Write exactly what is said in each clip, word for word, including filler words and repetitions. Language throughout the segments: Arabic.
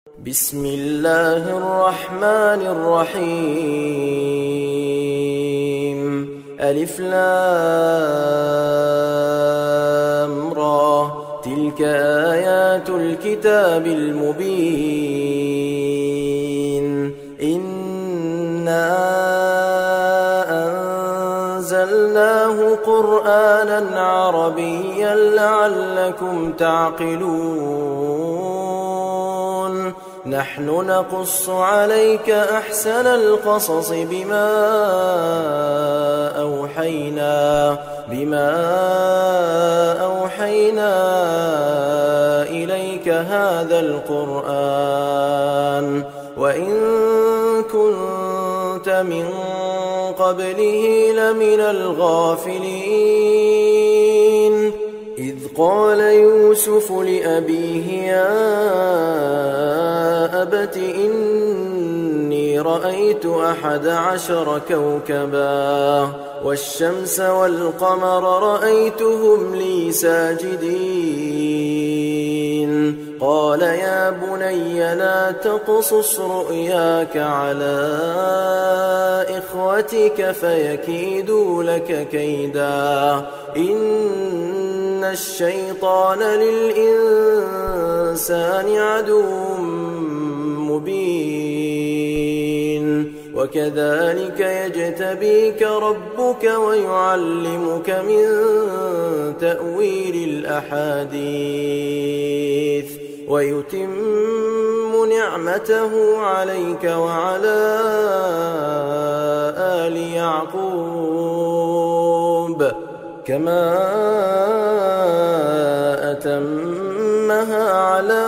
بسم الله الرحمن الرحيم ألف لام را تلك آيات الكتاب المبين إنا أنزلناه قرآنا عربيا لعلكم تعقلون نحن نقص عليك أحسن القصص بما أوحينا بما أوحينا إليك هذا القرآن وإن كنت من قبله لمن الغافلين إذ قال يوسف لأبيه يا أبت إني رأيت أحد عشر كوكبا والشمس والقمر رأيتهم لي ساجدين قال يا بني لا تقصص رؤياك على إخوتك فيكيدوا لك كيدا إن الشيطان للإنسان عدو مبين وكذلك يجتبيك ربك ويعلمك من تأويل الأحاديث ويتم نعمته عليك وعلى آل يعقوب كما أتمها على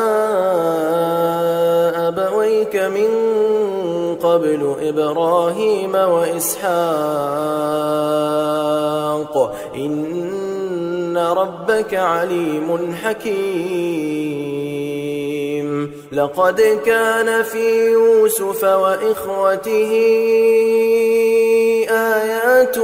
أبويك من قبل إبراهيم وإسحاق إن ربك عليم حكيم لقد كان في يوسف وإخوته آيات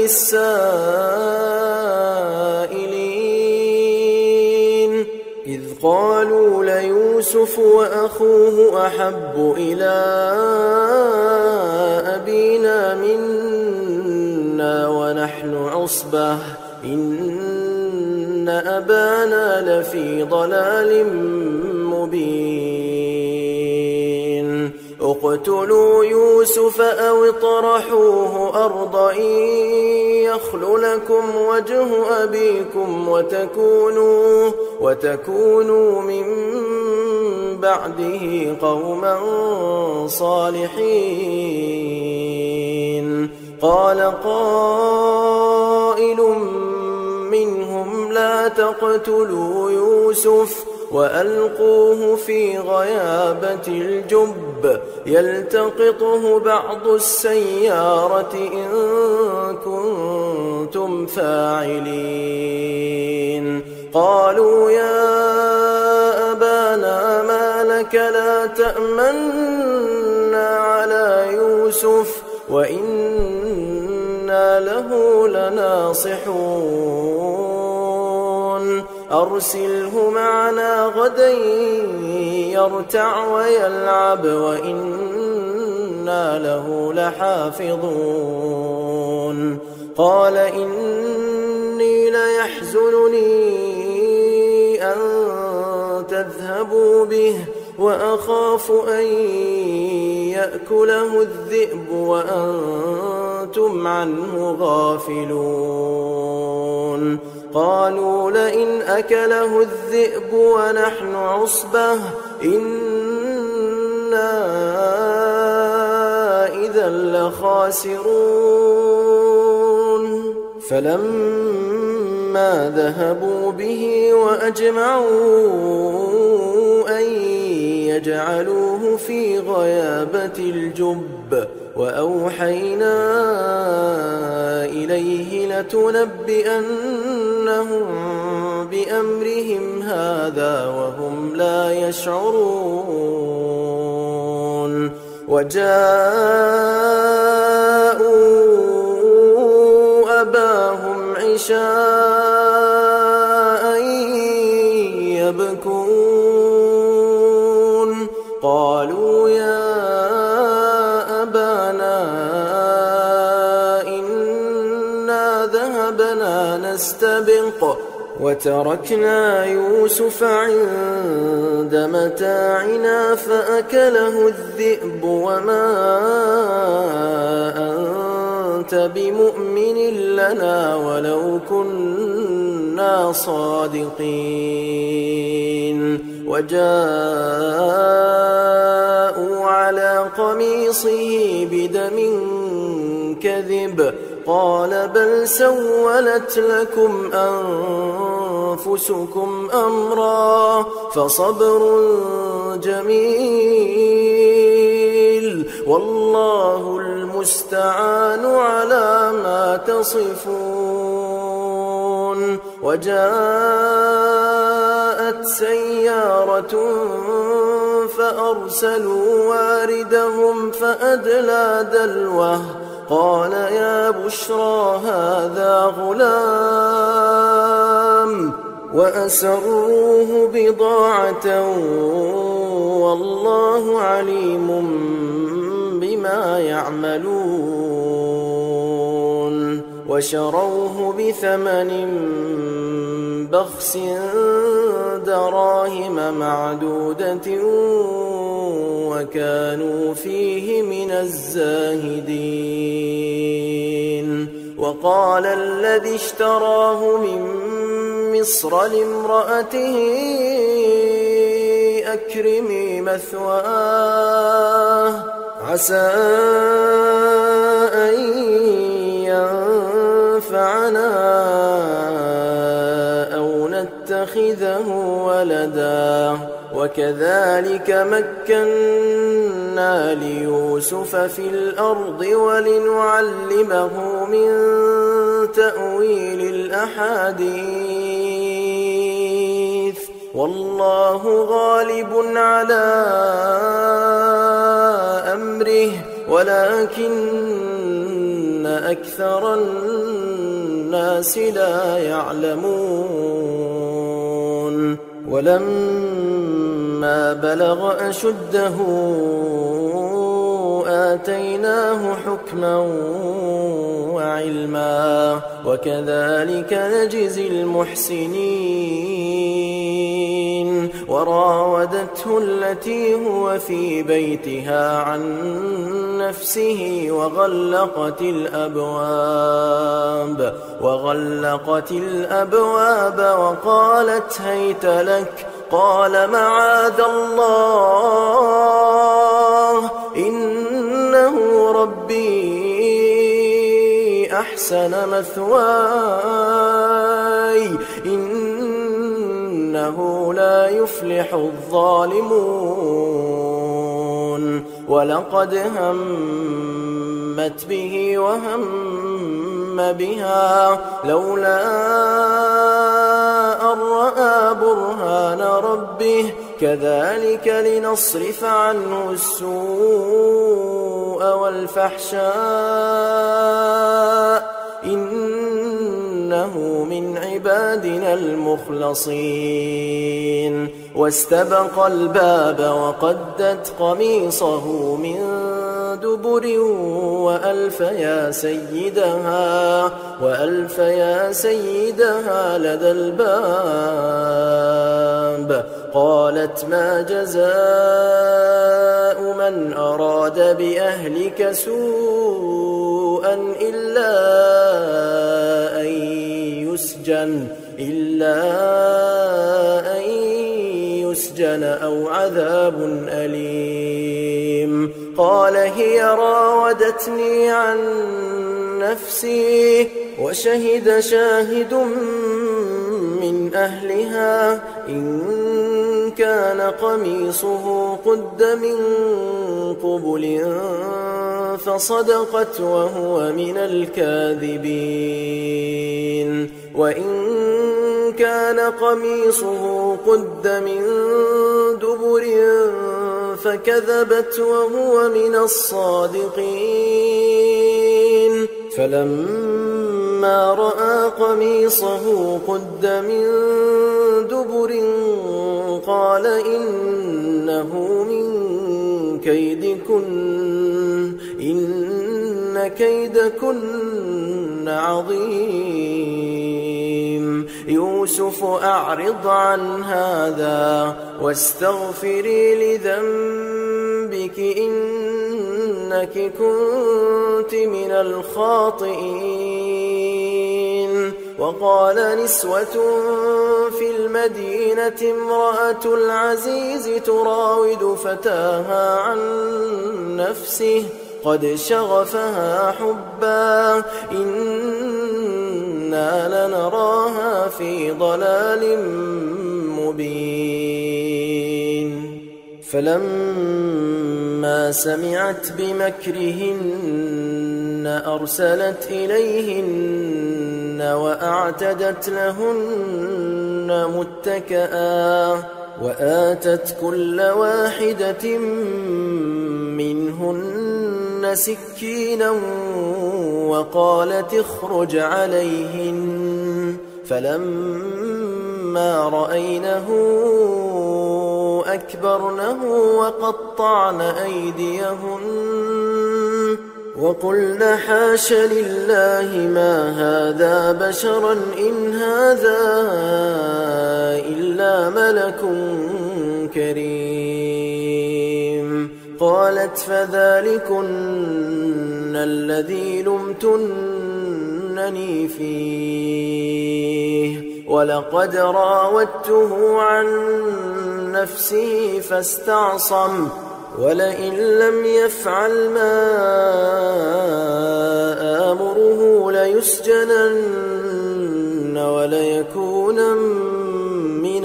للسائلين إذ قالوا ليوسف وأخوه أحب إلى أبينا منا ونحن عصبة إن أبانا لفي ضلال مبين اقتلوا يوسف أو اطرحوه أرضا يخل لكم وجه أبيكم وتكونوا, وتكونوا من بعده قوما صالحين قال قائل منهم لا تقتلوا يوسف وألقوه في غيابة الجب يلتقطه بعض السيارة إن كنتم فاعلين قالوا يا أبانا ما لك لا تأمنا على يوسف وإنا له لناصحون أرسله معنا غدا يرتع ويلعب وإنا له لحافظون قال إني ليحزنني أن تذهبوا به وأخاف أن يأكله الذئب وأنتم عنه غافلون قالوا لئن أكله الذئب ونحن عصبة إنا إذا لخاسرون فلما ذهبوا به وأجمعوا أن يجعلوه في غيابة الجب وأوحينا إليه لتنبئنهم بأمرهم هذا وهم لا يشعرون وجاءوا أباهم عشاء يبكون قالوا يا أبانا إنا ذهبنا نستبق وتركنا يوسف عند متاعنا فأكله الذئب وما أنت بمؤمن لنا ولو كنا صادقين وجاءوا على قميصه بدم كذب قال بل سولت لكم أنفسكم أمرا فصبر جميل والله المستعان على ما تصفون. وجاءت سيارة فأرسلوا واردهم فأدلى دلوه قال يا بشرى هذا غلام وأسروه بضاعة والله عليم بما يعملون. وشروه بثمن بخس دراهم معدودة وكانوا فيه من الزاهدين. وقال الذي اشتراه من مصر لامرأته أكرمي مثواه عسى أن ينفعنا أو نتخذه ولدا وكذلك مكنا ليوسف في الأرض ولنعلمه من تأويل الأحاديث والله غالب على أمره ولكن أكثر الناس لا يعلمون. ولما بلغ أشده آتيناه حكما وعلما وكذلك نجزي المحسنين. وراودته التي هو في بيتها عن نفسه وغلقت الأبواب وغلقت الأبواب وقالت هيت لك قال معاذ الله إنه ربي أحسن مثواي إنه لا يفلح الظالمون. ولقد همت به وهم بها لولا أن رأى برهان ربه كذلك لنصرف عنه السوء والفحشاء إنه من عبادنا المخلصين. واستبق الباب وقدت قميصه من دبر وألف يا سيدها وألف يا سيدها لدى الباب قالت ما جزاء من أراد بأهلك سوءا إلا أن يسجن إلا أن يسجن أو عذاب أليم. قال هي راودتني عن نفسي وشهد شاهد من أهلها إن كان قميصه قد من قبل فصدقت وهو من الكاذبين. وإن كان قميصه قد من دبر فكذبت وهو من الصادقين. فلما رأى قميصه قد من دبر قال إنه من كيدكن إن كيدكن عظيم. يوسف أعرض عن هذا واستغفري لذنبك إنك كنت من الخاطئين. وقال نسوة في المدينة امرأة العزيز تراود فتاها عن نفسه قد شغفها حبا إنا لنراها في ضلال مبين. فلما سمعت بمكرهن أرسلت إليهن وأعتدت لهن متكئا وآتت كل واحدة منهن سكينا وقالت اخرج عليهن. فلما رأينه أكبرنه وقطعن أيديهن وقلن حاش لله ما هذا بشرا إن هذا إلا ملك كريم. قالت فذلكن الذي لمتنني فيه ولقد راودته عن نفسه فاستعصم ولئن لم يفعل ما آمره ليسجنن وليكونن من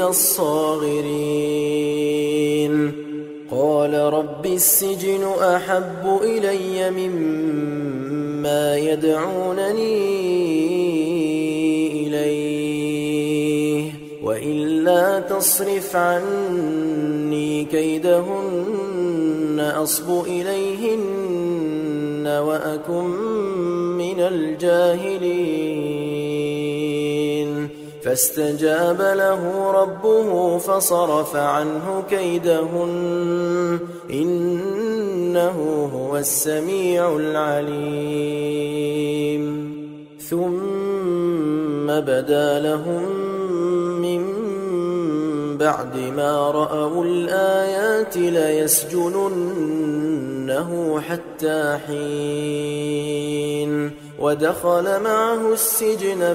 الصاغرين. قال رب السجن أحب إلي مما يدعونني إليه وإلا تصرف عني كيدهن أصب إليهن وأكن من الجاهلين. فاستجاب له ربه فصرف عنه كيدهن إنه هو السميع العليم. ثم بدا لهم من بعد ما رأوا الآيات ليسجننه حتى حين. ودخل معه السجن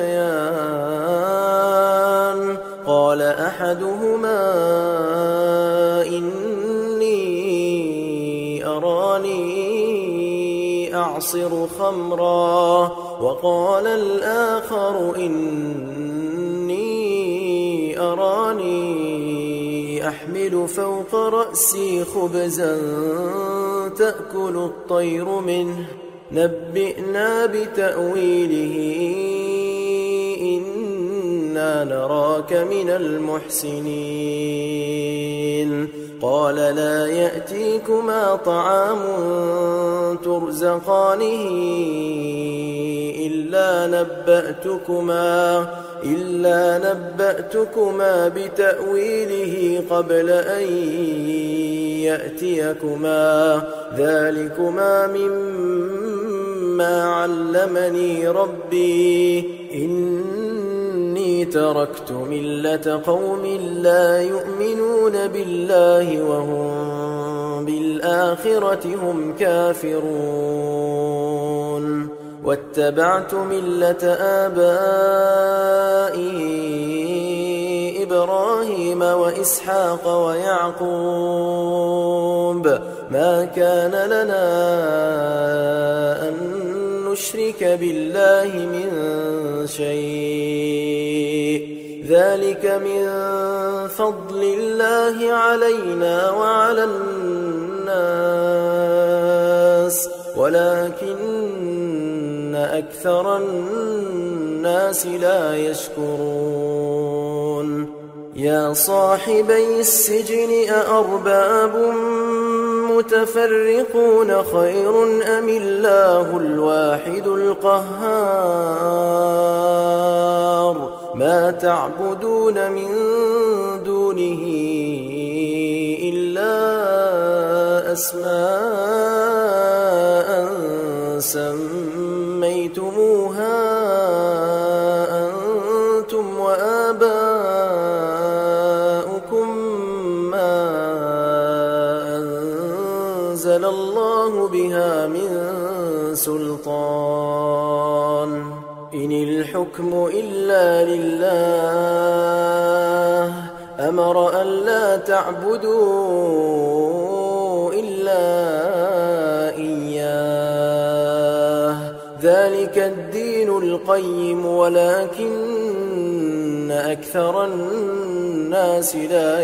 فتيان قال أحدهما إني أراني أعصر خمرا وقال الآخر إني أراني أحمل فوق رأسي خبزا تأكل الطير منه نبئنا بتأويله إنا نراك من المحسنين. قال لا يأتيكما طعام ترزقانه إلا نبأتكما إلا نبأتكما بتأويله قبل أن يأتيكما ذلكما مما علمني ربي إني تركت ملة قوم لا يؤمنون بالله وهم بالآخرة هم كافرون واتبعت ملة آبائي إبراهيم وإسحاق ويعقوب ما كان لنا أن نشرك بالله من شيء ذلك من فضل الله علينا وعلى الناس ولكن أكثر الناس لا يشكرون. يا صاحبي السجن أأرباب متفرقون خير أم الله الواحد القهار ما تعبدون من دونه إلا أسماء سميتموها أنتم وآباؤكم ما أنزل الله بها من سلطان إن الحكم إلا لله أمر أن لا تعبدوا إلا إياه ذلك الدين القيم ولكن أكثر الناس لا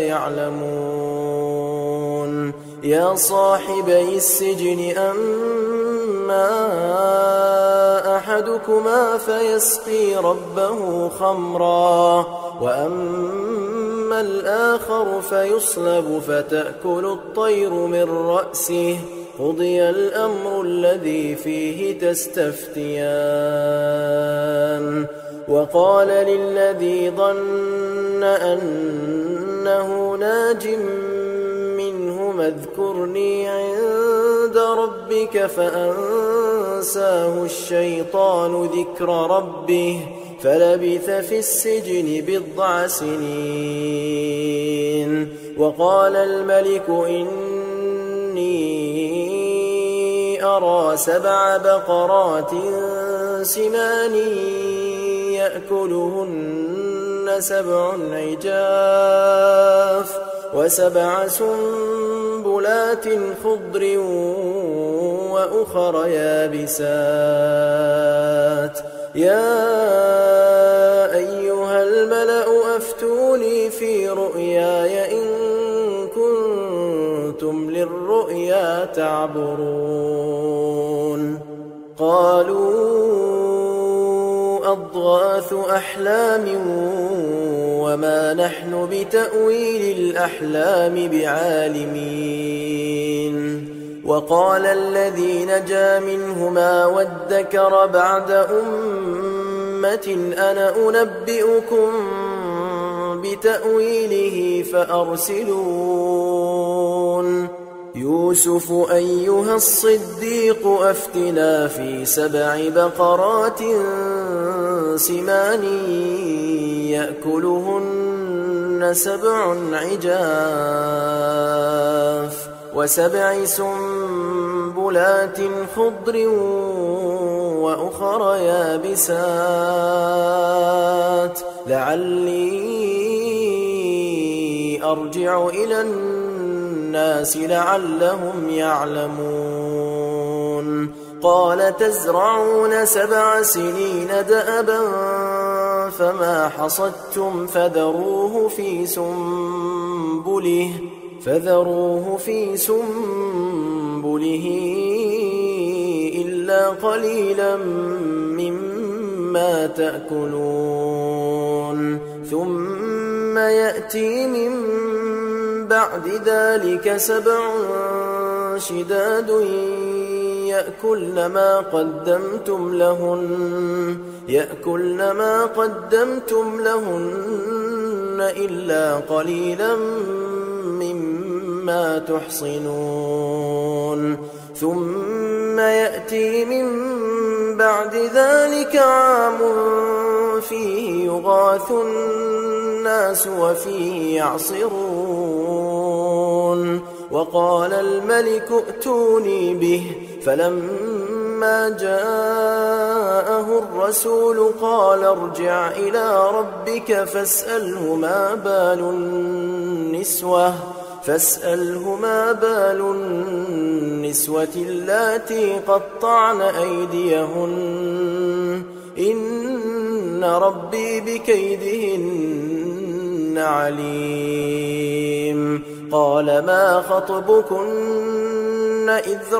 يعلمون يا صاحبي السجن أما أحدكما فيسقي ربه خمرا وأما الآخر فيصلب فتأكل الطير من رأسه قضي الأمر الذي فيه تستفتيان وقال للذي ظن أنه ناج منهما اذكرني عند ربك فأنساه الشيطان ذكر ربه فلبث في السجن بضع سنين وقال الملك إني أرى سبع بقرات سمان يأكلهن سبع عجاف وسبع سنبلات خضر وأخر يابسات يا أيها الملأ أفتوني في رؤياي إن كنتم للرؤيا تعبرون قالوا أضغاث أحلام وما نحن بتأويل الأحلام بعالمين وقال الذي نجا منهما وادكر بعد أمة أنا أنبئكم بتأويله فأرسلون يوسف أيها الصديق أفتنا في سبع بقرات سمان يأكلهن سبع عجاف وسبع سنبلات خضر وأخر يابسات لعلي أرجع إلى الناس لعلهم يعلمون قال تزرعون سبع سنين دأبا فما حصدتم فذروه في سنبله فذروه في سنبله إلا قليلا مما تأكلون ثم يأتي من بعد ذلك سبع شداد يأكلن ما قدمتم لهن يأكلن ما قدمتم لهن إلا قليلا مما تحصنون ثم يأتي من بعد ذلك عام فيه يغاث الناس وفيه يعصرون وقال الملك ائتوني به فلما جاءه الرسول قال ارجع إلى ربك فاسأله ما بال النسوة فاسأله ما بال النسوة اللاتي قطعن أيديهن إن ربي بكيدهن عليم قال ما خطبكن إذ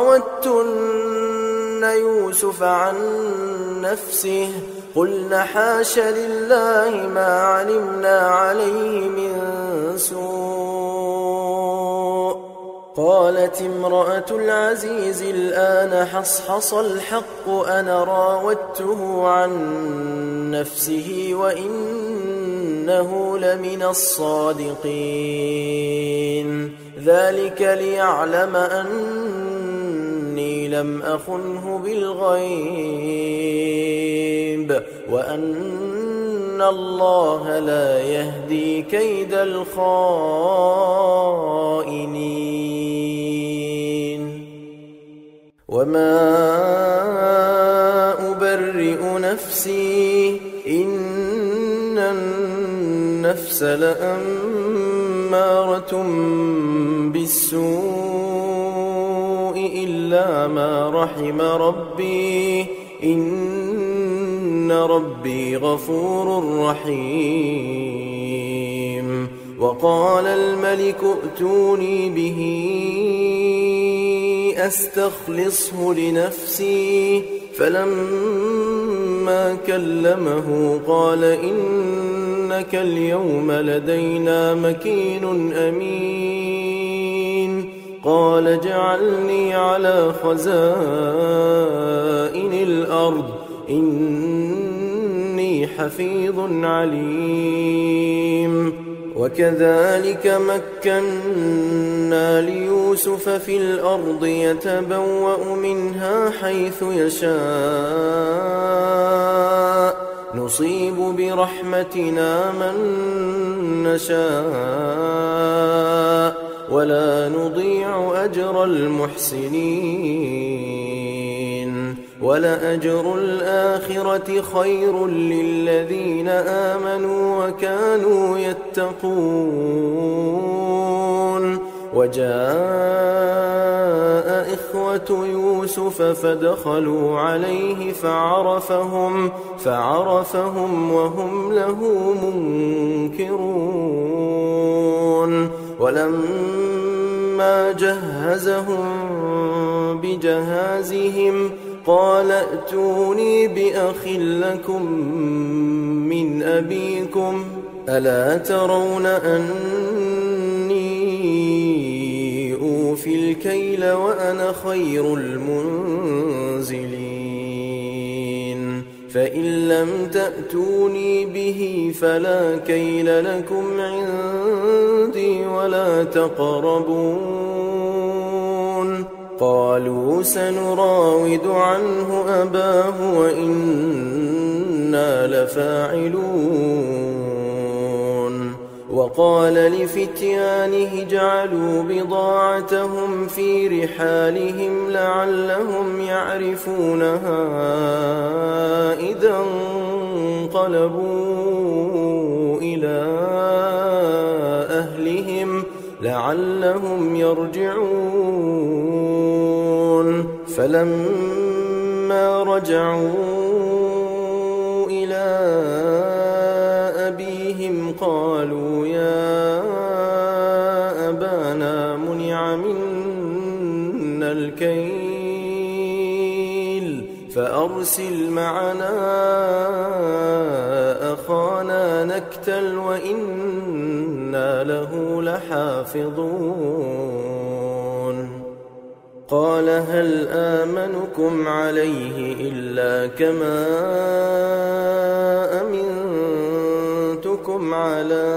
راوتن يوسف عن نفسه قلن حاش لله ما علمنا عليه من سوء قالت امرأة العزيز الآن حصحص الحق أنا راودته عن نفسه وإنه لمن الصادقين ذلك ليعلم أني لم أخنه بالغيب وأن الله لا يهدي كيد الخائنين. وما أبرئ نفسي إن النفس لأمارة بالسوء إلا ما رحم ربي إن ربي غفور رحيم. وقال الملك ائتوني به أستخلصه لنفسي فلما كلمه قال إنك اليوم لدينا مكين أمين. قال اجعلني على خزائن الأرض إني حفيظ عليم. وكذلك مكنا ليوسف في الأرض يتبوأ منها حيث يشاء نصيب برحمتنا من نشاء ولا نضيع أجر المحسنين. ولأجر الآخرة خير للذين آمنوا وكانوا يتقون. وجاء إخوة يوسف فدخلوا عليه فعرفهم فعرفهم وهم له منكرون. ولما جهزهم بجهازهم قال ائتوني بأخ لكم من أبيكم ألا ترون أني أوفي الكيل وأنا خير المنزلين. فإن لم تأتوني به فلا كيل لكم عندي ولا تقربون. قالوا سنراود عنه أباه وإنا لفاعلون. وقال لفتيانه اجعلوا بضاعتهم في رحالهم لعلهم يعرفونها إذا انقلبوا إلى أهلهم لعلهم يرجعون. فلما رجعوا إلى أبيهم قالوا يا أبانا منع منا الكيل فأرسل معنا أخانا نكتل وإنا له لحافظون. قال هل آمنكم عليه إلا كما أمنتكم على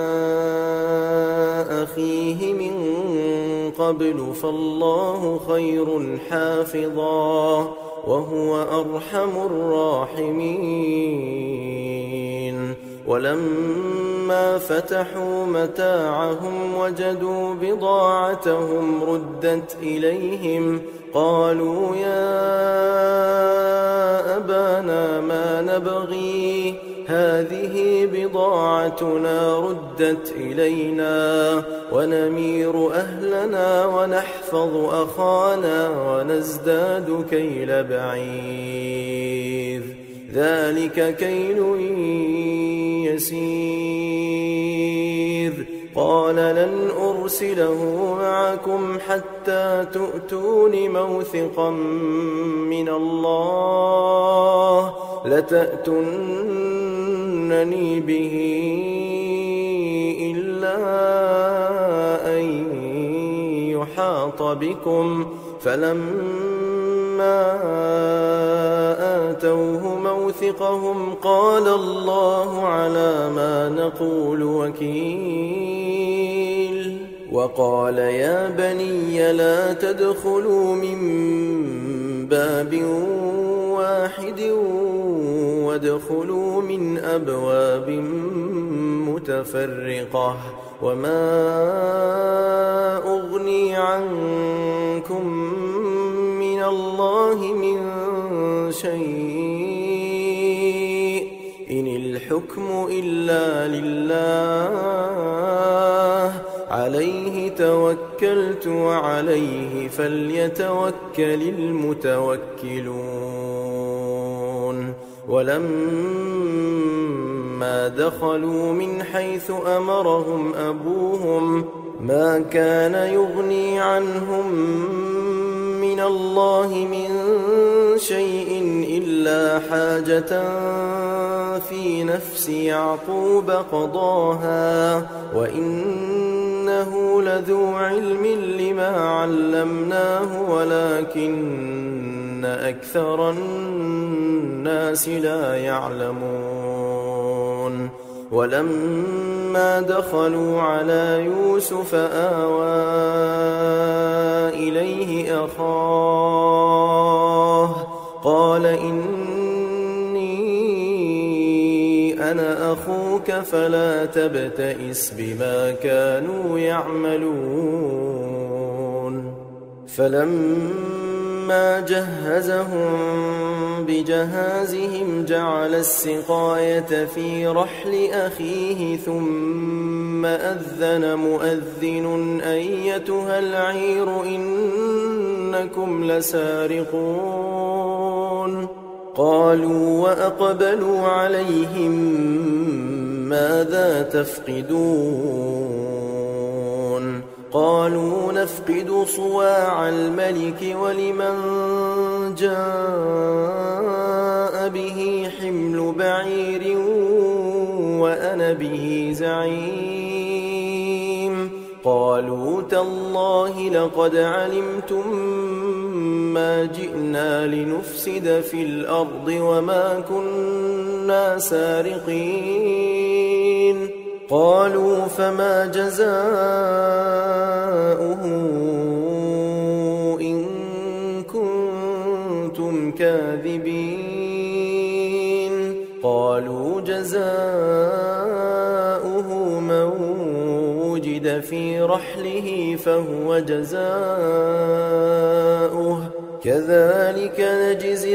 أخيه من قبل فالله خير حافظا وهو أرحم الراحمين. ولما فتحوا متاعهم وجدوا بضاعتهم ردت إليهم قالوا يا أبانا ما نبغي هذه بضاعتنا ردت إلينا ونمير أهلنا ونحفظ أخانا ونزداد كيل بعير ذلك كيل يسير. قال لن أرسله معكم حتى تؤتون موثقا من الله لتأتونني به إلا أن يحاط بكم. فلما آتوه موثقهم قال الله على ما نقول وكيل. وقال يا بني لا تدخلوا من باب واحد وادخلوا من أبواب متفرقة وما أغني عنكم من الله من شيء إن الحكم إلا لله عليه توكلت وعليه فليتوكل المتوكلون ولما دخلوا من حيث أمرهم أبوهم ما كان يغني عنهم من الله من شيء إلا حاجة في نفس يعقوب قضاها وإنه لذو علم لما علمناه ولكن أكثر الناس لا يعلمون ولما دخلوا على يوسف آوى إليه أخاه قال إني أنا أخوك فلا تبتئس بما كانوا يعملون فلما جهزهم بجهازهم جعل السقاية في رحل أخيه ثم أذن مؤذن أيتها العير إنكم لسارقون قالوا وأقبلوا عليهم ماذا تفقدون قالوا نفقد صواع الملك ولمن جاء به حمل بعير وأنا به زعيم قالوا تالله لقد علمتم ما جئنا لنفسد في الأرض وما كنا سارقين قالوا فما جزاؤه إن كنتم كاذبين قالوا جزاؤه من وجد في رحله فهو جزاؤه كذلك نجزي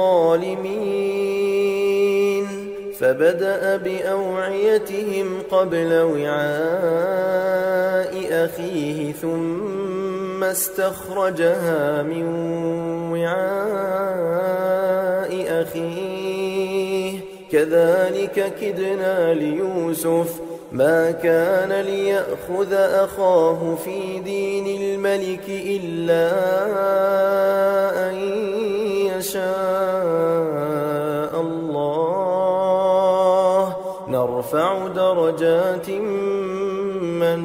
الظالمين فبدأ بأوعيتهم قبل وعاء أخيه ثم استخرجها من وعاء أخيه كذلك كدنا ليوسف ما كان ليأخذ أخاه في دين الملك إلا أن يشاء الله نرفع درجات من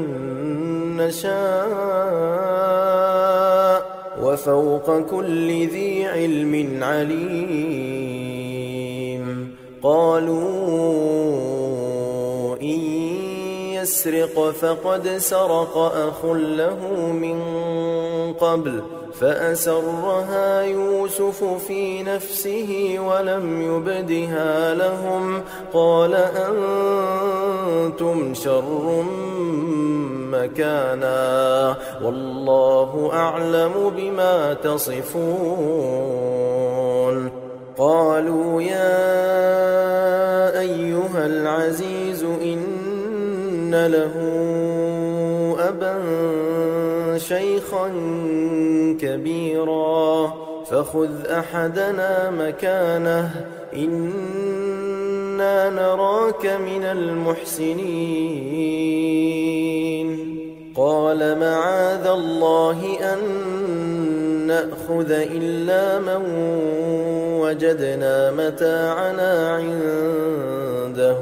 نشاء وفوق كل ذي علم عليم قالوا إن يسرق فقد سرق أخ له من قبل فأسرها يوسف في نفسه ولم يبدها لهم قال أنتم شر مكانا والله أعلم بما تصفون قالوا يا أيها العزيز إن له أبا شيخا كبيرا فخذ أحدنا مكانه إنا نراك من المحسنين قال معاذ الله أن نأخذ إلا من وجدنا متاعنا عنده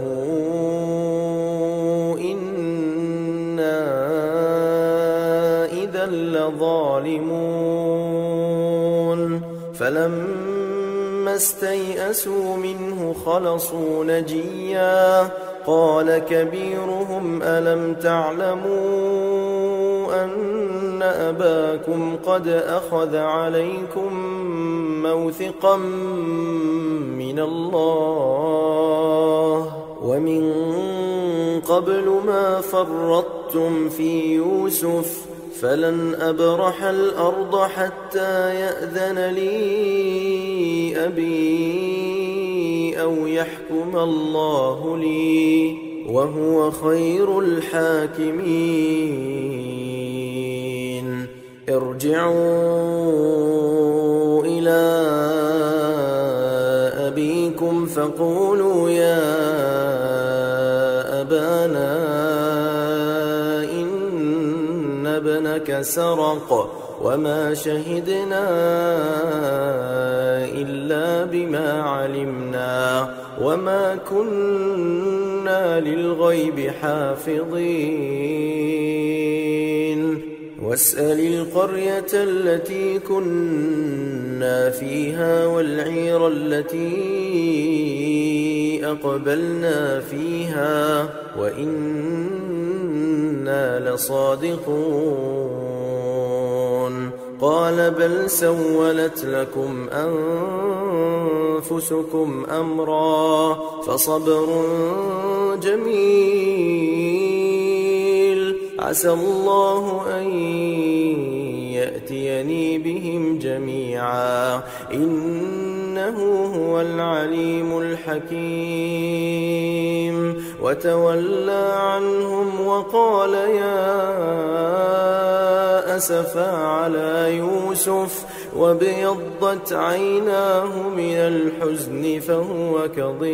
إنا إذا لظالمون فلما استيئسوا منه خلصوا نجيا قال كبيرهم ألم تعلموا أن أباكم قد أخذ عليكم موثقا من الله ومن قبل ما فرطتم في يوسف فلن أبرح الأرض حتى يأذن لي أبي أو يحكم الله لي وهو خير الحاكمين. ارجعوا إلى أبيكم فقولوا يا أبانا إن ابنك سرق وما شهدنا إلا بما علمنا وما كنا للغيب حافظين. واسأل القرية التي كنا فيها والعير التي أقبلنا فيها وإنا لصادقون. قال بل سولت لكم أنفسكم أمرا فصبر جميل عسى الله أن يأتيني بهم جميعا إنه هو العليم الحكيم. وتولى عنهم وقال يا أسفا على يوسف وابيضت عيناه من الحزن فهو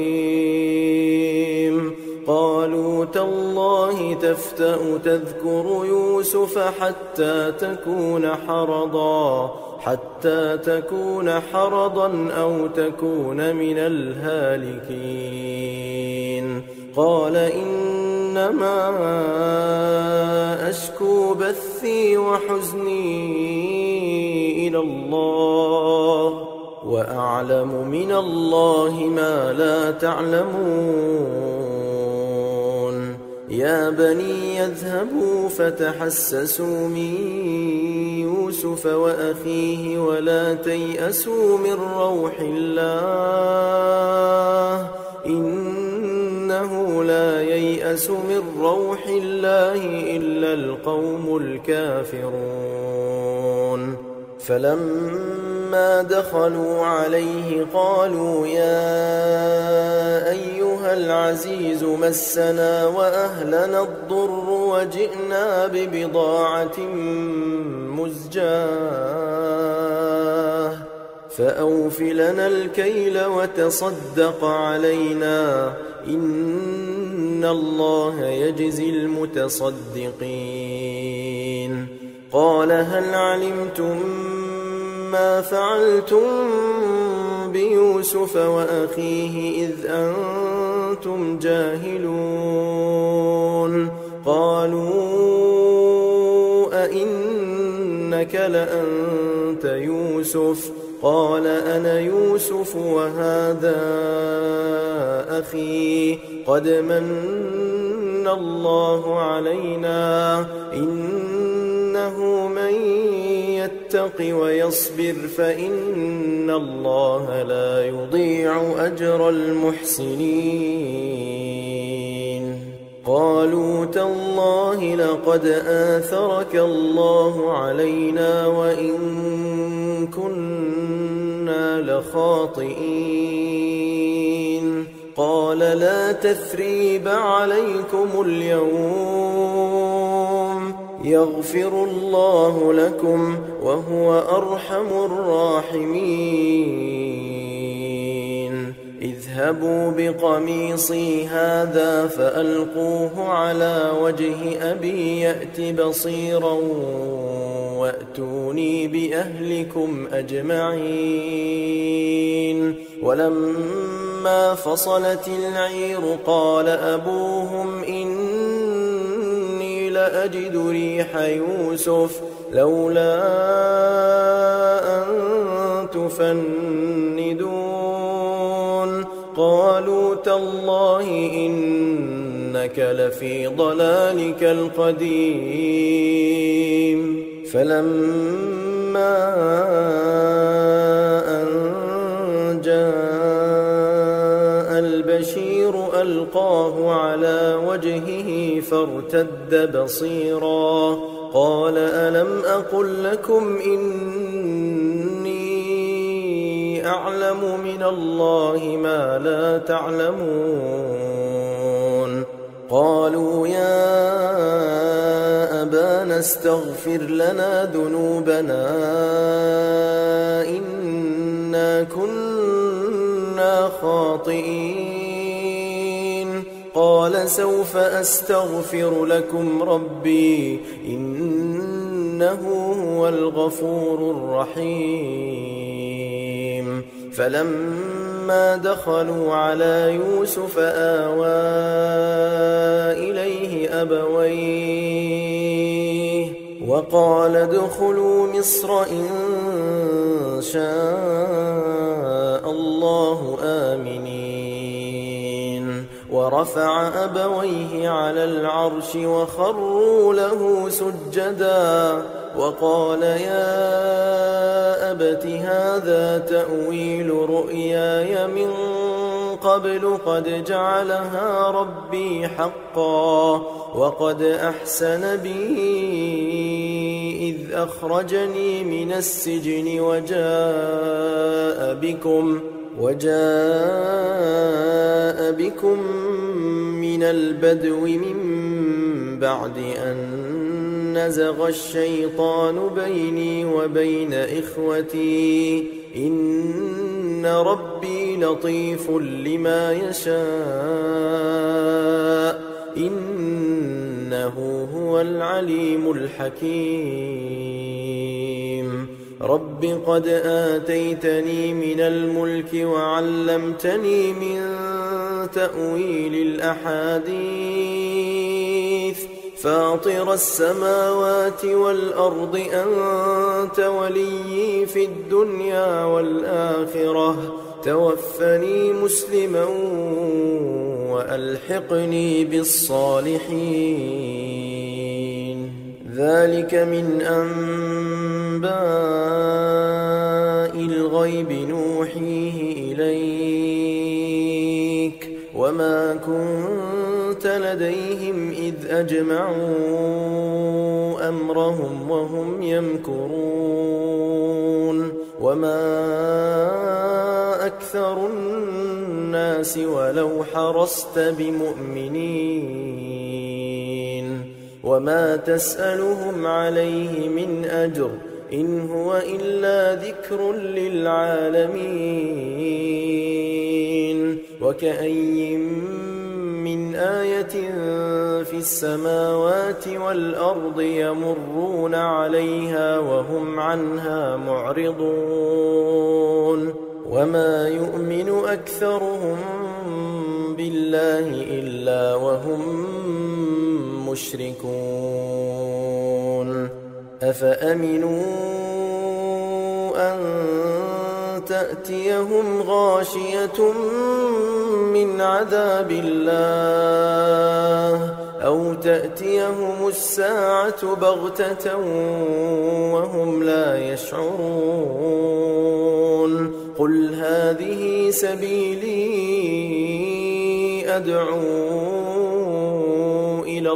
كظيم. قالوا تالله تفتأ تذكر يوسف حتى تكون حرضا حتى تكون حرضا أو تكون من الهالكين. قال إنما أشكو بثي وحزني إلى الله وأعلم من الله ما لا تعلمون. يا بني يذهبوا فتحسسوا من يوسف وأخيه ولا تيأسوا من روح الله إنه لا ييأس من روح الله إلا القوم الكافرون. فلما دخلوا عليه قالوا يا أيها العزيز مسنا وأهلنا الضر وجئنا ببضاعة مزجاة فأوف لنا الكيل وتصدق علينا إن الله يجزي المتصدقين. قال هل علمتم ما فعلتم بيوسف وأخيه إذ أنتم جاهلون؟ قالوا أئنك لأنت يوسف؟ قال أنا يوسف وهذا أخي قد من الله علينا إنه من يتق ويصبر فإن الله لا يضيع أجر المحسنين. قالوا تالله لقد آثرك الله علينا وإن كنا لخاطئين. قال لا تثريب عليكم اليوم يغفر الله لكم وهو أرحم الراحمين. اذهبوا بقميصي هذا فألقوه على وجه أبي يأت بصيرا وأتوني بأهلكم أجمعين. ولما فصلت العير قال أبوهم إني لأجد ريح يوسف لولا أن تفندون. قالوا تالله إنك لفي ضلالك القديم. فلما أن جاء البشير ألقاه على وجهه فارتد بصيرا قال ألم أقل لكم إني أعلم من الله ما لا تعلمون قالوا يا أبانا استغفر لنا ذنوبنا إنا كنا خاطئين قال سوف أستغفر لكم ربي إنه هو الغفور الرحيم فلما دخلوا على يوسف آوى إليه أبويه وقال ادخلوا مصر إن شاء الله آمنين ورفع أبويه على العرش وخروا له سجدا وقال يا أبت هذا تأويل رؤياي من قبل قد جعلها ربي حقا وقد أحسن بي إذ أخرجني من السجن وجاء بكم وجاء بكم من البدو من بعد أن نزغ الشيطان بيني وبين إخوتي إن ربي لطيف لما يشاء إنه هو العليم الحكيم رب قد آتيتني من الملك وعلمتني من تأويل الأحاديث فاطر السماوات والأرض أنت وليي في الدنيا والآخرة توفني مسلما وألحقني بالصالحين ذلك من أنباء الغيب نوحيه إليك وما كنت لديهم إذ أجمعوا أمرهم وهم يمكرون وما أكثر الناس ولو حرصت بمؤمنين وما تسألهم عليه من أجر إن هو إلا ذكر للعالمين وكأي من آية في السماوات والأرض يمرون عليها وهم عنها معرضون وما يؤمن أكثرهم بالله إلا وهم مشركون أفأمنوا أن تأتيهم غاشية من عذاب الله أو تأتيهم الساعة بغتة وهم لا يشعرون قل هذه سبيلي أدعو إلى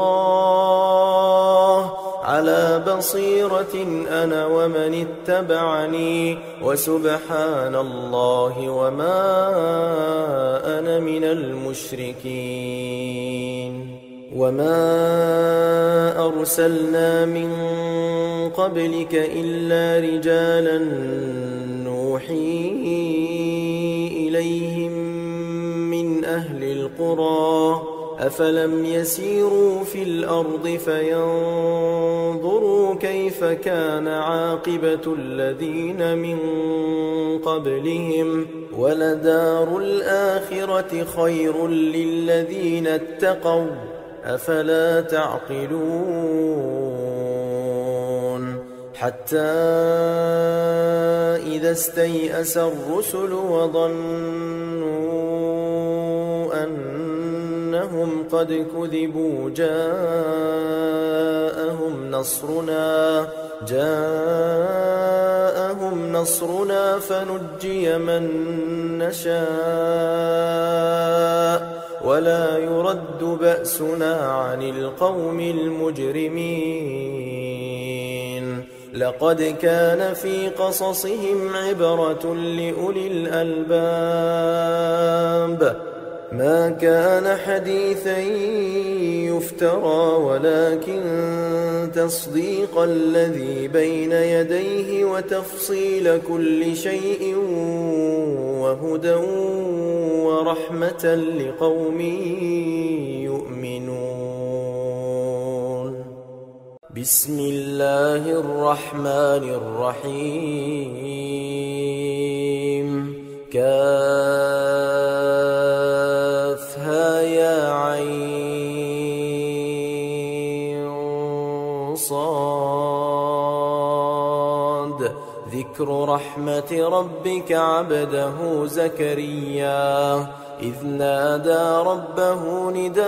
الله على بصيرة أنا ومن اتبعني وسبحان الله وما أنا من المشركين وما أرسلنا من قبلك إلا رجالا نوحي إليهم من أهل القرى أفلم يسيروا في الأرض فينظروا كيف كان عاقبة الذين من قبلهم ولدار الآخرة خير للذين اتقوا أفلا تعقلون حتى إذا استيأس الرسل وظنوا أن إنهم قد كذبوا جاءهم نصرنا جاءهم نصرنا فنجي من نشاء ولا يرد بأسنا عن القوم المجرمين لقد كان في قصصهم عبرة لأولي الألباب ما كان حديثا يفترى ولكن تصديق الذي بين يديه وتفصيل كل شيء وهدى ورحمة لقوم يؤمنون بسم الله الرحمن الرحيم كافها يا عين صاد ذكر رحمة ربك عبده زكريا إذ نادى ربه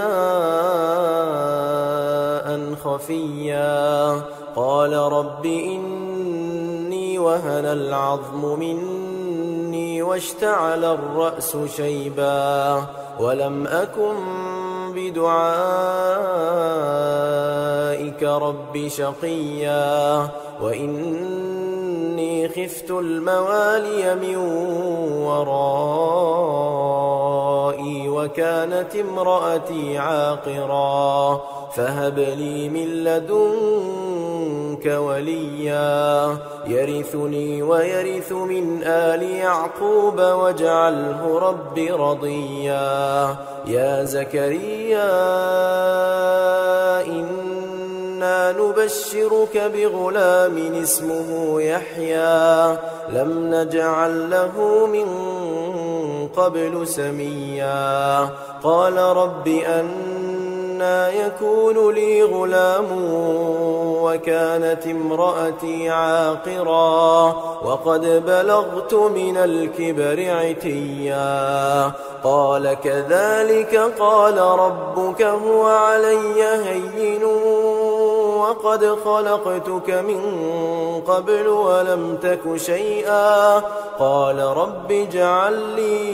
نداء خفيا قال رب إني وهن العظم مني واشتعل الرأس شيبا ولم أكن بدعائك رب شقيا وإني خفت الموالي من ورائي وكانت امرأتي عاقرا فهب لي من لدنك وليا يرثني ويرث من آل يعقوب واجعله رب رضيا يا زكريا إنا نبشرك بغلام اسمه يحيى لم نجعل له من قبل سميا قال رب أنى يكون لي غلام وكانت امرأتي عاقرا وقد بلغت من الكبر عتيا قال كذلك قال ربك هو علي هين وقد خلقتك من قبل ولم تك شيئا قال رب اجعل لي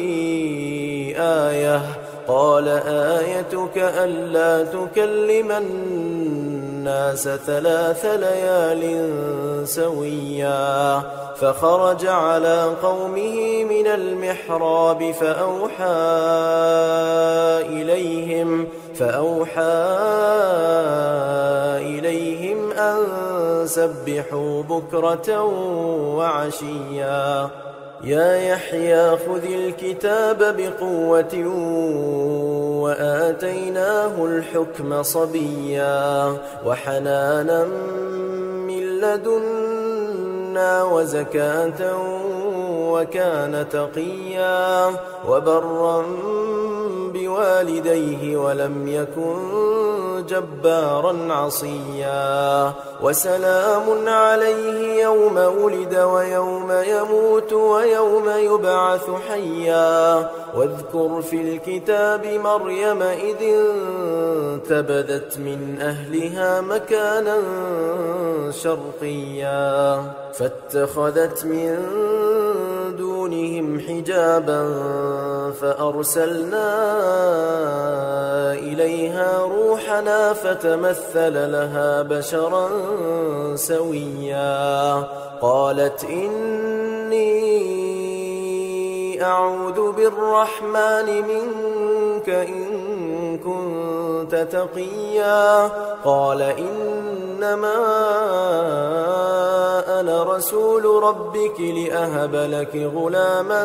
آية قال آيتك ألا تكلم الناس ثلاث ليال سويا فخرج على قومه من المحراب فأوحى إليهم فأوحى إليهم أن سبحوا بكرة وعشيا يا يحيى خذ الكتاب بقوة وآتيناه الحكم صبيا وحنانا من لدنا وزكاة وكان تقيا وبرا بوالديه ولم يكن جبارا عصيا وسلام عليه يوم ولد ويوم يموت ويوم يبعث حيا واذكر في الكتاب مريم إذ انتبذت من أهلها مكانا شرقيا فاتخذت من دونهم حجابا فأرسلنا إليها روحنا فتمثل لها بشرا سويا قالت إني أعوذ بالرحمن منك إن كنت تقيا قال إنما أنا رسول ربك لأهب لك غلاما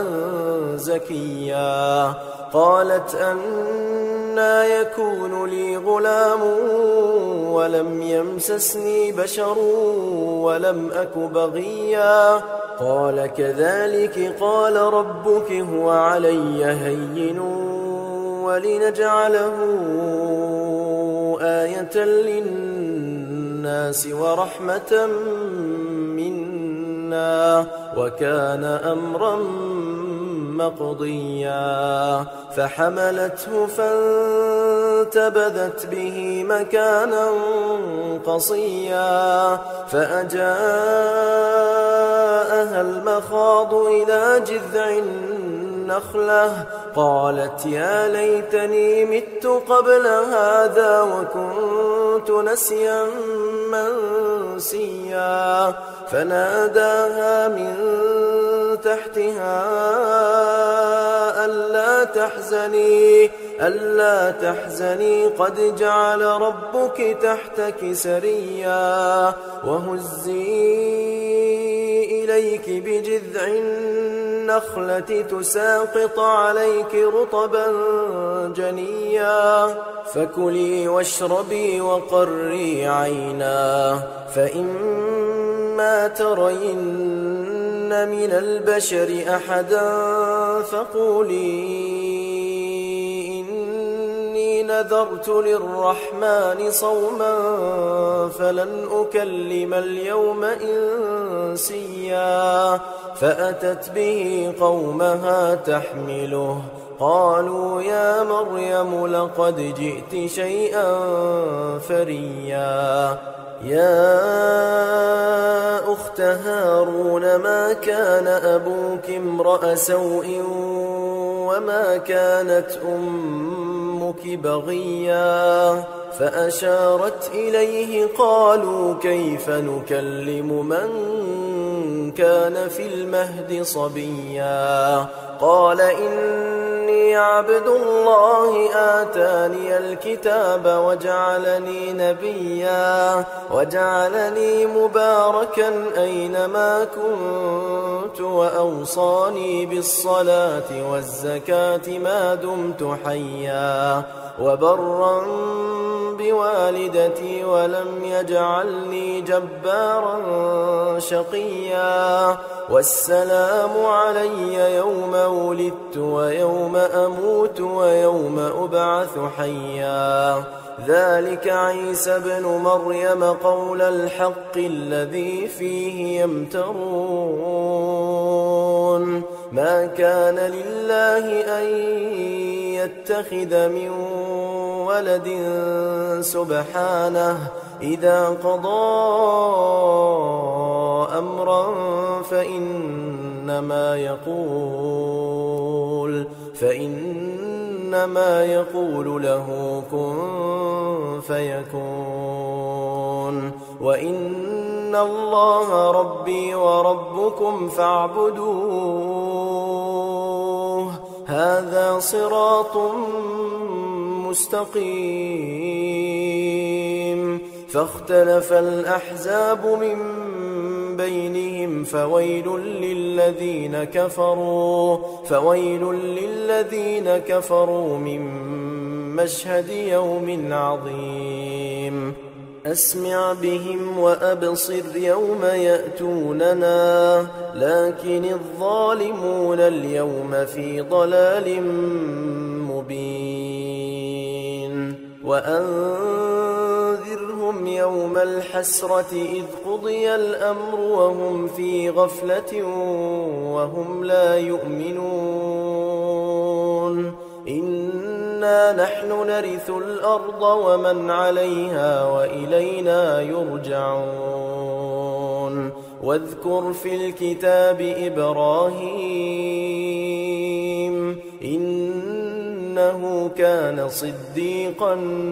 زكيا قالت أنى يكون لي غلام ولم يمسسني بشر ولم أك بغيا قال كذلك قال ربك هو علي هين ولنجعله آية للناس ورحمة منا وكان أمرا مقضيا فحملته فانتبذت به مكانا قصيا فأجاءها المخاض إلى جذع النخلة قالت يا ليتني مت قبل هذا وكنت نسيا منسيا فناداها من تحتها ألا تحزني ألا تحزني قد جعل ربك تحتك سريا وهزي إليك بجذع النخلة تساقط عليك رطبا جنيا فكلي واشربي وقري عينا فإما ترين من البشر أحدا فقولي إني نذرت للرحمن صوما فلن أكلم اليوم إنسيا فأتت به قومها تحمله قالوا يا مريم لقد جئت شيئا فريا يا أخت هارون ما كان أبوك امرأ سوء وما كانت أمك بغيا فأشارت إليه قالوا كيف نكلم من كان في المهد صبيا قال إني عبد الله آتاني الكتاب وجعلني نبيا وجعلني مباركا أينما كنت وأوصاني بالصلاة والزكاة ما دمت حيا وبرا بوالدتي ولم يجعلني جبارا شقيا والسلام علي يوم ولدت ويوم أموت ويوم أبعث حيا ذلك عيسى ابن مريم قول الحق الذي فيه يمترون ما كان لله أن يتخذ من ولد سبحانه إذا قضى أمرا فإنما يقول فإنما يقول له كن فيكون وإن الله ربي وربكم فاعبدوه هذا صراط مستقيم فاختلف الأحزاب من بينهم فويل للذين كفروا فويل للذين كفروا من مشهد يوم عظيم أسمع بهم وأبصر يوم يأتوننا لكن الظالمون اليوم في ضلال مبين وأنذرهم يوم الحسرة إذ قضي الأمر وهم في غفلة وهم لا يؤمنون إنا نحن نرث الأرض ومن عليها وإلينا يرجعون واذكر في الكتاب إبراهيم إنه كان صديقا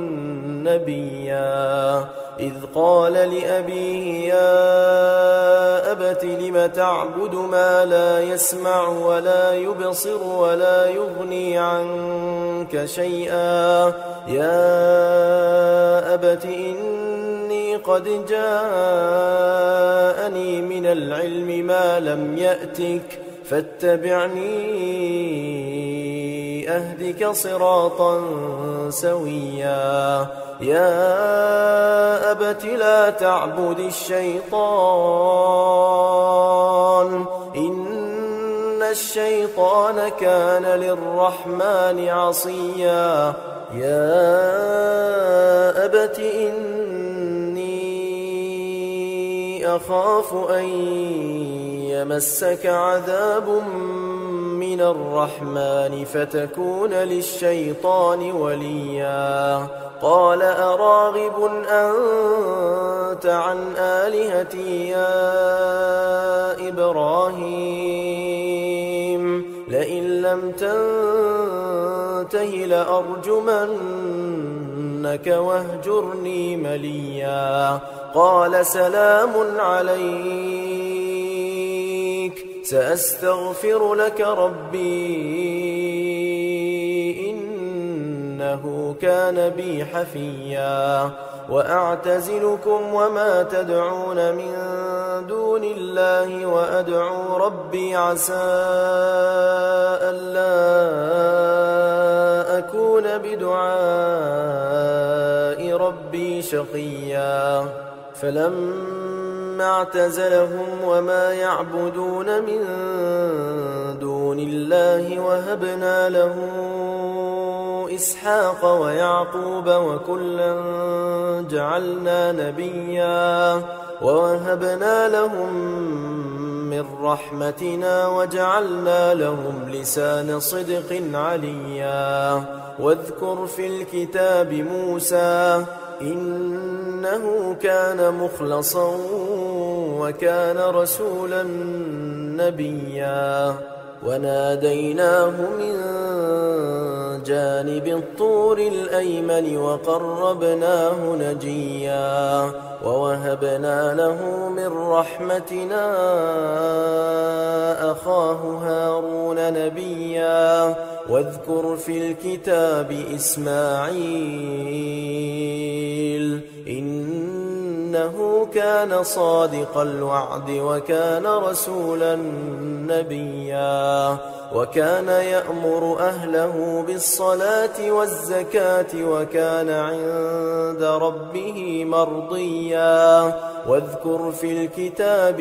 نبيا إذ قال لأبيه يا أبت لم تعبد ما لا يسمع ولا يبصر ولا يغني عنك شيئا يا أبت إني قد جاءني من العلم ما لم يأتك فاتبعني أهدك صراطا سويا يا أبت لا تعبد الشيطان إن الشيطان كان للرحمن عصيا يا أبت إني أخاف أن يمسك عذاب من الرحمن فتكون للشيطان وليا قال أراغب أنت عن آلهتي يا إبراهيم لئن لم تنته لأرجمنك واهجرني مليا قال سلام عليك سأستغفر لك ربي إنه كان بي حفيا وأعتزلكم وما تدعون من دون الله وأدعو ربي عسى ألا أكون بدعاء ربي شقيا فلما اعتزلهم وما يعبدون من دون الله وهبنا له إسحاق ويعقوب وكلا جعلنا نبيا ووهبنا لهم من رحمتنا وجعلنا لهم لسان صدق عليا واذكر في الكتاب موسى إنه كان مخلصا وكان رسولا نبيا وناديناه من جانب الطور الأيمن وقربناه نجيا ووهبنا له من رحمتنا أخاه هارون نبيا واذكر في الكتاب إسماعيل إنه كان صادق الوعد وكان رسولا نبيا وكان يأمر أهله بالصلاة والزكاة وكان عند ربه مرضيا واذكر في الكتاب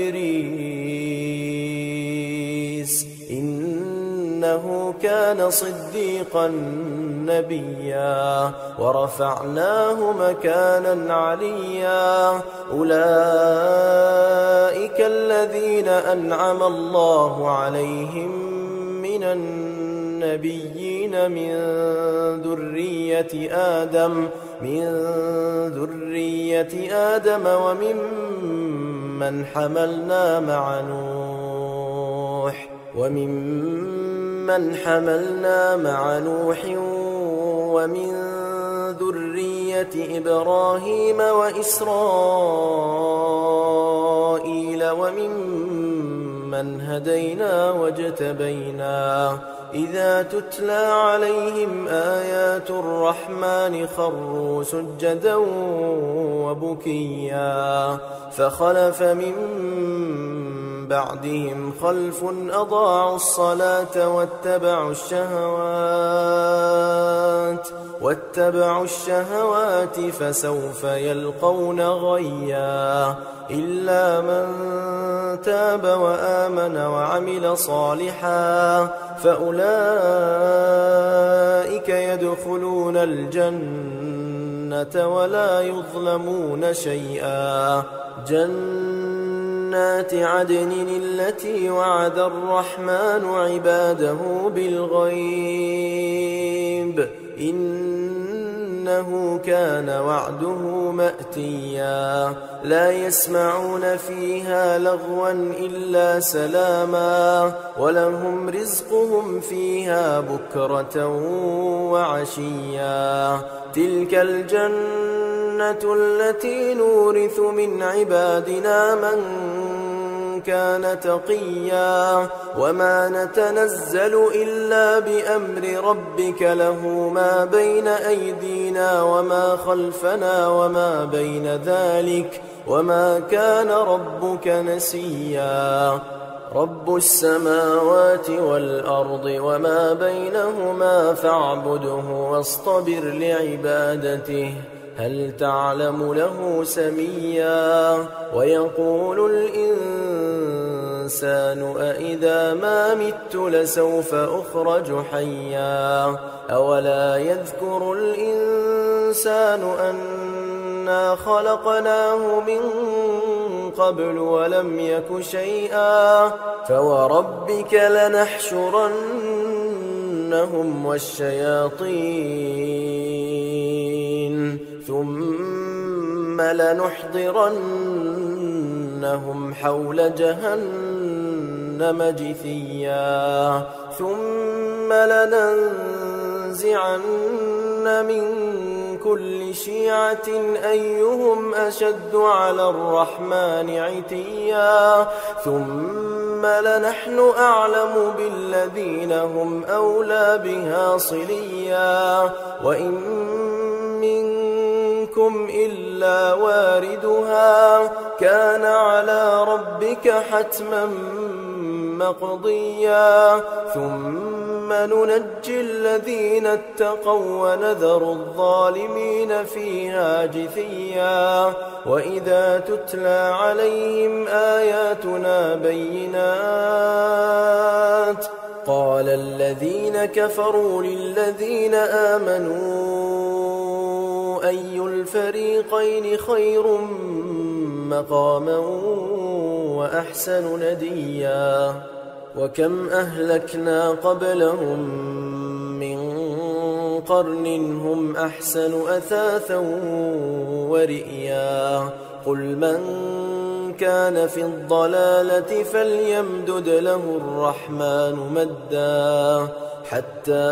إدريس إنه كان صديقا نبيا ورفعناه مكانا عليا أولئك الذين أنعم الله عليهم من النبيين من ذرية آدم من ذرية آدم وممن حملنا مع نوح وممن حملنا مع نوح ومن ذرية إبراهيم وإسرائيل وممن هدينا واجتبينا إذا تتلى عليهم آيات الرحمن خروا سجدا وبكيا فخلف من بعدهم خلف أضاعوا الصلاة واتبعوا الشهوات واتبعوا الشهوات فسوف يلقون غيا إلا من تاب وآمن وعمل صالحا فأولئك يدخلون الجنة ولا يظلمون شيئا جنات عدن التي وعد الرحمن عباده بالغيب إنه كان وعده مأتيا لا يسمعون فيها لغوا إلا سلاما ولهم رزقهم فيها بكرة وعشيا تلك الجنة التي نورث من عبادنا من كان تقيا وما نتنزل إلا بأمر ربك له ما بين أيدينا وما خلفنا وما بين ذلك وما كان ربك نسيا رب السماوات والأرض وما بينهما فاعبده واصطبر لعبادته هل تعلم له سميا ويقول الإنسان أإذا ما مت لسوف أخرج حيا أولا يذكر الإنسان أنا خلقناه من قبل ولم يك شيئا فوربك لنحشرنهم والشياطين ثم لنحضرنهم حول جهنم جثيا ثم لننزعن من كل شيعة أيهم أشد على الرحمن عتيا ثم لنحن أعلم بالذين هم أولى بها صليا وإن منكم إلا واردها كان على ربك حتما مقضيا ثم ننجي الذين اتقوا ونذر الظالمين فيها جثيا وإذا تتلى عليهم آياتنا بينات قال الذين كفروا للذين آمنوا أي الفريقين خير مقاما وأحسن نديا وكم أهلكنا قبلهم من قرن هم أحسن أثاثا ورئيا قل من كان في الضلالة فليمدد له الرحمن مدا حتى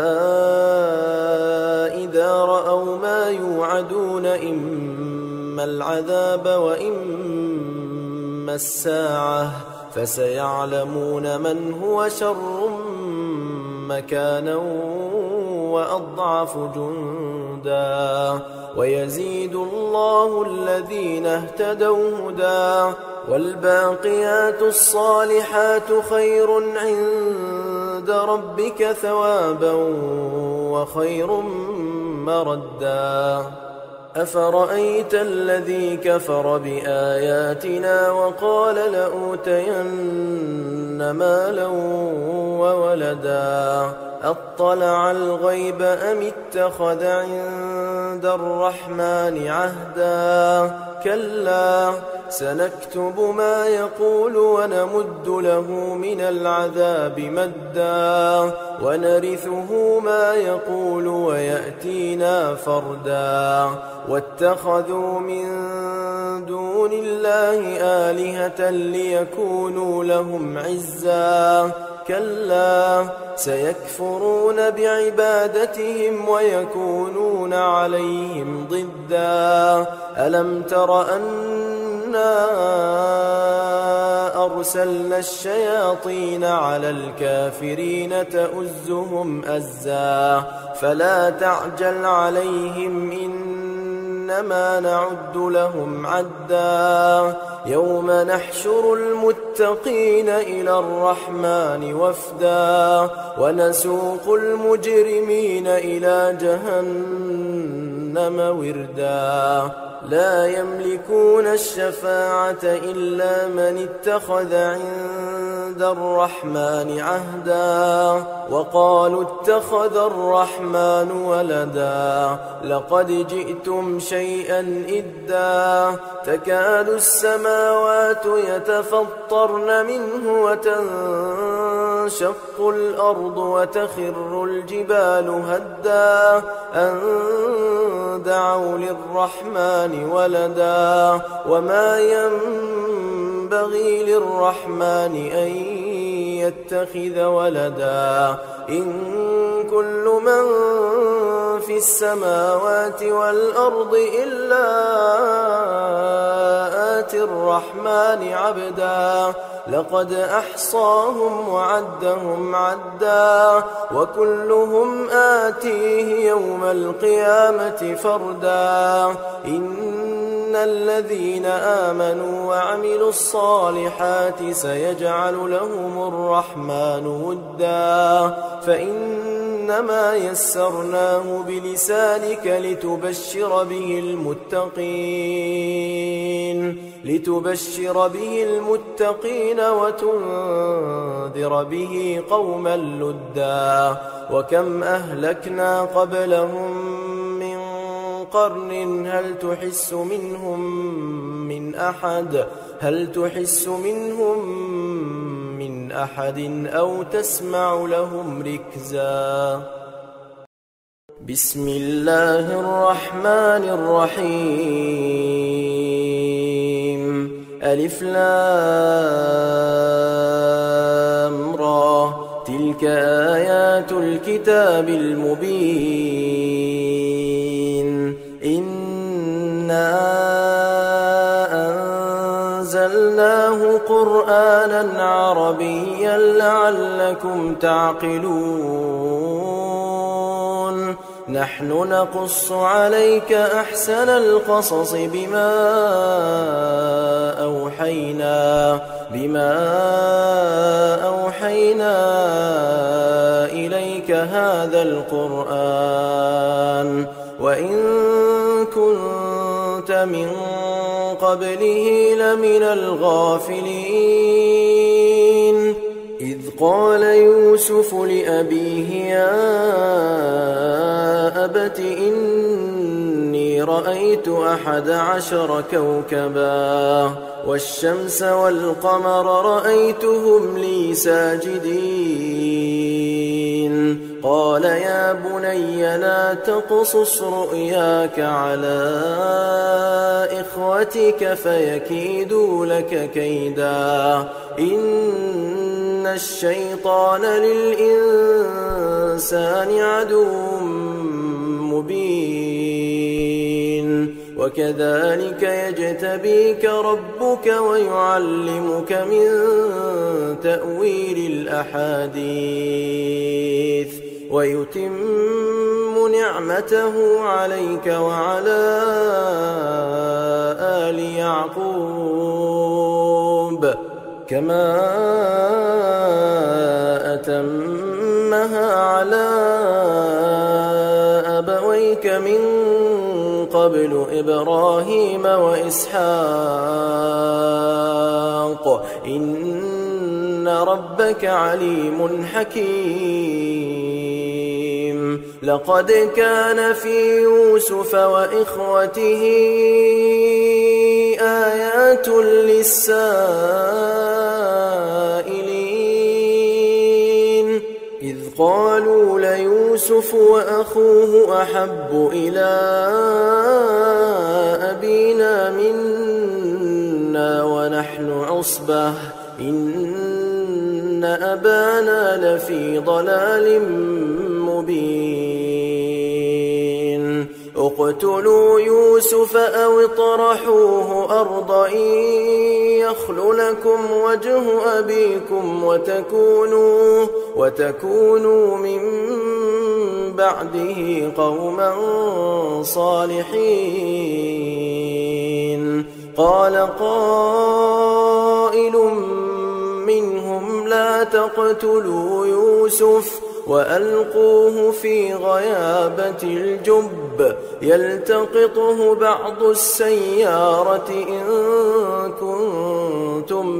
إذا رأوا ما يوعدون إما العذاب وإما الساعة فسيعلمون من هو شر مكانا وأضعف جندا ويزيد الله الذين اهتدوا هدى والباقيات الصالحات خير عند ربك ثوابا وخير مردا أفرأيت الذي كفر بآياتنا وقال لأوتين مالا وولدا أطلع الغيب أم اتخذ عند الرحمن عهدا كلا سنكتب ما يقول ونمد له من العذاب مدا ونرثه ما يقول ويأتينا فردا واتخذوا من دون الله آلهة ليكونوا لهم عزا كلا سيكفرون بعبادتهم ويكونون عليهم ضدا ألم تر أنا أرسلنا الشياطين على الكافرين تؤزهم أزا فلا تعجل عليهم إنما نعد لهم عدا يوم نحشر المتقين إلى الرحمن وفدا ونسوق المجرمين إلى جهنم وردا لا يملكون الشفاعة إلا من اتخذ عند الرحمن عهدا وقالوا اتخذ الرحمن ولدا لقد جئتم شيئا إدا تكاد السماوات يتفطرن منه وتنشق الأرض وتخر الجبال هدا أن دعوا للرحمن ولدا وما ينبغي للرحمن أن يتخذ ولدا إن كل من في السماوات والأرض إلا آتي الرحمن عبدا لقد أحصاهم وعدهم عدا وكلهم آتيه يوم القيامة فردا إن الذين آمنوا وعملوا الصالحات سيجعل لهم الرحمن ودا فإنما يسرناه بلسانك لتبشر به المتقين لتبشر به المتقين وتنذر به قوما لدا وكم أهلكنا قبلهم من قرن هل تحس منهم من أحد هل تحس منهم من أحد أو تسمع لهم ركزا. بسم الله الرحمن الرحيم. ألف لام را تلك آيات الكتاب المبين. إنا أنزلناه قرآنا عربيا لعلكم تعقلون. نحن نقص عليك أحسن القصص بما أوحينا بما أوحينا إليك هذا القرآن وإن كنت من قبله لمن الغافلين. إذ قال يوسف لأبيه يا أبت إني رأيت أحد عشر كوكبا والشمس والقمر رأيتهم لي ساجدين. قال يا بني لا تقصص رؤياك على إخوتك فيكيدوا لك كيدا إن الشيطان للإنسان عدو مبين. وكذلك يجتبيك ربك ويعلمك من تأويل الأحاديث ويتم نعمته عليك وعلى آل يعقوب كما أتمها على أبويك من قبل إبراهيم وإسحاق إن ربك عليم حكيم. لقد كان في يوسف وإخوته آيات للسائلين إذ قالوا ليوسف وأخوه أحب إلى أبينا منا ونحن عصبة إن أبانا لفي ضلال مبين. اقتلوا يوسف أو اطرحوه أرضا يخل لكم وجه أبيكم وتكونوا, وتكونوا من بعده قوما صالحين. قال قائل منهم لا تقتلوا يوسف وألقوه في غيابة الجب يلتقطه بعض السيارة إن كنتم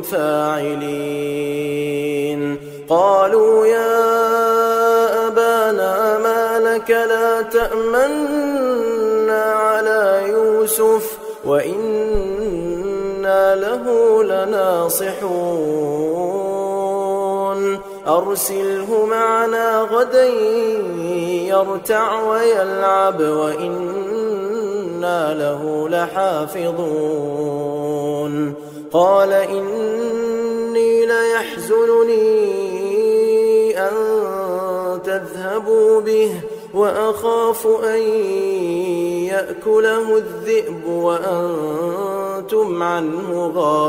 فاعلين. قالوا يا أبانا ما لك لا تأمنا على يوسف وإنا له لناصحون. أرسله معنا غدا يرتع ويلعب وإنا له لحافظون. قال إني ليحزنني أن تذهبوا به وأخاف أن يأكله الذئب وأنتم عنه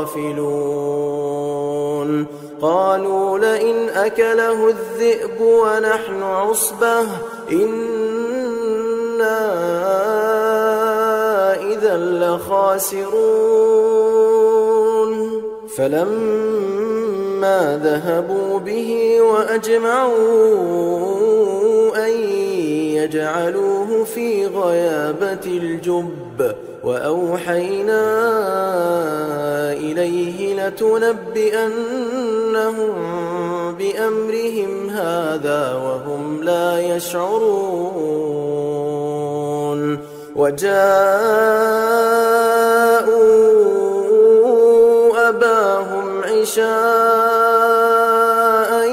غافلون. قالوا لئن أكله الذئب ونحن عصبة إنا إذا لخاسرون. فلما ذهبوا به وأجمعوا أن يجعلوه في غيابة الجب وأوحينا إليه لتنبئنهم بأمرهم هذا وهم لا يشعرون. وجاءوا أباهم عشاء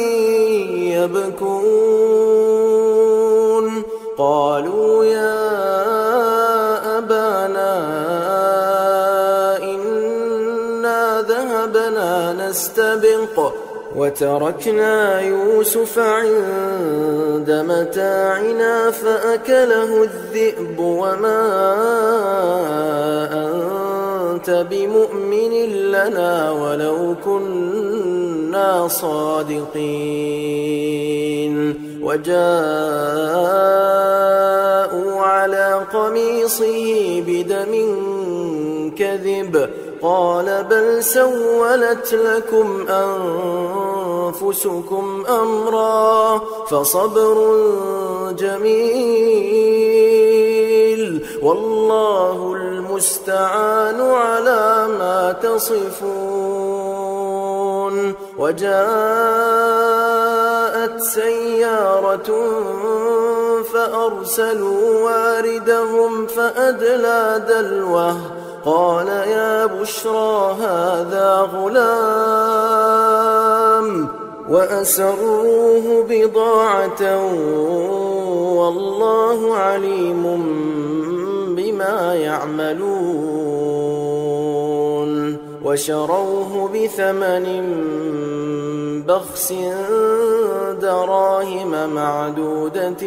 يبكون قالوا يا أبانا إنا ذهبنا نستبق وتركنا يوسف عند متاعنا فأكله الذئب وما أنت بمؤمن لنا ولو كنا صادقين وجاءوا على قميصه بدم كذب قال بل سولت لكم أنفسكم أمرا فصبر جميل والله المستعان على ما تصفون وجاءت سيارة فأرسلوا واردهم فأدلى دلوه قال يا بشرى هذا غلام وأسروه بضاعة والله عليم بما يعملون وشروه بثمن بخس دراهم معدودة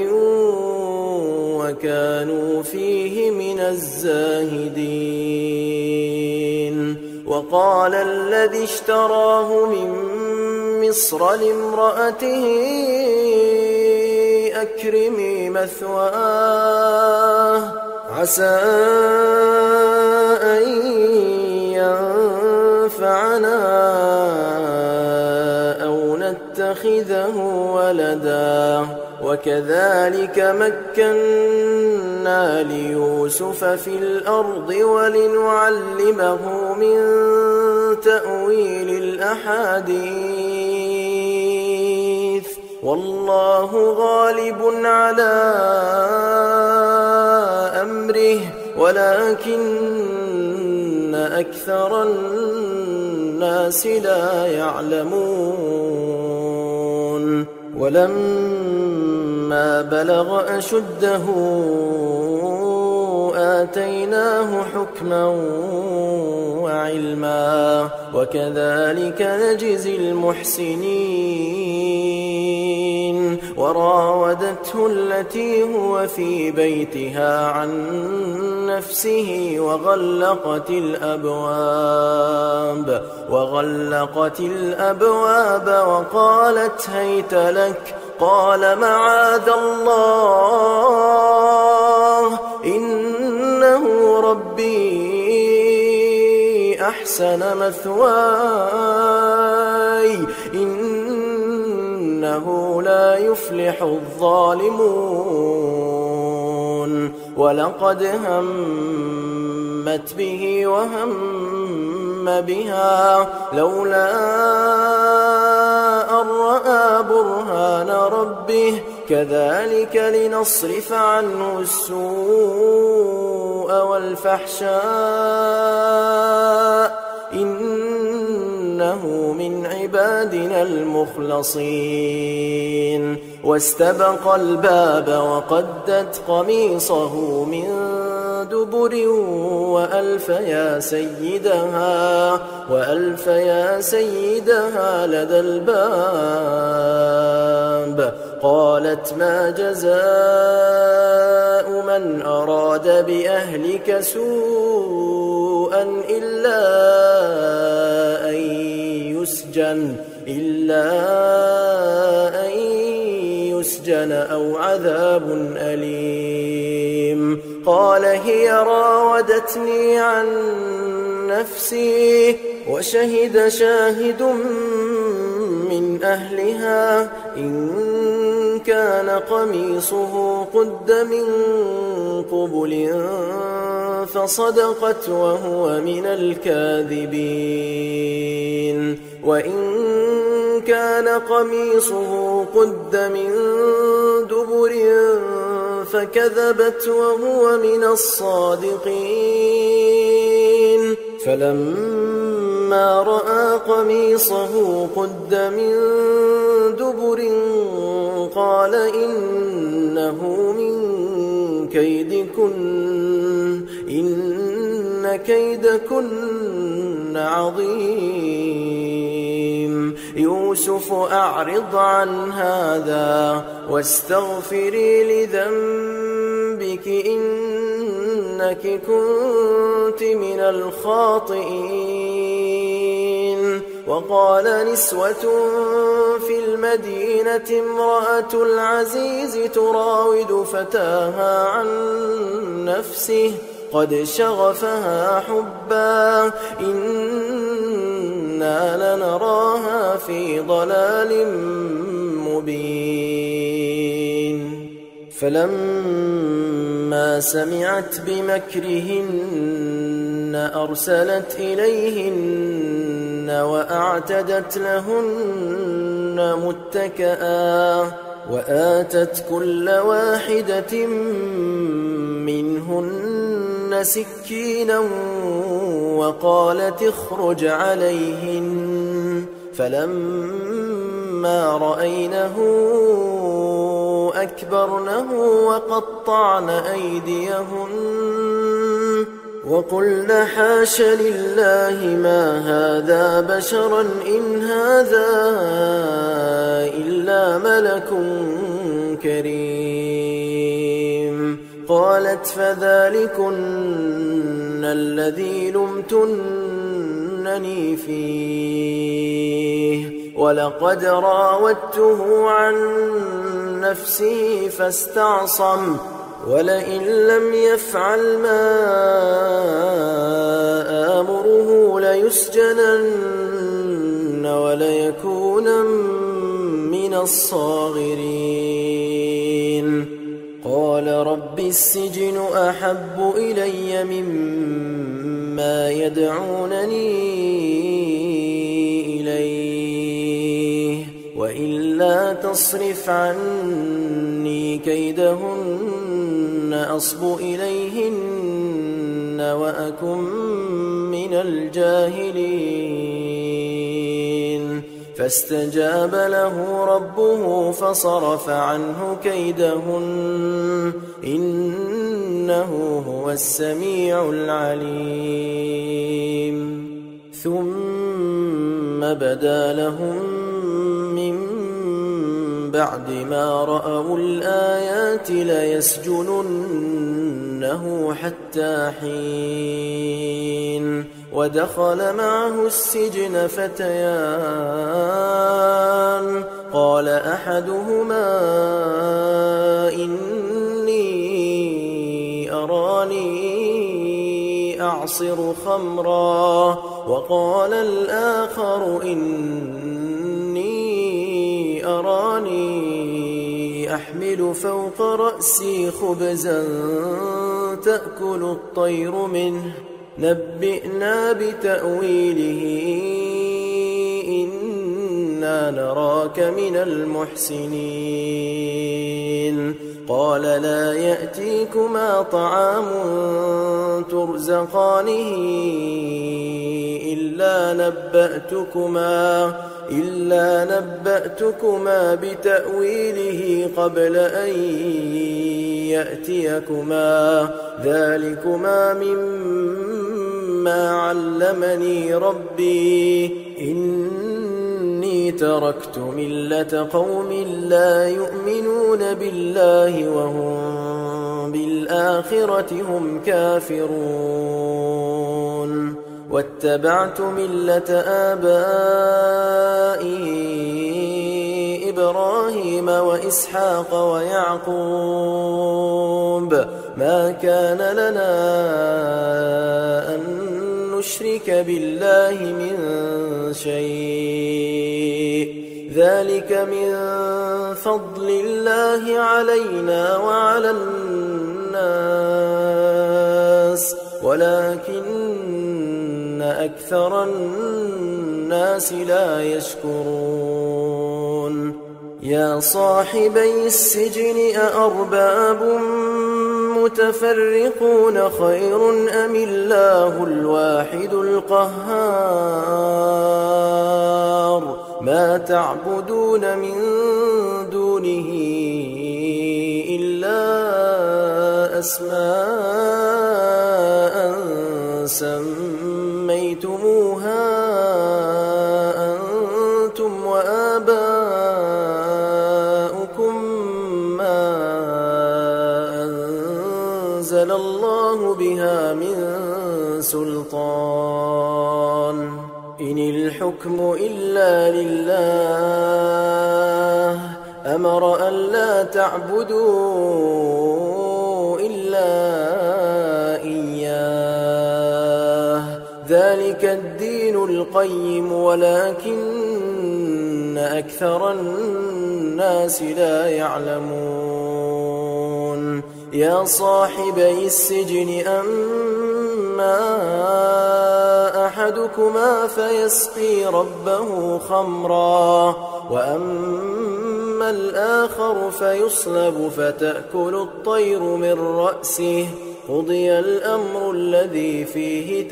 وكانوا فيه من الزاهدين وقال الذي اشتراه من مصر لامرأته أكرمي مثواه عسى أن ينفعنا أو نتخذه ولدا وكذلك مكنا ليوسف في الأرض ولنعلمه من تأويل الأحاديث والله غالب على أمره ولكن أكثر الناس لا يعلمون ولما بلغ أشده آتيناه حكما وعلما وكذلك نجزي المحسنين وراودته التي هو في بيتها عن نفسه وغلقت الأبواب وغلقت الأبواب وقالت هيت لك قال معاذ الله إنه ربي أحسن مثواي إنه لا يفلح الظالمون ولقد همت به وهم بها لولا أن رأى برهان ربه كذلك لنصرف عنه السوء والفحشاء إنه من عبادنا المخلصين واستبق الباب وقدت قميصه من دبر وألف يا سيدها وألف يا سيدها لدى الباب قالت ما جزاء من أراد بأهلك سوءا إلا أن يسجن إلا أن يسجن أو عذاب أليم قال هي راودتني عن نفسي وشهد شاهد من أهلها إن كان قميصه قد من قبل فصدقت وهو من الكاذبين وإن كان قميصه قد من دبر فكذبت وهو من الصادقين فلما رأى قميصه قد من دبر قال إنه من كيدكن إن كيدكن عظيم يوسف أعرض عن هذا واستغفري لذنبك إنك كنت من الخاطئين وقال نسوة في المدينة امرأة العزيز تراود فتاها عن نفسه قد شغفها حبا إنا لنراها في ضلال مبين فلما سمعت بمكرهن أرسلت إليهن وأعتدت لهن متكئا وآتت كل واحدة منهن سكينا وقالت اخرج عليهن فلما رأينه أكبرنه وقطعن أيديهن وقلن حاش لله ما هذا بشرا إن هذا إلا ملك كريم قالت فذلكن الذي لمتنني فيه ولقد راودته عن نفسه فاستعصم ولئن لم يفعل ما آمره ليسجنن وليكون من الصاغرين قال رب السجن أحب إلي مما يدعونني إليه وإلا تصرف عني كيدهن أصب إليهن وأكن من الجاهلين فاستجاب له ربه فصرف عنه كيدهن إنه هو السميع العليم ثم بدا لهم من بعد ما رأوا الآيات ليسجننه حتى حين ودخل معه السجن فتيان قال أحدهما إني أراني أعصر خمرا وقال الآخر إني أراني أحمل فوق رأسي خبزا تأكل الطير منه نبئنا بتأويله إنا نراك من المحسنين قال لا يأتيكما طعام ترزقانه إلا نبأتكما إلا نبأتكما بتأويله قبل أن يأتيكما ذلكما مما علمني ربي إني تركت ملة قوم لا يؤمنون بالله وهم بالآخرة هم كافرون واتبعت ملة آبائي إبراهيم وإسحاق ويعقوب ما كان لنا أن نشرك بالله من شيء ذلك من فضل الله علينا وعلى الناس ولكن أكثر الناس لا يشكرون يا صاحبي السجن أأرباب متفرقون خير أم الله الواحد القهار ما تعبدون من دونه إلا أسماء سميتموها أنتم وآباؤكم ما أنزل الله بها من سلطان إن الحكم إلا لله أمر أن لا تعبدوا إلا إياه ذلك الدين القيم ولكن أكثر الناس لا يعلمون يا صاحبي السجن أما أحدكما فيسقي ربه خمرا وأما الآخر فيصلب فتأكل الطير من رأسه قضي الأمر الذي فيه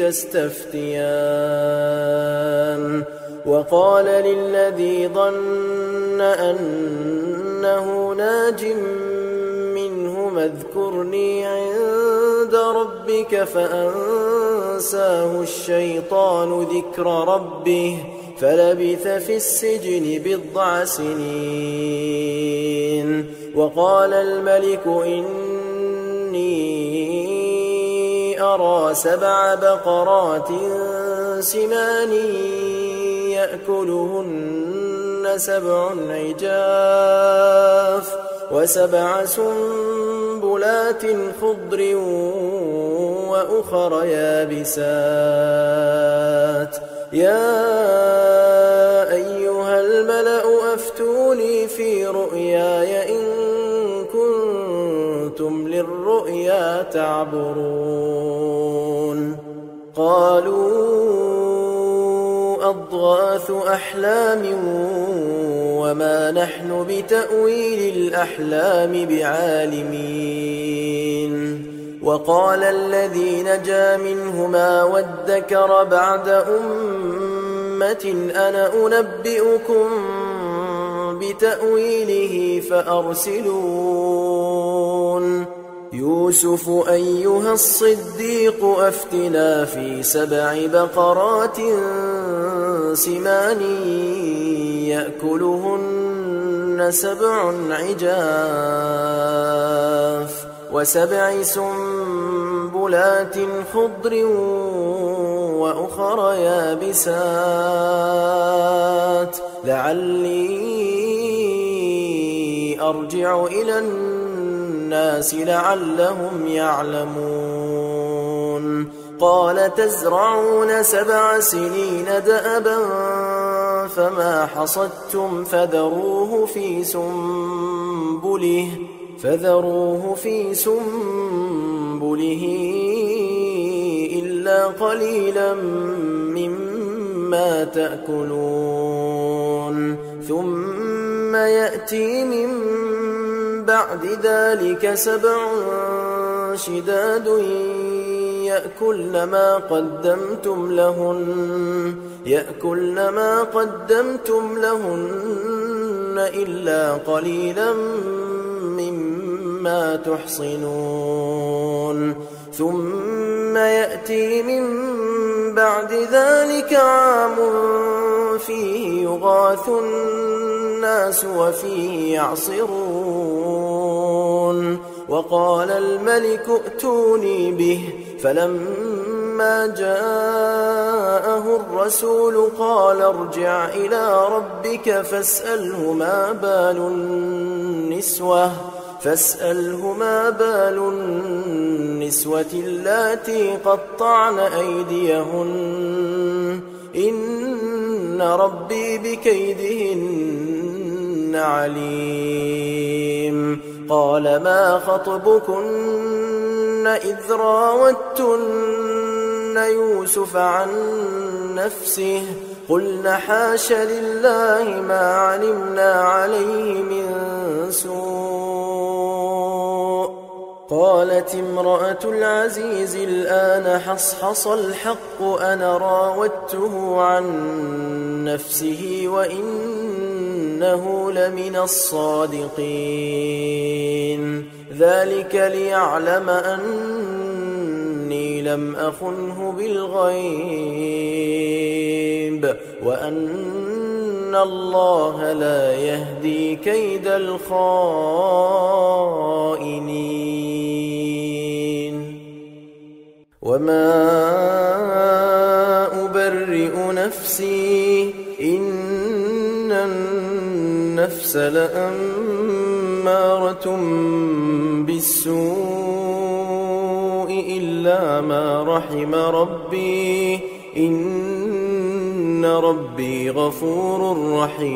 تستفتيان وقال للذي ظن أنه ناج منهما اذكرني عند ربك فأنساه الشيطان ذكر ربه فلبث في السجن بضع سنين وقال الملك إني أرى سبع بقرات سمان يأكلهن سبع عجاف وسبع سنبلات خضر وأخر يابسات يا أيها الملأ أفتوني في رؤياي إن كنتم للرؤيا تعبرون قالوا أضغاث أحلام وما نحن بتأويل الأحلام بعالمين وقال الذي نجا منهما وادكر بعد أمة أنا أنبئكم بتأويله فأرسلون يوسف أيها الصديق أفتنا في سبع بقرات سمان يأكلهن سبع عجاف وسبع سنبلات خضر وأخر يابسات لعلي أرجع إلى الناس لعلهم يعلمون قال تزرعون سبع سنين دأبا فما حصدتم فذروه في سنبله فذروه في سنبله إلا قليلا مما تأكلون ثم يأتي من بعد ذلك سبع شداد يأكلن ما قدمتم لهن يأكلن ما قدمتم لهن إلا قليلا مما تحصنون ثم يأتي من بعد ذلك عام فيه يغاث الناس وفيه يعصرون وقال الملك ائتوني به فلما جاءه الرسول قال ارجع إلى ربك فاسأله ما بال النسوة فاسأله ما بال النسوة اللاتي قطعن أيديهن إن ربي بكيدهن عليم قال ما خطبكن إذ راوتن يوسف عن نفسه قلنا حاش لله ما علمنا عليه من سوء. قالت امرأة العزيز الآن حصحص الحق أنا راودته عن نفسه وإنه لمن الصادقين. ذلك ليعلم أني لم أخنه بالغيب وأن الله لا يهدي كيد الخائنين. وما أبرئ نفسي إن النفس لأمارة بالسوء إلا ما رحم ربي إن ربي غفور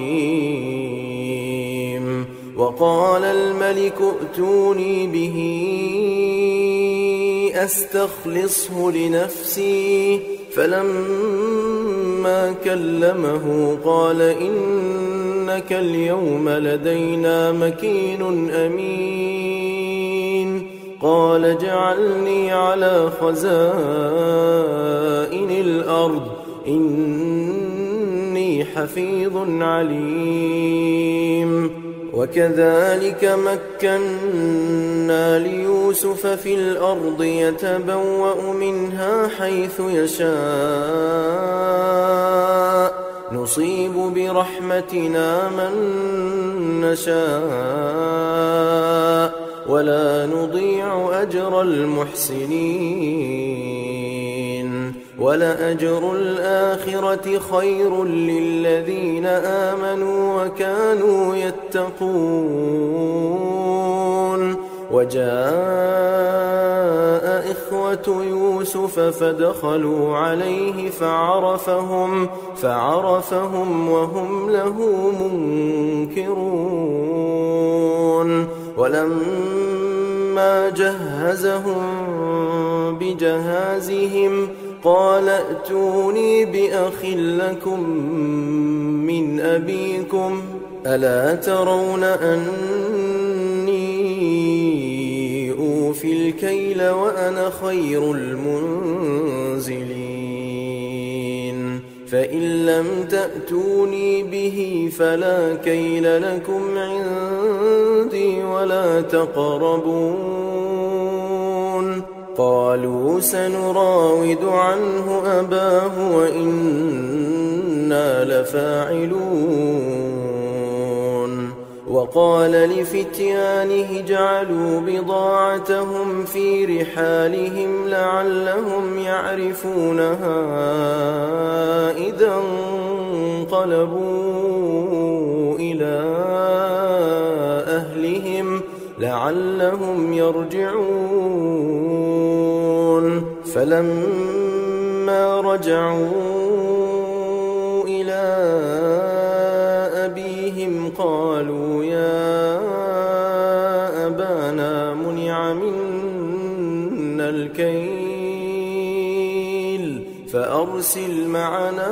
رحيم. وقال الملك ائتوني به أستخلصه لنفسي فلما كلمه قال إنك اليوم لدينا مكين أمين. قال اجعلني على خزائن الأرض إني حفيظ عليم. وكذلك مكنا ليوسف في الأرض يتبوأ منها حيث يشاء نصيب برحمتنا من نشاء ولا نضيع أجر المحسنين. ولأجر الآخرة خير للذين آمنوا وكانوا يتقون. وجاء إخوة يوسف فدخلوا عليه فعرفهم فعرفهم وهم له منكرون. ولما جهزهم بجهازهم قال ائتوني بأخ لكم من أبيكم ألا ترون أني أوفي الكيل وأنا خير المنزلين. فإن لم تأتوني به فلا كيل لكم عندي ولا تقربون. قالوا سنراود عنه أباه وإنا لفاعلون. وقال لفتيانه اجعلوا بضاعتهم في رحالهم لعلهم يعرفونها إذا انقلبوا إلى أهلهم لعلهم يرجعون. فلما رجعوا إلى أبيهم قالوا يا أبانا منع منا الكيل فأرسل معنا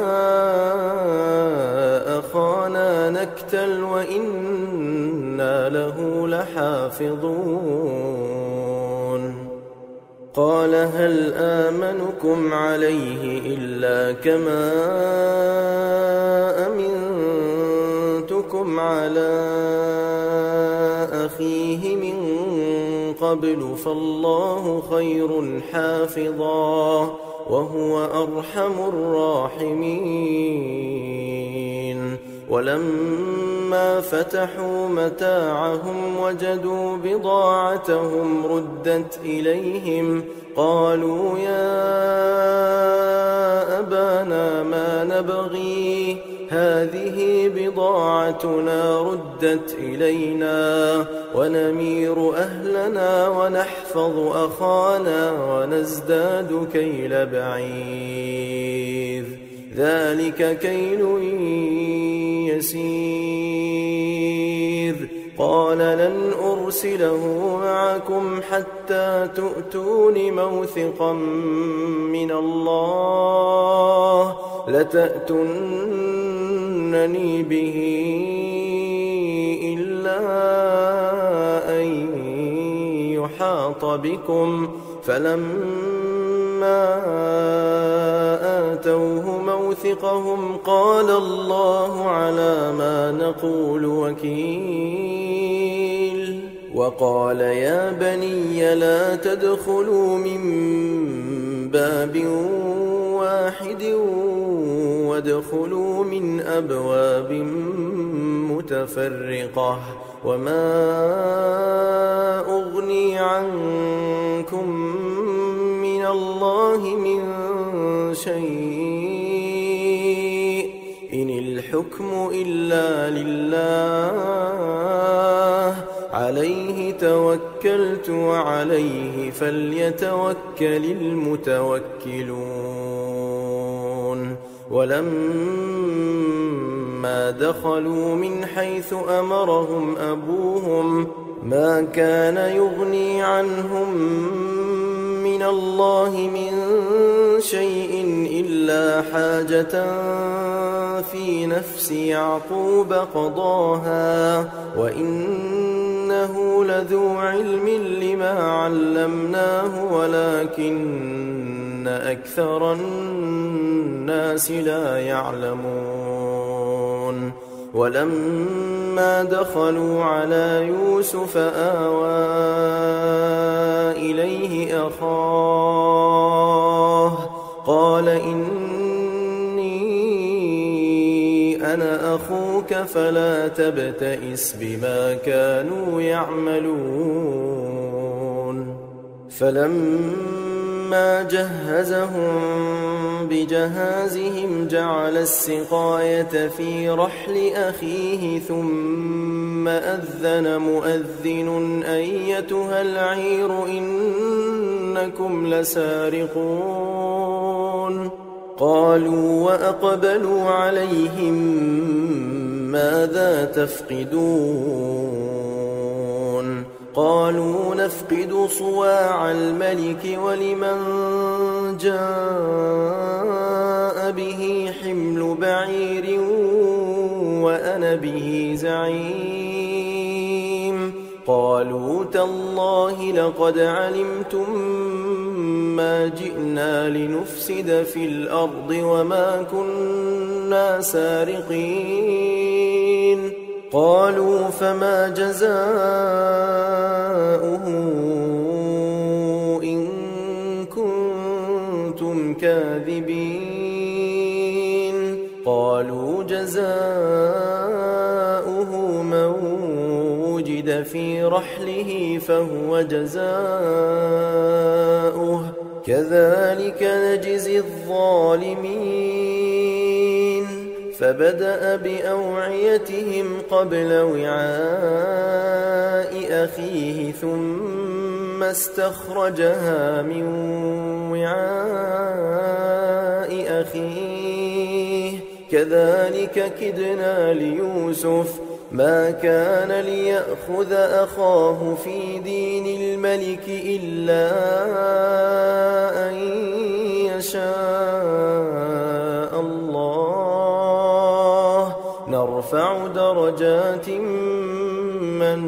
أخانا نكتل وإنا له لحافظون. قال هل آمنكم عليه إلا كما أمنتكم على أخيه من قبل فالله خير حافظا وهو أرحم الراحمين. ولما فتحوا متاعهم وجدوا بضاعتهم ردت إليهم قالوا يا أبانا ما نبغي هذه بضاعتنا ردت إلينا ونمير أهلنا ونحفظ أخانا ونزداد كيل بعير ذلك كيل يسير. قال لن أرسله معكم حتى تؤتون موثقا من الله لتأتونني به إلا أن يحاط بكم فلما آتوه موثقهم قال الله على ما نقول وكيل وقال يا بني لا تدخلوا من باب واحد وادخلوا من أبواب متفرقة وما أغني عنكم من الله من شيء إن الحكم إلا لله عليه توكلت وعليه فليتوكل المتوكلون ولما دخلوا من حيث أمرهم أبوهم ما كان يغني عنهم من الله من شيء إلا حاجة في نفس يعقوب قضاها وإنه لذو علم لما علمناه ولكن أكثر الناس لا يعلمون ولما دخلوا على يوسف آوى إليه أخاه قال إني أنا أخوك فلا تبتئس بما كانوا يعملون فلما جهزهم بجهازهم جعل السقاية في رحل أخيه ثم أذن مؤذن أيتها العير إنكم لسارقون قالوا وأقبلوا عليهم ماذا تفقدون قالوا نفقد صواع الملك ولمن جاء به حمل بعير وأنا به زعيم قالوا تالله لقد علمتم ما جئنا لنفسد في الأرض وما كنا سارقين قالوا فما جزاؤه إن كنتم كاذبين قالوا جزاؤه من وجد في رحله فهو جزاؤه كذلك نجزي الظالمين فبدأ بأوعيتهم قبل وعاء أخيه ثم استخرجها من وعاء أخيه كذلك كدنا ليوسف ما كان ليأخذ أخاه في دين الملك إلا أن يشاء الله نرفع درجات من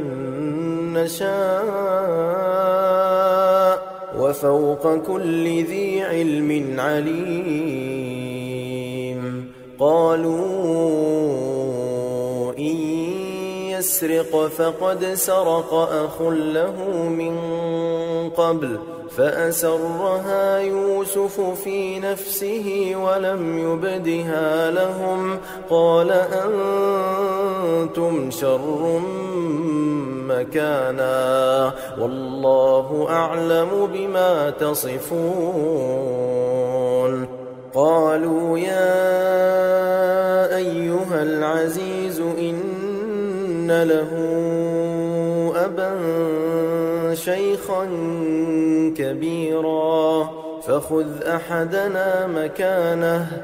نشاء وفوق كل ذي علم عليم قالوا إن يسرق فقد سرق أخ له من قبل فأسرها يوسف في نفسه ولم يبدها لهم قال أنتم شر مكانا والله أعلم بما تصفون قالوا يا أيها العزيز إن له أبا شيخا كبيرا فخذ أحدنا مكانه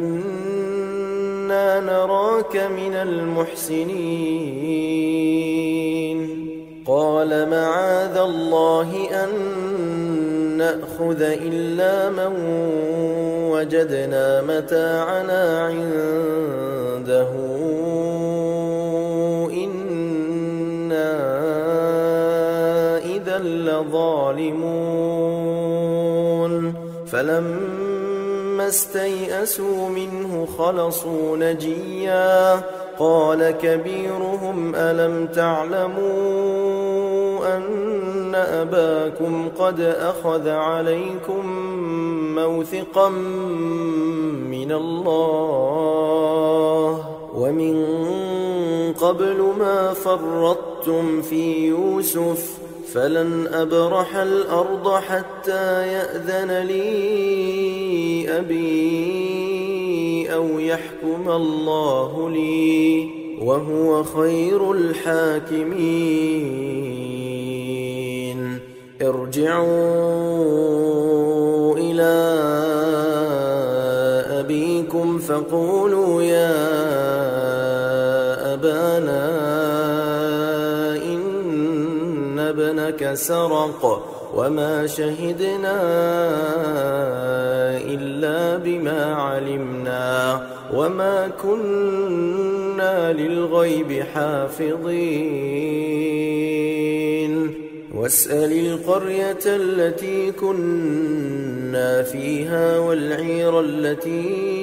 إنا نراك من المحسنين قال معاذ الله أن نأخذ إلا من وجدنا متاعنا عنده إنا إذا لظالمون فلما استيئسوا منه خلصوا نجيا قال كبيرهم ألم تعلموا أن أباكم قد أخذ عليكم موثقا من الله ومن قبل ما فرطتم في يوسف فلن أبرح الأرض حتى يأذن لي أبي أو يحكم الله لي وهو خير الحاكمين ارجعوا إلى أبيكم فقولوا يا أبانا إن ابنك سرق وما شهدنا إلا بما علمنا وما كنا للغيب حافظين واسأل القرية التي كنا فيها والعير التي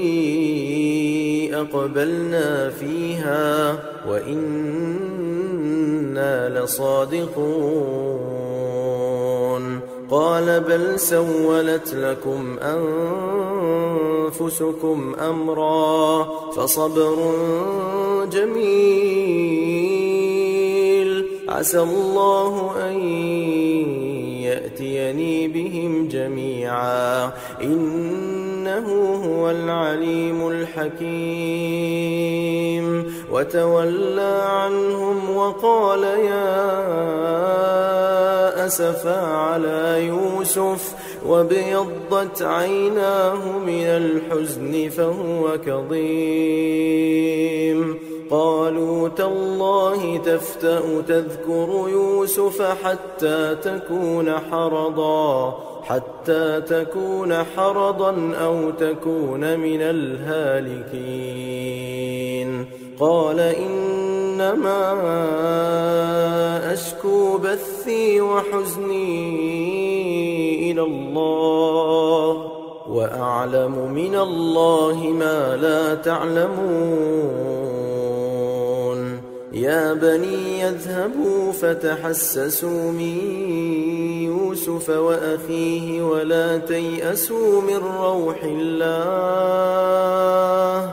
أقبلنا فيها وإنا لصادقون قال بل سولت لكم أنفسكم أمرا فصبر جميل عسى الله أن يأتيني بهم جميعا إنه هو العليم الحكيم وتولى عنهم وقال يا أسفا على يوسف وابيضت عيناه من الحزن فهو كظيم قالوا تالله تفتأ تذكر يوسف حتى تكون حرضا حتى تكون حرضا أو تكون من الهالكين قال إنما أشكو بثي وحزني إلى الله وأعلم من الله ما لا تعلمون يا بني يذهبوا فتحسسوا من يوسف وأخيه ولا تيأسوا من روح الله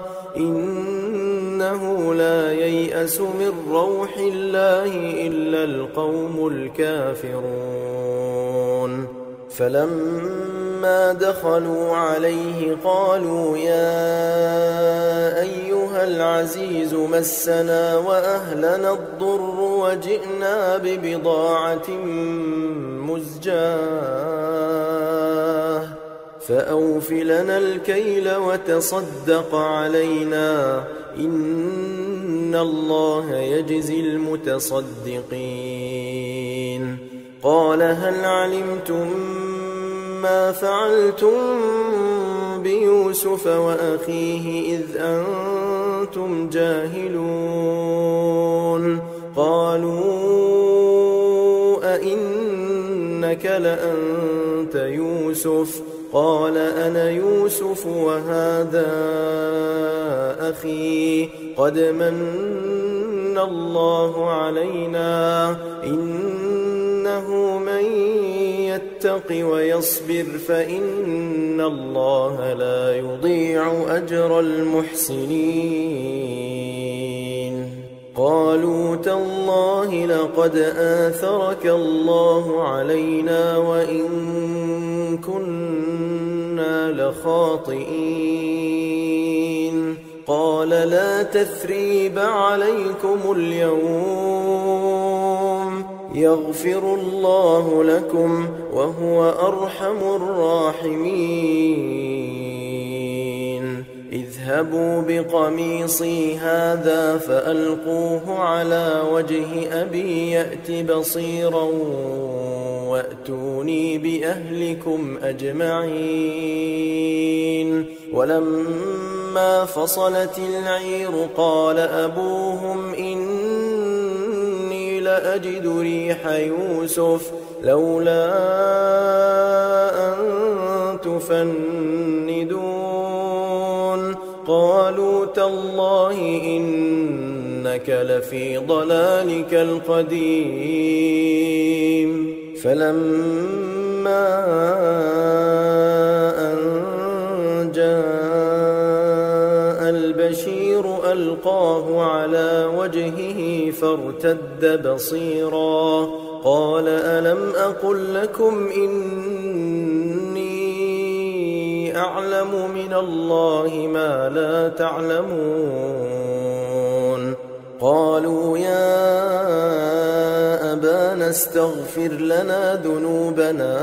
إنه لا ييأس من روح الله إلا القوم الكافرون فلما دخلوا عليه قالوا يا أيها العزيز مسنا وأهلنا الضر وجئنا ببضاعة مزجاة فأوف لنا الكيل وتصدق علينا إن الله يجزي المتصدقين قال هل علمتم ما فعلتم بيوسف وأخيه إذ أنتم جاهلون قالوا أئنك لأنت يوسف قال أنا يوسف وهذا أخي قد من الله علينا إنه من يتق ويصبر فإن الله لا يضيع أجر المحسنين قالوا تالله لقد آثرك الله علينا وإن كنا لخاطئين قال لا تثريب عليكم اليوم يغفر الله لكم وهو أرحم الراحمين اذهبوا بقميصي هذا فألقوه على وجه أبي يأت بصيرا وأتوني بأهلكم أجمعين. ولما فصلت العير قال أبوهم إني لأجد ريح يوسف لولا أن تفندون. قالوا تالله إنك لفي ضلالك القديم. فلما أن جاء البشير ألقاه على وجهه فارتد بصيرا قال ألم أقل لكم إني أعلم من الله ما لا تعلمون. قالوا يا أبانا استغفر لنا ذنوبنا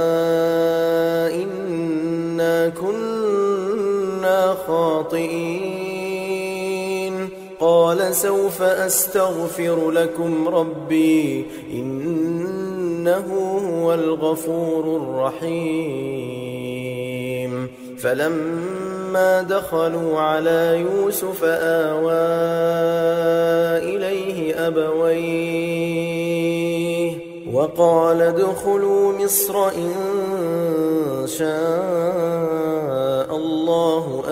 إنا كنا خاطئين. قال سوف أستغفر لكم ربي إنه هو الغفور الرحيم. فلما دخلوا على يوسف آوى إليه أبويه وقال ادخلوا مصر إن شاء الله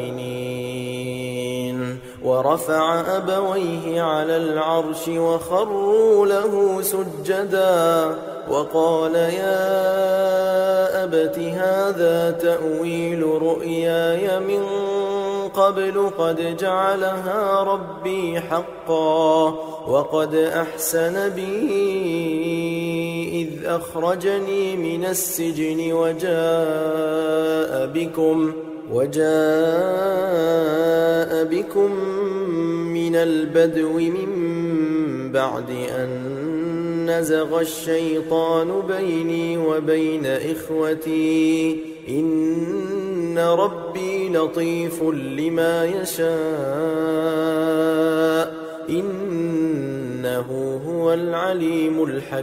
آمنين. ورفع أبويه على العرش وخروا له سجدا وقال يا أبت هذا تأويل رؤياي من قبل قد جعلها ربي حقا وقد أحسن بي إذ أخرجني من السجن وجاء بكم وجاء بكم من البدو من بعد أن نزغ الشيطان بيني وبين إخوتي إن ربي لطيف لما يشاء إنه هو العليم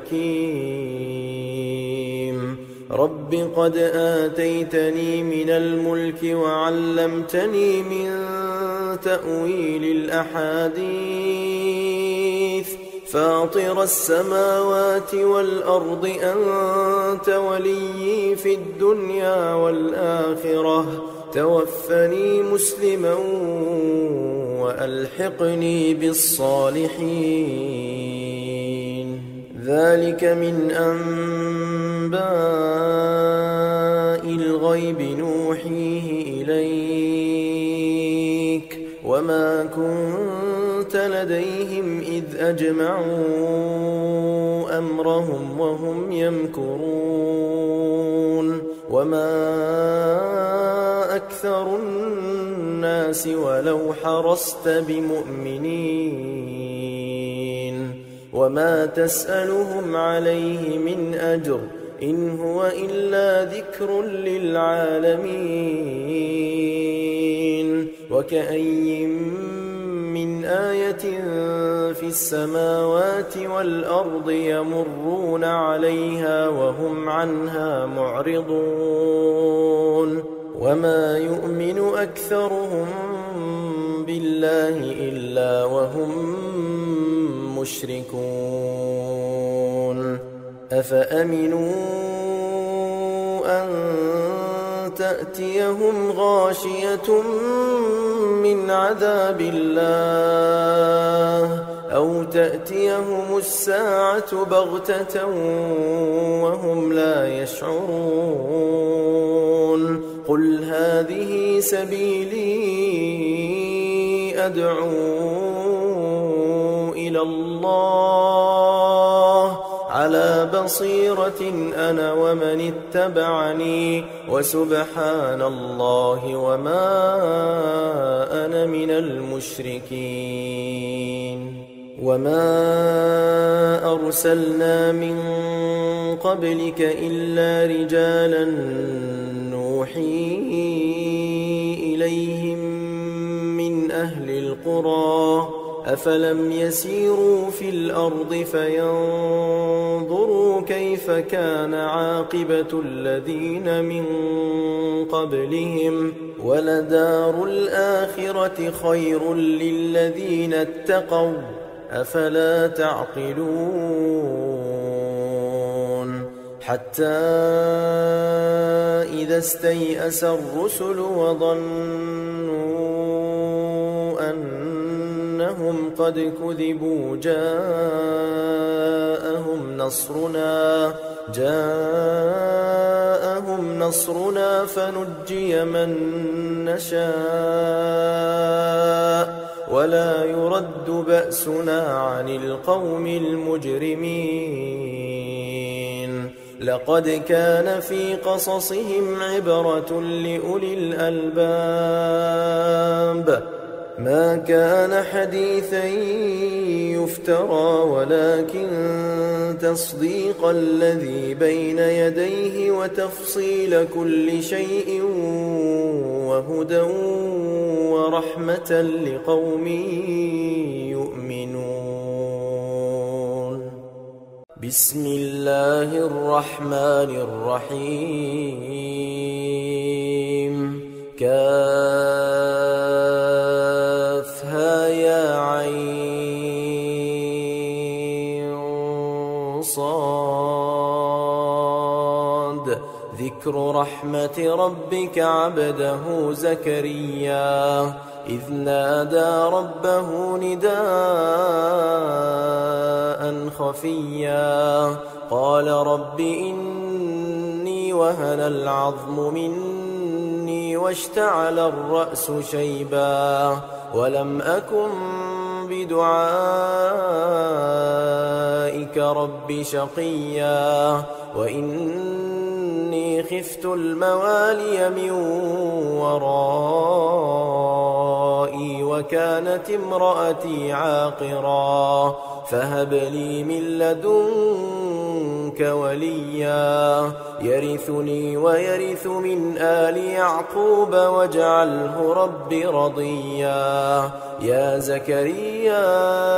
الحكيم. رب قد آتيتني من الملك وعلمتني من تأويل الأحاديث فاطر السماوات والأرض أنت وليي في الدنيا والآخرة توفني مسلما وألحقني بالصالحين. ذلك من أنباء الغيب نوحيه إليك وما كنت لديهم إذ أجمعوا أمرهم وهم يمكرون. وما أكثر الناس ولو حرصت بمؤمنين وما تسألهم عليه من أجر إن هو إلا ذكر للعالمين. وكأي من آية في السماوات والأرض يمرون عليها وهم عنها معرضون وما يؤمن أكثرهم بالله إلا وهم مشركون. أفأمنوا أن تأتيهم غاشية من عذاب الله أو تأتيهم الساعة بغتة وهم لا يشعرون. قل هذه سبيلي أدعو إلى الله على بصيرة أنا ومن اتبعني وسبحان الله وما أنا من المشركين. وما أرسلنا من قبلك إلا رجالا نوحي إليهم القرى أفلم يسيروا في الأرض فينظروا كيف كان عاقبة الذين من قبلهم ولدار الآخرة خير للذين اتقوا أفلا تعقلون حتى إذا استيأس الرسل وظنوا أنهم قد كذبوا جاءهم نصرنا جاءهم نصرنا فنجي من نشاء ولا يرد بأسنا عن القوم المجرمين لقد كان في قصصهم عبرة لأولي الألباب ما كان حديثا يفترى ولكن تصديق الذي بين يديه وتفصيل كل شيء وهدى ورحمة لقوم يؤمنون بسم الله الرحمن الرحيم كافها يا عين صاد ذكر رحمة ربك عبده زكريا إذ نادى ربه نداء خفيا قال رب إني وهن العظم مني واشتعل الرأس شيبا ولم أكن بدعائك رب شقيا وإني خفت الموالي من ورائي وكانت امرأتي عاقرا فهب لي من لدنك وليا يرثني ويرث من آل يعقوب واجعله رب رضيا يا زكريا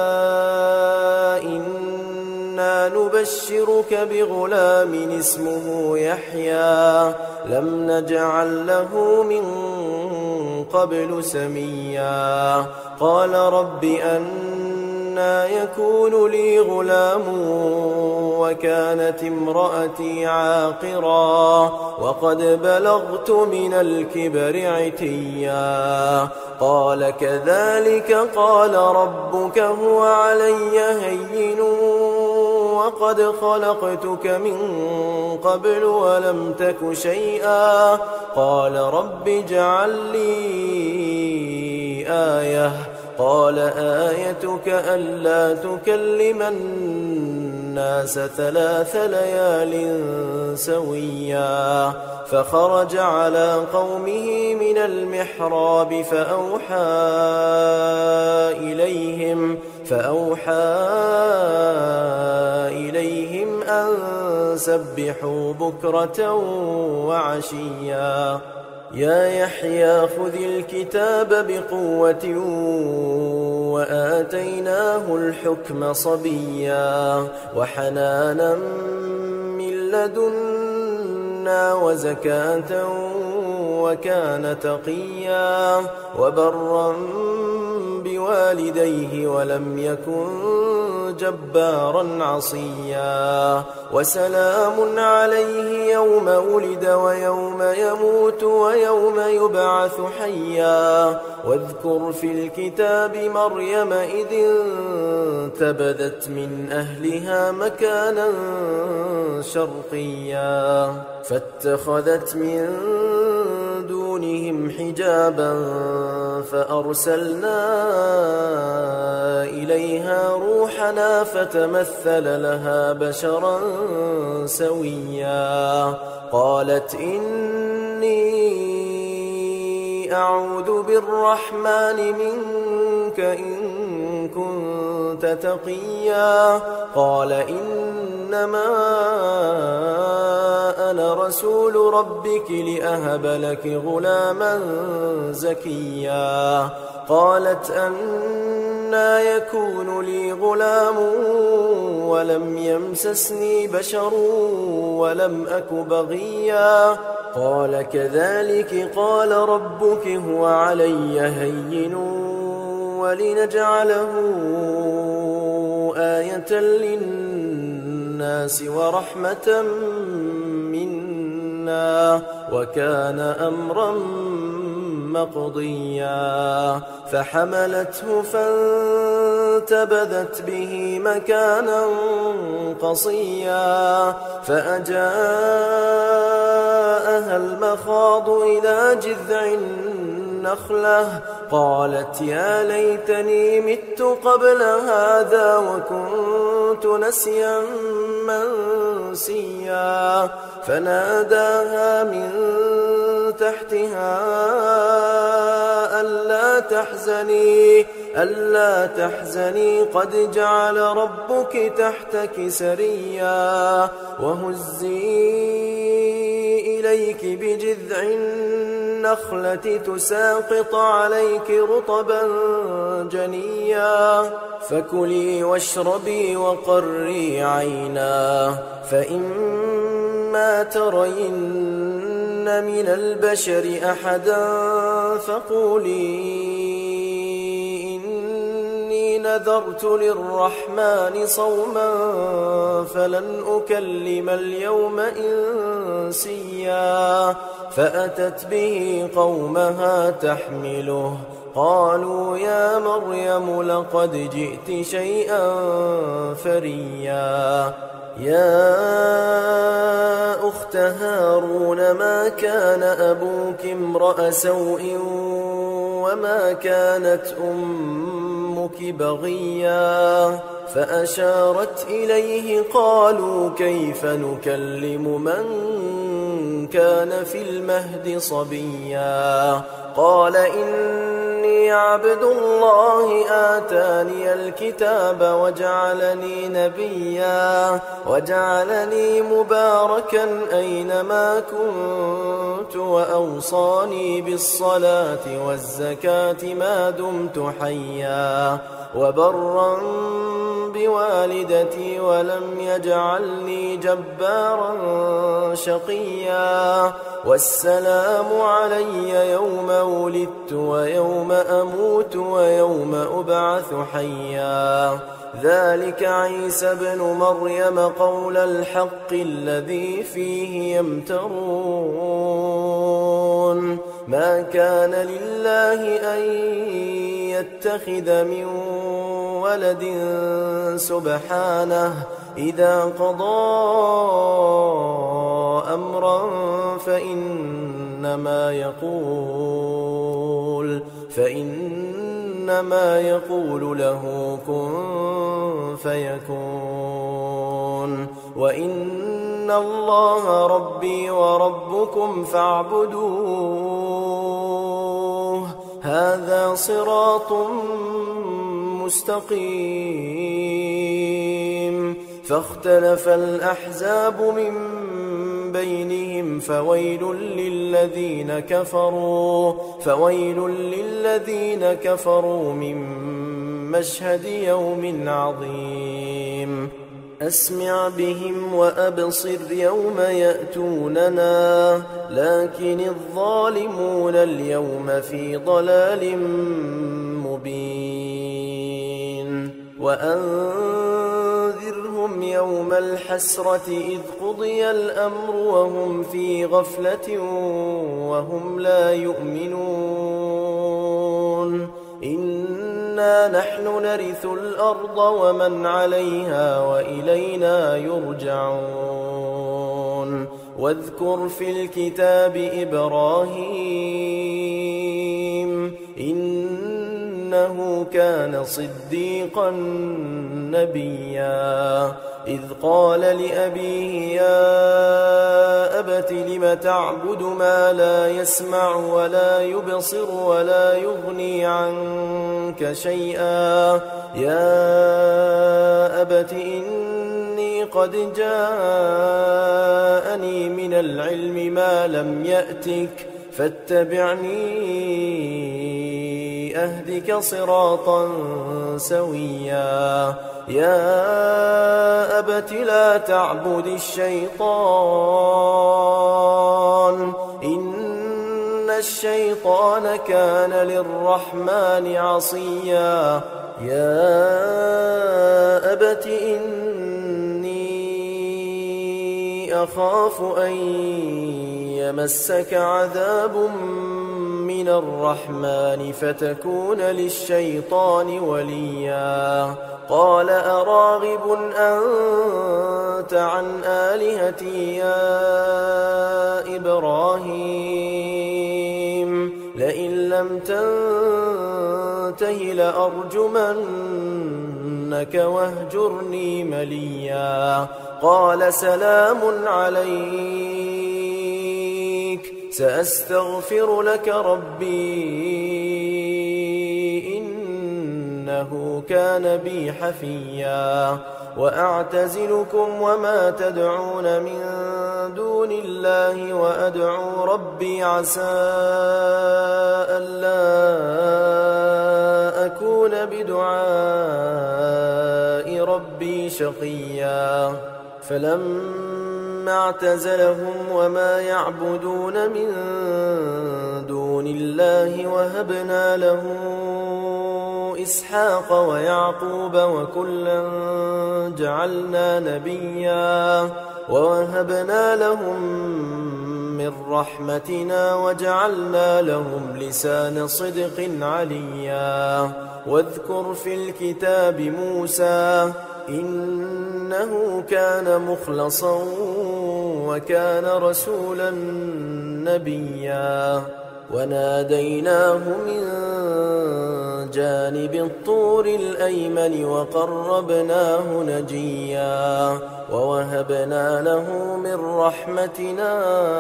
إنا نبشرك بغلام اسمه يحيى لم نجعل له من قبل سميا قال رب أنى يكون لي غلام وكانت امرأتي عاقرا وقد بلغت من الكبر عتيا قال كذلك قال ربك هو علي هين وقد خلقتك من قبل ولم تك شيئا قال رب اجعل لي آية قال آيتك ألا تكلم الناس ثلاث ليال سويا فخرج على قومه من المحراب فأوحى إليهم فأوحى إليهم أن سبحوا بكرة وعشيا يا يحيى خذ الكتاب بقوة وآتيناه الحكم صبيا وحنانا من لدنا وزكاة وكان تقيا وبرا بوالديه ولم يكن جبارا عصيا وسلام عليه يوم ولد ويوم يموت ويوم يبعث حيا واذكر في الكتاب مريم إذ انتبذت من أهلها مكانا شرقيا فاتخذت من دونهم حجابا فأرسلنا إليها روحنا فتمثل لها بشرا سويا قالت إني أعوذ بالرحمن منك إن كنت تقيا قال إنما أنا رسول ربك لأهب لك غلاما زكيا قالت أنى يكون لي غلام ولم يمسسني بشر ولم أك بغيا قال كذلك قال ربك هو علي هين ولنجعله آية للناس ورحمة منا وكان أمرا مقضيا فحملته فانتبذت به مكانا قصيا فأجاءها المخاض إلى جذع النخلة قالت يا ليتني مت قبل هذا وكنت نسيا منسيا فناداها من تحتها ألا تحزني ألا تحزني قد جعل ربك تحتك سريا وهزي إليك بجذع النخلة تساقط عليك رطبا جنيا فكلي واشربي وقري عينا فإما ترين من البشر أحدا فقولي إني نذرت للرحمن صوما فلن أكلم اليوم إنسيا فأتت به قومها تحمله قالوا يا مريم لقد جئت شيئا فريا يا أخت هارون ما كان أبوك امرأ سوء وما كانت أمك بغيا فأشارت إليه قالوا كيف نكلم من كان في المهد صبيا قال إني عبد الله آتاني الكتاب وجعلني نبيا وجعلني مباركا أينما كنت وأوصاني بالصلاة والزكاة ما دمت حيا وبرا بوالدتي ولم يجعلني جبارا شقيا والسلام علي يوم ولدت ويوم أموت ويوم أبعث حيا ذلك عيسى ابن مريم قول الحق الذي فيه يمترون ما كان لله أن يتخذ من ولد سبحانه إذا قضى أمرا فإنما يقول فإنما يقول له كن فيكون وإن الله ربي وربكم فاعبدوه هذا صراط مستقيم فاختلف الأحزاب من بينهم فويل للذين كفروا فويل للذين كفروا من مشهد يوم عظيم أسمع بهم وأبصر يوم يأتوننا لكن الظالمون اليوم في ضلال مبين وأنذرهم يوم الحسرة إذ قضي الأمر وهم في غفلة وهم لا يؤمنون إنا نحن نرث الأرض ومن عليها وإلينا يرجعون واذكر في الكتاب إبراهيم إنه كان صديقا نبيا إذ قال لأبيه يا أبت لم تعبد ما لا يسمع ولا يبصر ولا يغني عنك شيئا يا أبت إني قد جاءني من العلم ما لم يأتك فاتبعني أهدك صراطا سويا يا أبت لا تعبد الشيطان إن الشيطان كان للرحمن عصيا يا أبت إني أخاف أن يمسك عذاب من الرحمن فتكون للشيطان وليا قال أراغب أنت عن آلهتي يا إبراهيم لئن لم تنته لأرجمنك واهجرني مليا قال سلام عليك سأستغفر لك ربي إنه كان بي حفيا وأعتزلكم وما تدعون من دون الله وأدعو ربي عسى ألا أكون بدعاء ربي شقيا فلما اعتزلهم وما يعبدون من دون الله وهبنا له إسحاق ويعقوب وكلا جعلنا نبيا ووهبنا لهم من رحمتنا وجعلنا لهم لسان صدق عليا واذكر في الكتاب موسى إنه كان مخلصا وكان رسولا نبيا وناديناه من جانب الطور الأيمن وقربناه نجيا ووهبنا له من رحمتنا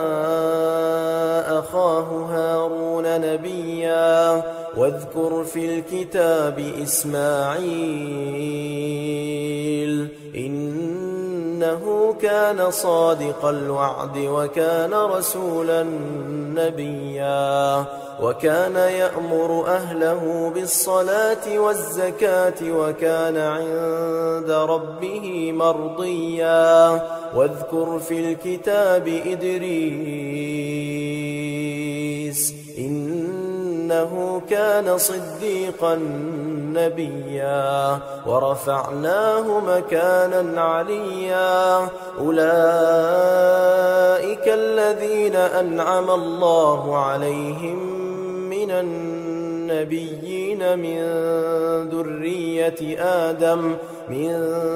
أخاه هارون نبيا واذكر في الكتاب إسماعيل إنه كان صادق الوعد وكان رسولا نبيا وكان يأمر أهله بالصلاة والزكاة وكان عند ربه مرضيا واذكر في الكتاب إدريس إنه كان صديقا نبيا ورفعناه مكانا عليا أولئك الذين أنعم الله عليهم من النبيين من ذرية آدم من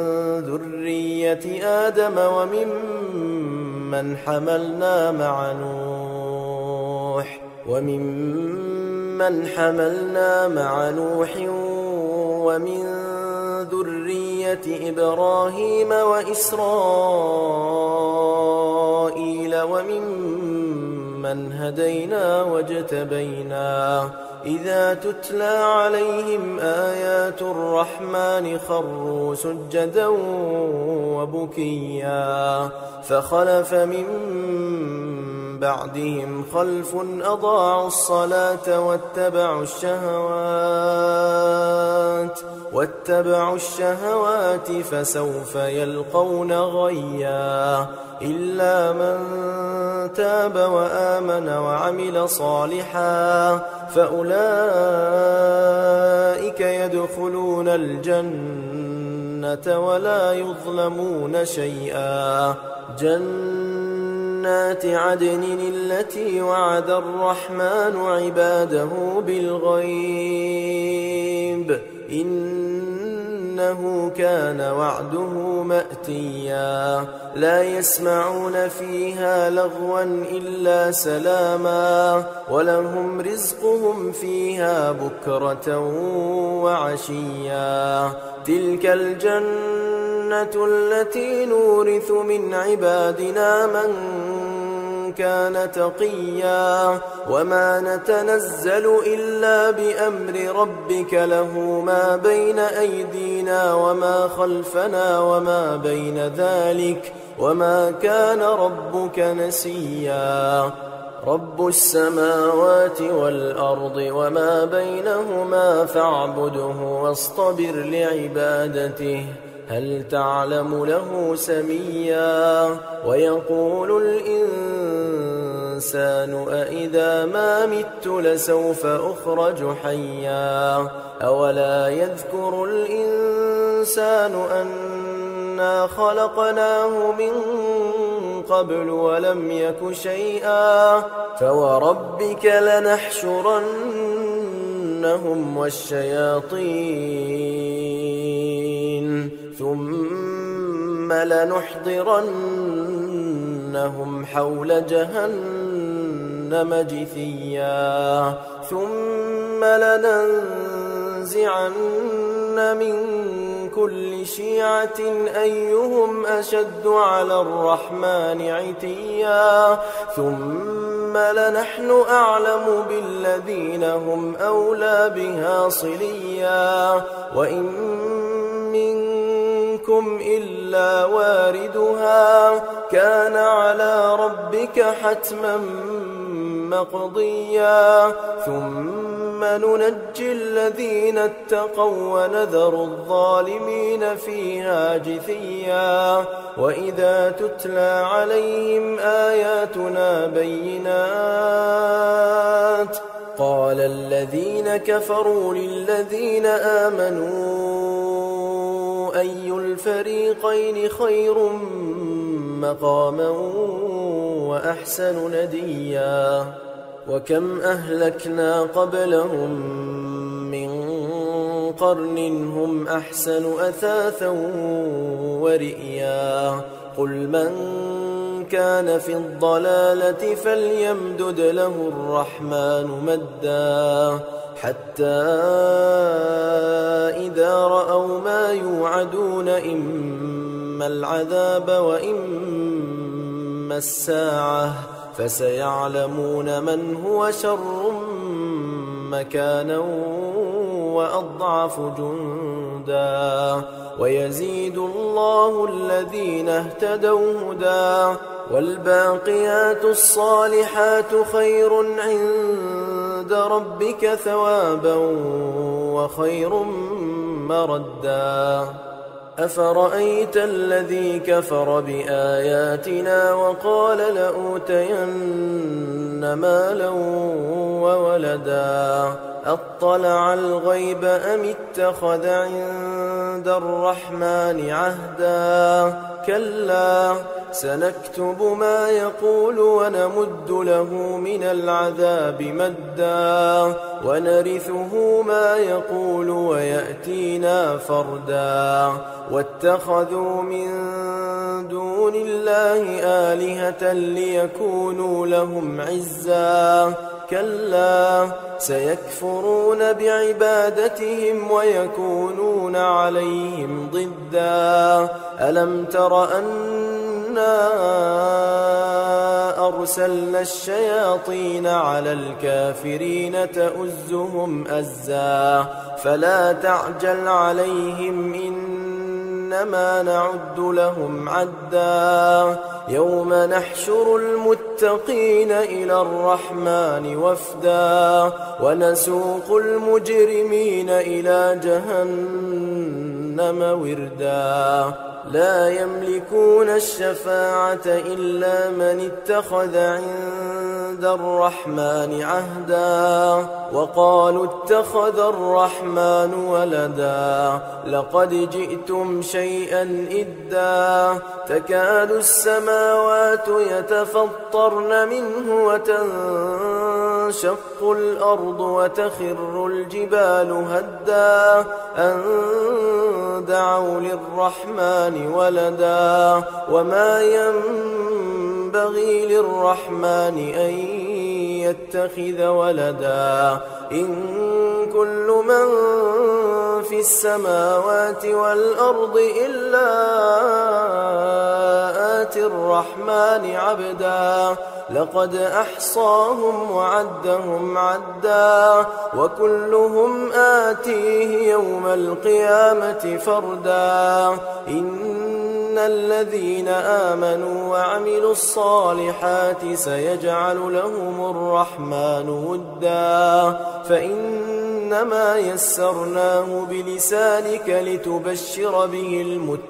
ذرية آدم وممن حملنا مع نوح وممن حملنا مع نوح ومن ذرية إبراهيم وإسرائيل وممن هدينا واجتبينا إذا تتلى عليهم آيات الرحمن خروا سجدا وبكيا فخلف من بعدهم خلف أضاعوا الصلاة واتبعوا الشهوات واتبعوا الشهوات فسوف يلقون غيا إلا من تاب وآمن وعمل صالحا فأولئك يدخلون الجنة ولا يظلمون شيئا جنات عدن التي وعد الرحمن عباده بالغيب إنه كان وعده مأتيا لا يسمعون فيها لغوا إلا سلاما ولهم رزقهم فيها بكرة وعشيا تلك الجنة التي نورث من عبادنا من كان تقيا وما نتنزل إلا بأمر ربك له ما بين أيدينا وما خلفنا وما بين ذلك وما كان ربك نسيا رب السماوات والأرض وما بينهما فاعبده واصطبر لعبادته هل تعلم له سميا ويقول الإنسان أإذا ما مت لسوف أخرج حيا أولا يذكر الإنسان أنا خلقناه من قبل ولم يك شيئا فوربك لنحشرنهم والشياطين ثم لنحضرنهم حول جهنم جثيا ثم لننزعن من كل شيعة أيهم أشد على الرحمن عتيا ثم لنحن أعلم بالذين هم أولى بها صليا وإن منكم إلا واردها كان على ربك حتما مقضيا ثم ننجي الذين اتقوا ونذر الظالمين فيها جثيا وإذا تتلى عليهم آياتنا بينات قال الذين كفروا للذين آمنوا أي الفريقين خير مقاما وأحسن نديا وكم أهلكنا قبلهم من قرن هم أحسن أثاثا ورئيا قل من كان في الضلالة فليمدد له الرحمن مدا حتى إذا رأوا ما يوعدون إما العذاب وإما الساعة فسيعلمون من هو شر مكانا وأضعف جندا ويزيد الله الذين اهتدوا هدى والباقيات الصالحات خير عند ربك ثوابا وخير مردا أفرأيت الذي كفر بآياتنا وقال لأوتين مالا وولدا أطلع الغيب أم اتخذ عند الرحمن عهدا كلا سنكتب ما يقول ونمد له من العذاب مدا ونرثه ما يقول ويأتينا فردا واتخذوا من دون الله آلهة ليكونوا لهم عزا كلا سيكفرون بعبادتهم ويكونون عليهم ضدا ألم تر أنا أرسلنا الشياطين على الكافرين تؤزهم أزا فلا تعجل عليهم إنما نعد لهم عدا يوم نحشر المتقين إلى الرحمن وفدا ونسوق المجرمين إلى جهنم وردا لا يملكون الشفاعة إلا من اتخذ عند الرحمن عهدا وقالوا اتخذ الرحمن ولدا لقد جئتم شيئا إدا تكاد السماوات يتفطرن منه وتنشق الأرض وتخر الجبال هدا أن دعوا للرحمن ولدا وما ينبغي للرحمن أن يتخذ ولدا إن كل من في السماوات والأرض إلا آتي الرحمن عبدا لقد أحصاهم وعدهم عدا وكلهم آتيه يوم القيامة فردا إن الذين آمنوا وعملوا الصالحات سيجعل لهم الرحمن ودا فإنما يسرناه بلسانك لتبشر به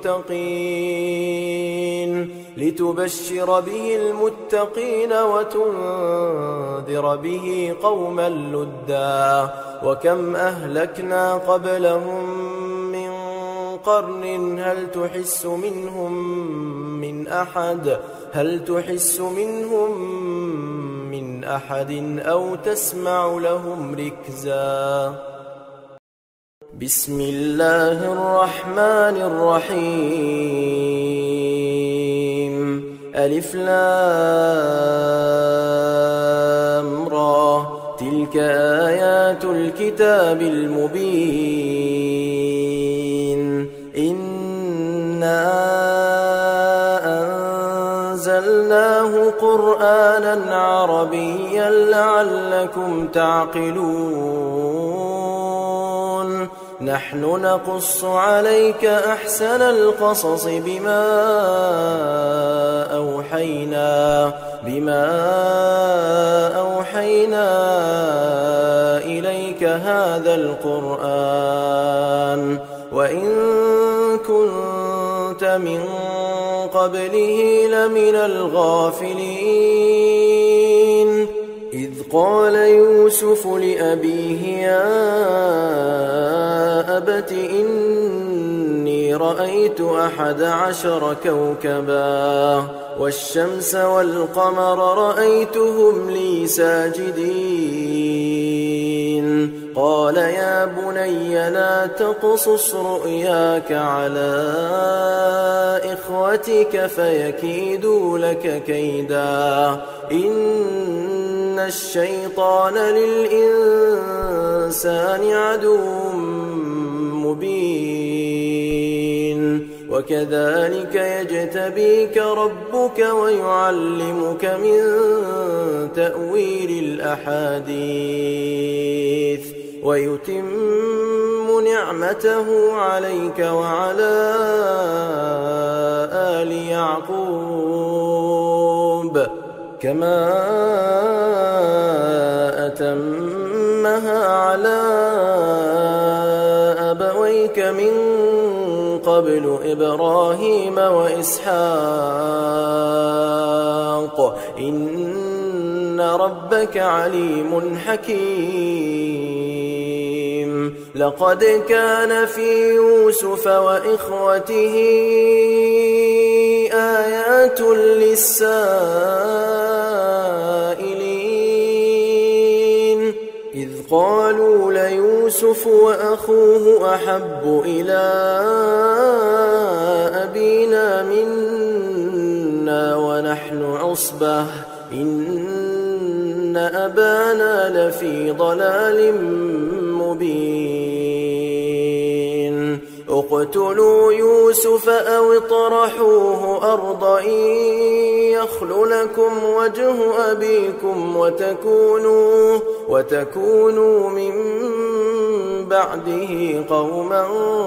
المتقين لتبشر به المتقين وتنذر به قوما لدا وكم أهلكنا قبلهم من قرن هل تحس منهم من أحد هل تحس منهم من أحد أو تسمع لهم ركزا بسم الله الرحمن الرحيم ألف لام را تلك آيات الكتاب المبين إنا أنزلناه قرآنا عربيا لعلكم تعقلون نحن نقص عليك أحسن القصص بما أوحينا بما أوحينا إليك هذا القرآن وإن كنت من قبله لمن الغافلين إذ قال يوسف لأبيه يا أبت إني رأيت أحد عشر كوكبا والشمس والقمر رأيتهم لي ساجدين قال يا بني لا تقصص رؤياك على إخوتك فيكيدوا لك كيدا إن الشيطان للإنسان عدو مبين وكذلك يجتبيك ربك ويعلمك من تأويل الأحاديث ويتم نعمته عليك وعلى آل يعقوب كما أتمها على أبويك من قبل إبراهيم وإسحاق إن ربك عليم حكيم لقد كان في يوسف وإخوته آيات للسائلين إذ قالوا ليوسف وأخوه أحب إلى أبينا منا ونحن عصبة إن أبانا لفي ضلال مبين اقتلوا يوسف أو اطرحوه أرضا يخل لكم وجه أبيكم وتكونوا, وتكونوا من بعده قوما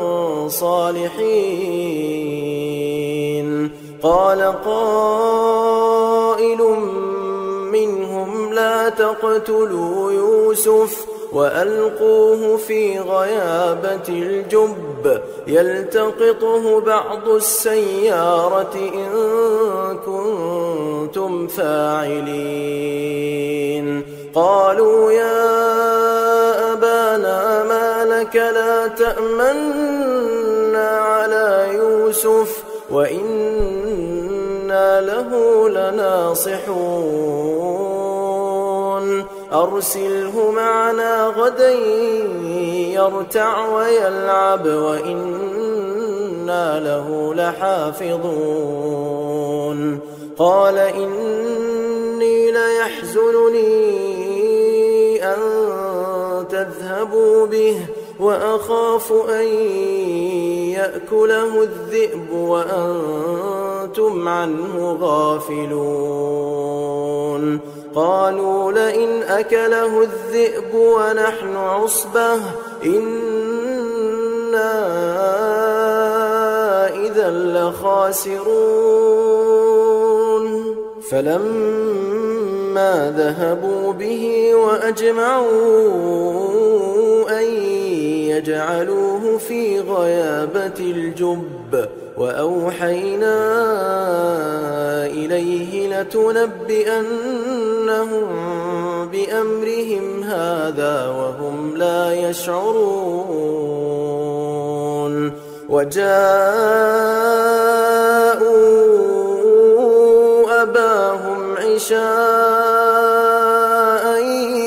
صالحين قال قائل منهم لا تقتلوا يوسف وألقوه في غيابة الجب يلتقطه بعض السيارة إن كنتم فاعلين قالوا يا أبانا ما لك لا تأمنا على يوسف وإنا له لناصحون أرسله معنا غدا يرتع ويلعب وإنا له لحافظون قال إني ليحزنني أن تذهبوا به وأخاف أن يأكله الذئب وأنتم عنه غافلون قالوا لئن أكله الذئب ونحن عصبة إنا إذا لخاسرون فلما ذهبوا به وأجمعوا أن يجعلوه في غيابة الجب وأوحينا إليه لتنبئنهم بأمرهم هذا وهم لا يشعرون وجاءوا أباهم عشاء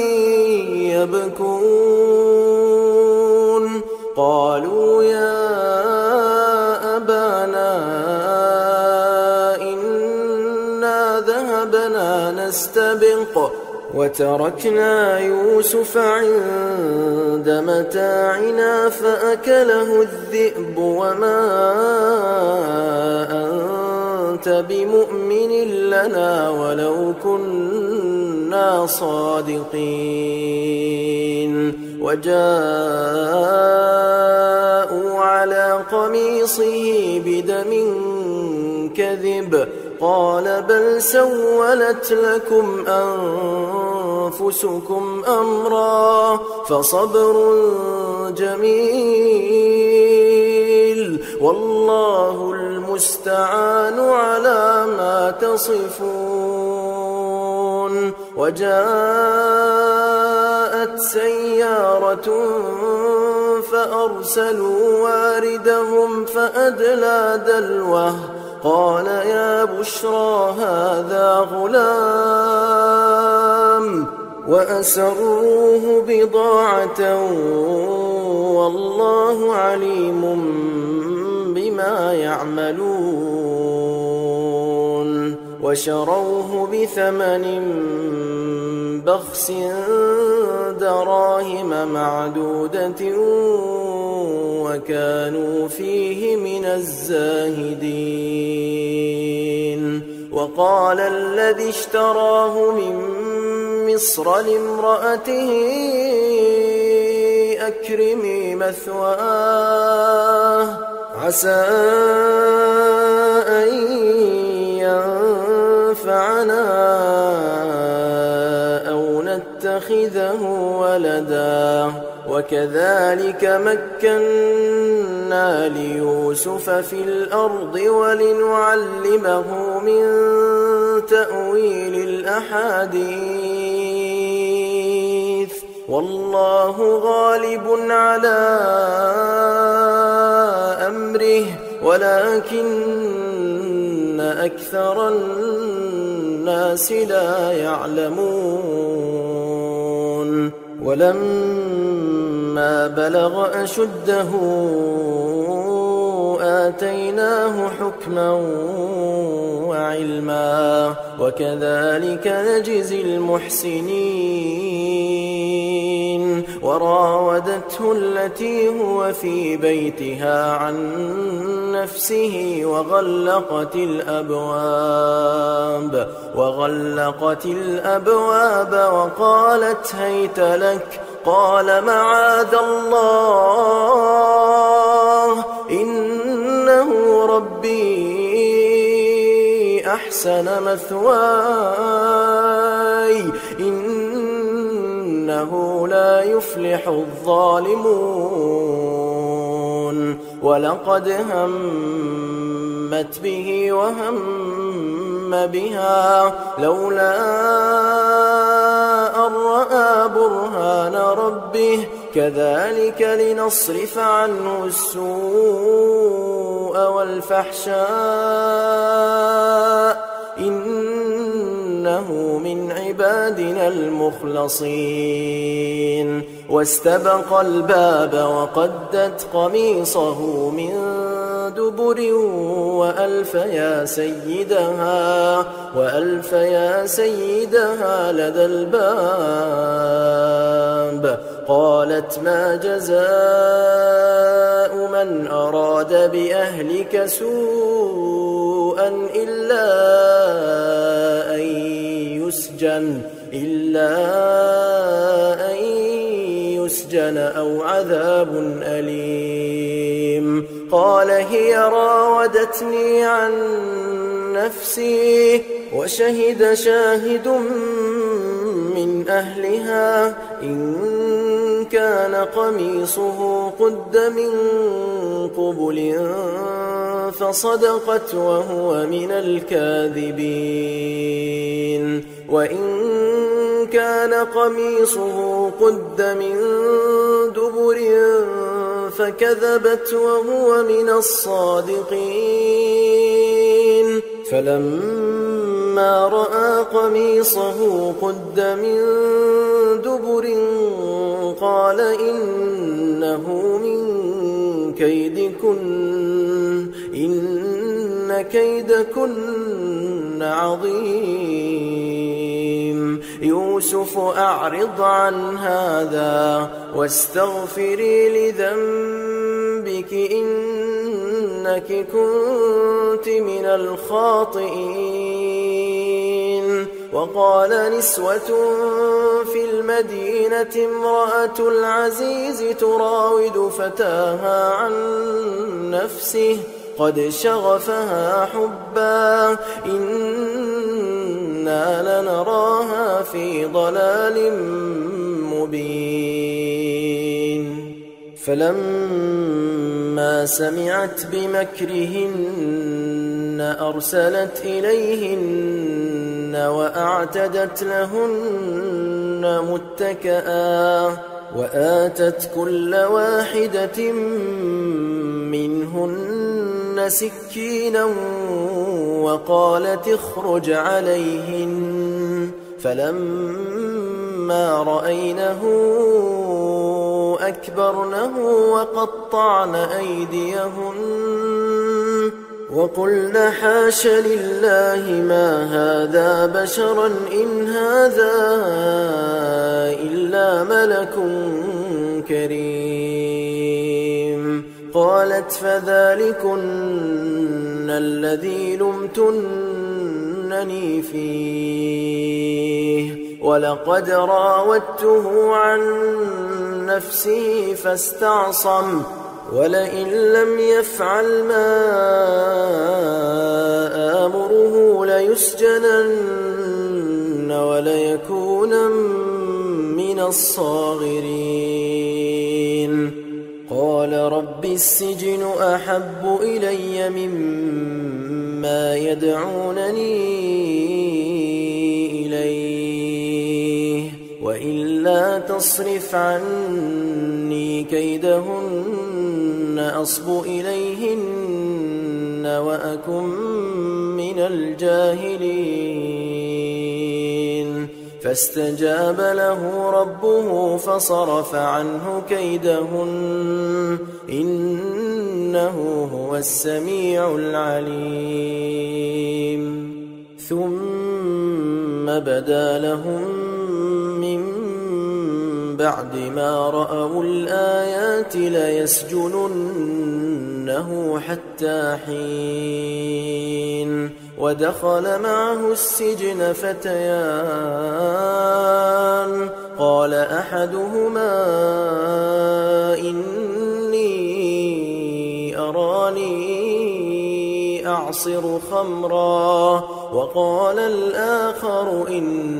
يبكون قالوا يا أبانا إنا ذهبنا نستبق وتركنا يوسف عند متاعنا فأكله الذئب وما أنت بمؤمن لنا ولو كنا صادقين وجاءوا على قميصه بدم كذب قال بل سولت لكم أنفسكم أمرا فصبر جميل والله المستعان على ما تصفون وجاءت سيارة فأرسلوا واردهم فأدلى دلوه قال يا بشرى هذا غلام وأسروه بضاعة والله عليم بما يعملون وشروه بثمن بخس دراهم معدودة وكانوا فيه من الزاهدين وقال الذي اشتراه من مصر لامرأته أكرمي مثواه عسى أن ينفعنا أو نتخذه ولدا وكذلك مكنا ليوسف في الأرض ولنعلمه من تأويل الأحاديث والله غالب على أمره ولكن أكثر الناس لا يعلمون ولما بلغ أشده آتيناه حكما وعلما وكذلك نجزي المحسنين وراودته التي هو في بيتها عن نفسه وغلقت الأبواب وغلقت الأبواب وقالت هيت لك قال معاذ الله إنه ربي أحسن مثواي إنه لا يفلح الظالمون ولقد همت به وهم بها لولا أن رأى برهان ربه كذلك لنصرف عنه السوء والفحشاء إنه من عبادنا المخلصين واستبق الباب وقدت قميصه من دبر وألف يا سيدها وألف يا سيدها لدى الباب قالت ما جزاء من أراد بأهلك سوءا إلا أن يسجن إلا أن يسجن أو عذاب أليم قال هي راودتني عن نفسي وشهد شاهد من أهلها إن كان قميصه قد من قبل فصدقت وهو من الكاذبين وإن كان قميصه قد من دبر فكذبت وهو من الصادقين فلما رأى قميصه قد من دبر قال إنه من كيدكن إن كيدكن عظيم يوسف أعرض عن هذا واستغفري لذنبك إنك كنت من الخاطئين وقال نسوة في المدينة امرأة العزيز تراود فتاها عن نفسه قد شغفها حبا إنا لنراها في ضلال مبين فلما سمعت بمكرهن أرسلت إليهن وأعتدت لهن متكئا وآتت كل واحدة منهن سكينا وقالت اخرج عليهن فلما رأينه أكبرنه وقطعن أيديهن وقلن حاش لله ما هذا بشرا إن هذا إلا ملك كريم قالت فذلكن الذي لمتنني فيه ولقد راودته عن نفسه فاستعصم ولئن لم يفعل ما آمره ليسجنن وليكون من الصاغرين قال رب السجن أحب إلي مما يدعونني إليه وإلا تصرف عني كيدهن أصب إليهن وأكن من الجاهلين فاستجاب له ربه فصرف عنه كيدهن إنه هو السميع العليم ثم بدا لهم من بعد ما رأوا الآيات ليسجننه حتى حين ودخل معه السجن فتيان قال أحدهما إني أراني أعصر خمرا وقال الآخر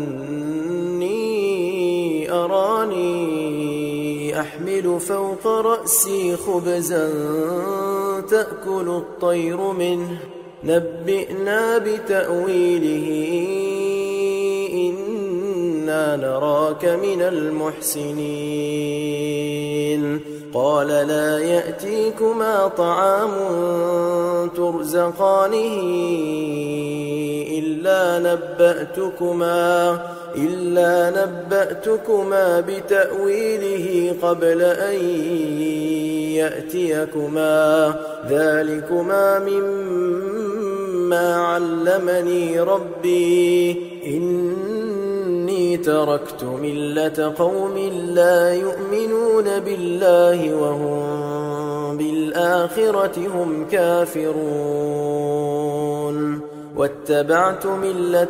إني أراني أحمل فوق رأسي خبزا تأكل الطير منه نبئنا بتأويله إنا نراك من المحسنين قال لا يأتيكما طعام ترزقانه إلا نبأتكما إلا نبأتكما بتأويله قبل أن يأتيكما ذلكما مما علمني ربي إني تركت ملة قوم لا يؤمنون بالله وهم بالآخرة هم كافرون واتبعت ملة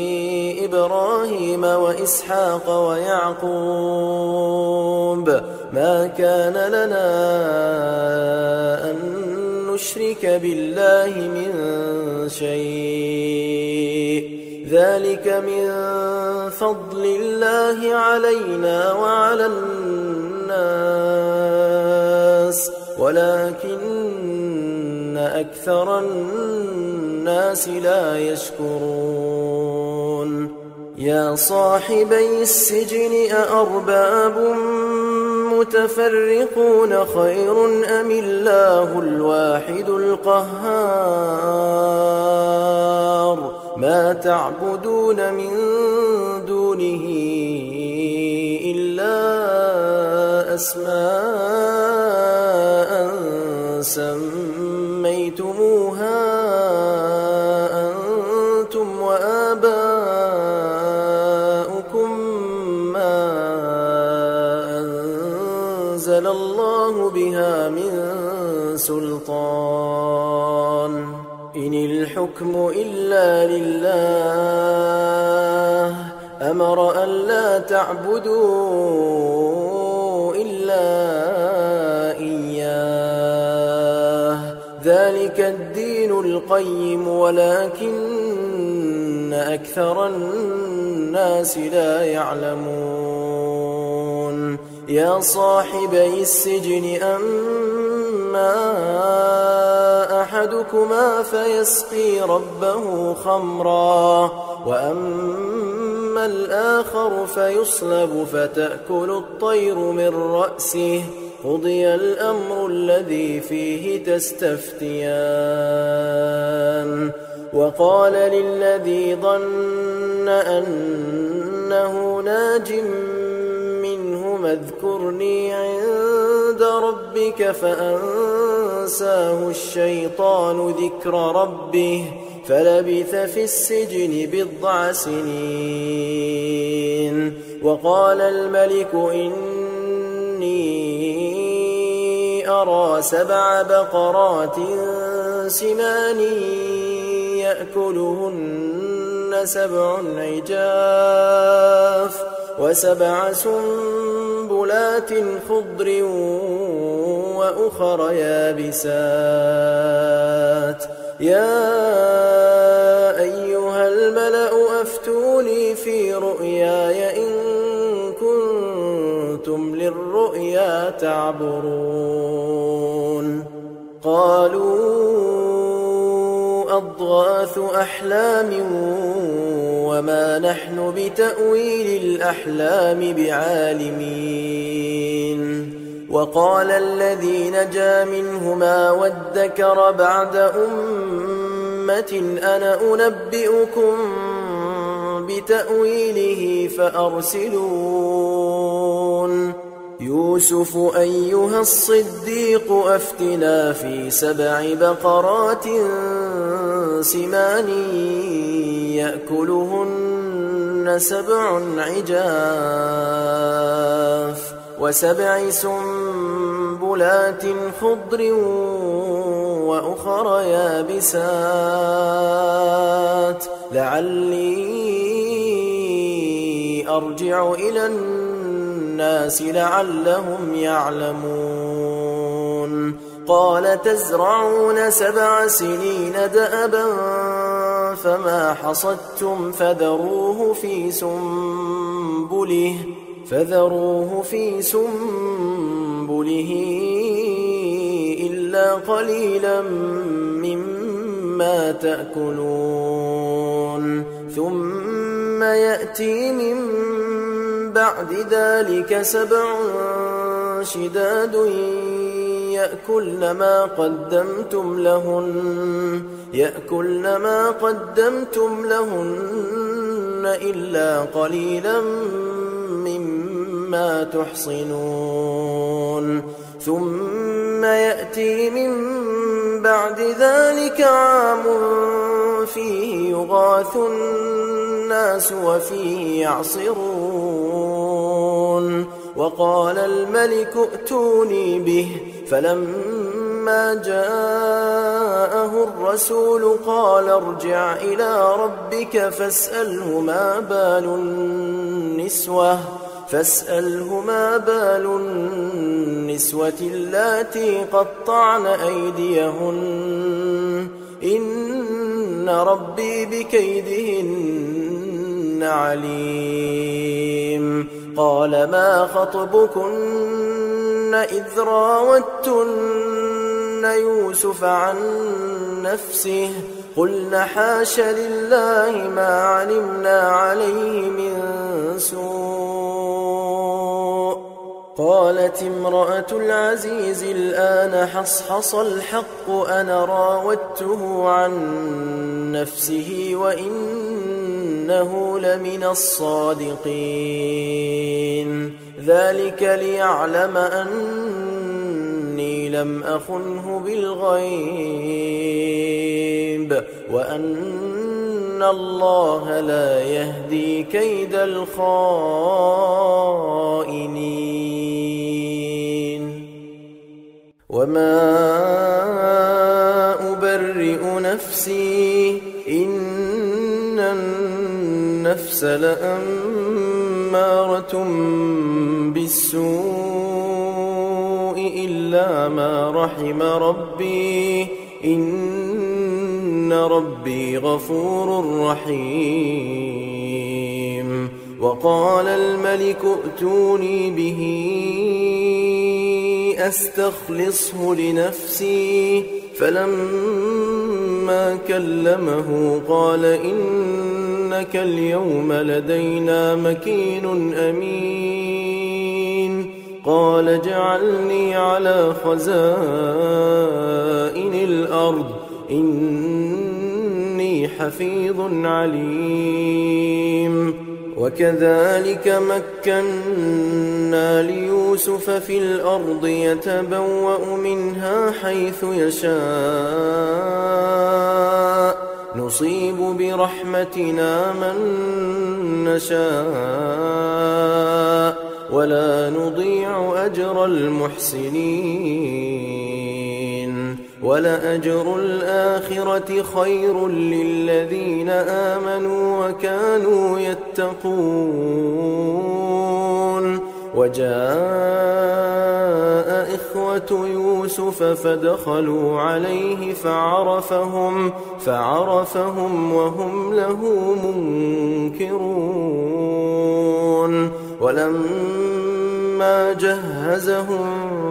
آبائي إبراهيم وإسحاق ويعقوب ما كان لنا أن نشرك بالله من شيء ذلك من فضل الله علينا وعلى الناس ولكن أكثر الناس لا يشكرون يا صاحبي السجن أأرباب متفرقون خير أم الله الواحد القهار ما تعبدون من دونه إلا أسماء سميتموها أنتم وآباؤكم ما أنزل الله بها من سلطان إن الحكم إلا لله أمر أن لا تعبدوا إلا إياه ذلك الدين القيم ولكن أكثر الناس لا يعلمون يا صاحبي السجن أما أحدكما فيسقي ربه خمرا وأما الآخر فيصلب فتأكل الطير من رأسه قضي الأمر الذي فيه تستفتيان وقال للذي ظن أنه ناج منهما اذكرني عند ربك فأنساه الشيطان ذكر ربه فلبث في السجن بضع سنين وقال الملك إني أرى سبع بقرات سمان يأكلهن سبع عجاف وسبع سنبلات خضر وأخر يابسات يا أيها الملأ أفتوني في رؤياي إن كنتم للرؤيا تعبرون قالوا أضغاث أحلام وما نحن بتأويل الأحلام بعالمين وقال الذي نجا منهما وادكر بعد أمة أنا أنبئكم بتأويله فأرسلون يوسف أيها الصديق أفتنا في سبع بقرات سمان يأكلهن سبع عجاف وسبع سنبلات خضر وأخر يابسات لعلي أرجع إلى الناس لعلهم يعلمون قال تزرعون سبع سنين دأبا فما حصدتم فذروه في سنبله فذروه في سنبله إلا قليلا مما تأكلون ثم يأتي من بعد ذلك سبع شداد يأكلن ما قدمتم لهن يأكلن ما قدمتم لهن إلا قليلا مما تحصنون ثم يأتي من بعد ذلك عام فيه يغاث الناس وفيه يعصرون وقال الملك ائتوني به فلما جاءه الرسول قال ارجع إلى ربك فاسأله ما بال النسوة فاسأله ما بال النسوة اللاتي قطعن أيديهن إن ربي بكيدهن عليم. قال ما خطبكن إذ راوتن يوسف عن نفسه قلن حاش لله ما علمنا عليه من سوء. قالت امرأة العزيز الآن حصحص الحق أنا راودته عن نفسه وإنه لمن الصادقين. ذلك ليعلم أني لم أخنه بالغيب وأن الله لا يهدي كيد الخائنين. وما أبرئ نفسي إن النفس لأمارة بالسوء إلا ما رحم ربي إن ربي غفور رحيم. وقال الملك ائتوني به أستخلصه لنفسي فلما كلمه قال إنك اليوم لدينا مكين أمين. قال اجعلني على خزائن الأرض إني حفيظ عليم. وكذلك مكنا ليوسف في الأرض يتبوأ منها حيث يشاء نصيب برحمتنا من نشاء ولا نضيع أجر المحسنين. ولأجر الآخرة خير للذين آمنوا وكانوا يتقون. وجاء إخوة يوسف فدخلوا عليه فعرفهم فعرفهم وهم له منكرون. ولما جهزهم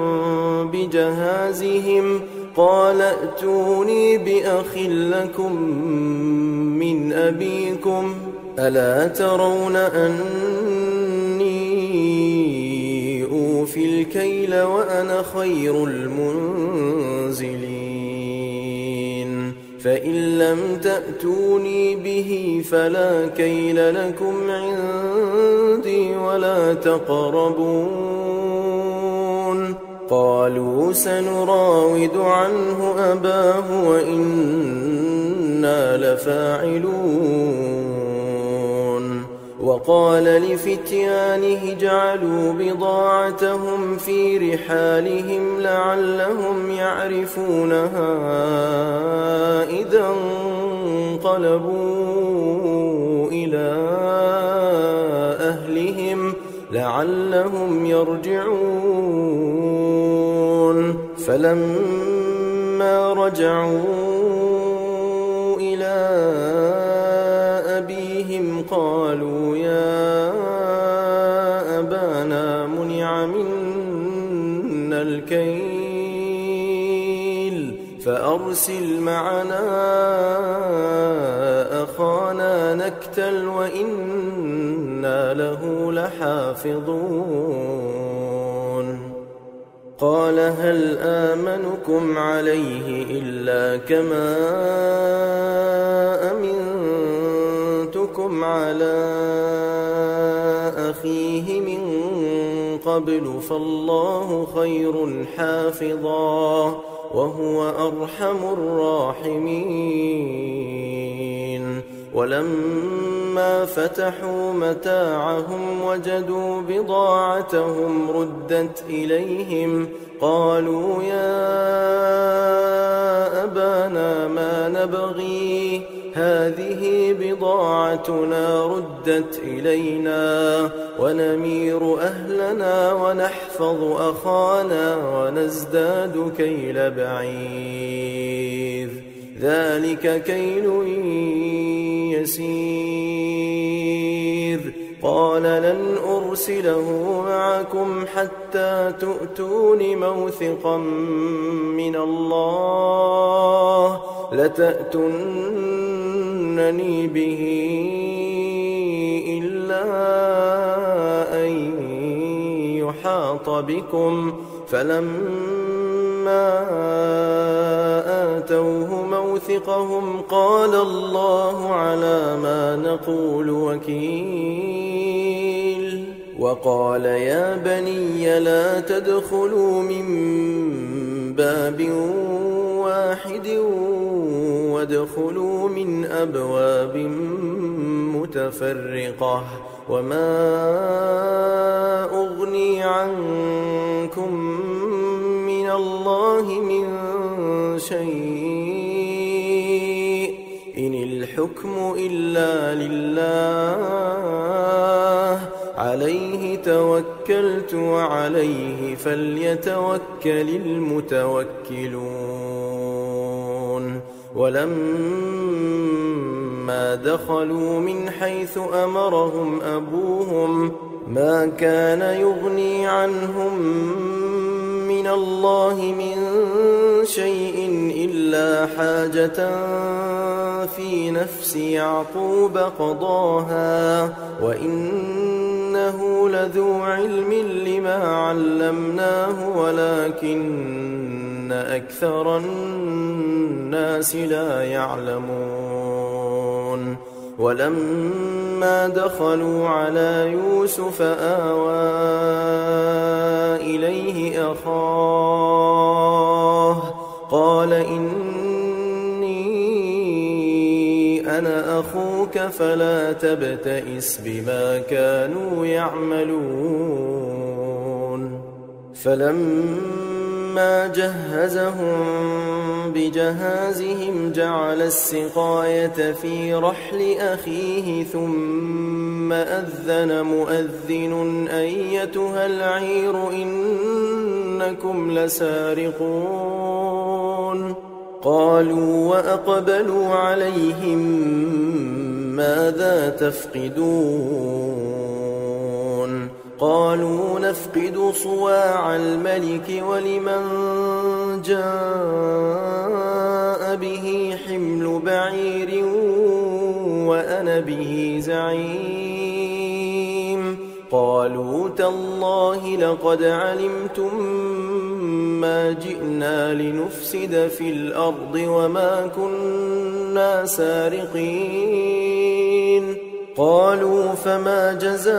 بجهازهم قال ائتوني بأخ لكم من أبيكم ألا ترون أني أوفي الكيل وأنا خير المنزلين. فإن لم تأتوني به فلا كيل لكم عندي ولا تقربون. قالوا سنراود عنه أباه وإنا لفاعلون. وقال لفتيانه اجعلوا بضاعتهم في رحالهم لعلهم يعرفونها إذا انقلبوا إلى أهلهم لعلهم يرجعون. فلما رجعوا إلى أبيهم قالوا يا أبانا منع منا الكيل فأرسل معنا أخانا نكتل وإنا له لحافظون. قال هل آمنكم عليه إلا كما أمنتكم على أخيه من قبل فالله خير حافظا وهو أرحم الراحمين. ولما فتحوا متاعهم وجدوا بضاعتهم ردت إليهم قالوا يا أبانا ما نبغي هذه بضاعتنا ردت إلينا ونمير أهلنا ونحفظ أخانا ونزداد كيل بعير ذلك كيل يسير قال لن أرسله معكم حتى تؤتون موثقا من الله لتأتونني به إلا أن يحاط بكم فلما آتوه موثقهم قال الله على ما نقول وكيل وقال يا بني لا تدخلوا من باب واحد وادخلوا من أبواب متفرقة وما أغني عنكم من الله من شيء إن الحكم إلا لله عليه توكلت وعليه فليتوكل المتوكلون ولما دخلوا من حيث أمرهم أبوهم ما كان يغني عنهم من الله من شيء إلا حاجة في نفس يعقوب قضاها وإنه لذو علم لما علمناه ولكن أكثر الناس لا يعلمون ولما دخلوا على يوسف آوى إليه أخاه قال إني أنا أخوك فلا تبتئس بما كانوا يعملون فلما جهزهم بجهازهم جعل السقاية في رحل أخيه ثم أذن مؤذن أيتها العير إنكم لسارقون قالوا وأقبلوا عليهم ماذا تفقدون قالوا نفقد صواع الملك ولمن جاء به حمل بعير وأنا به زعيم قالوا تالله لقد علمتم ما جئنا لنفسد في الأرض وما كنا سارقين قالوا فما جزاؤه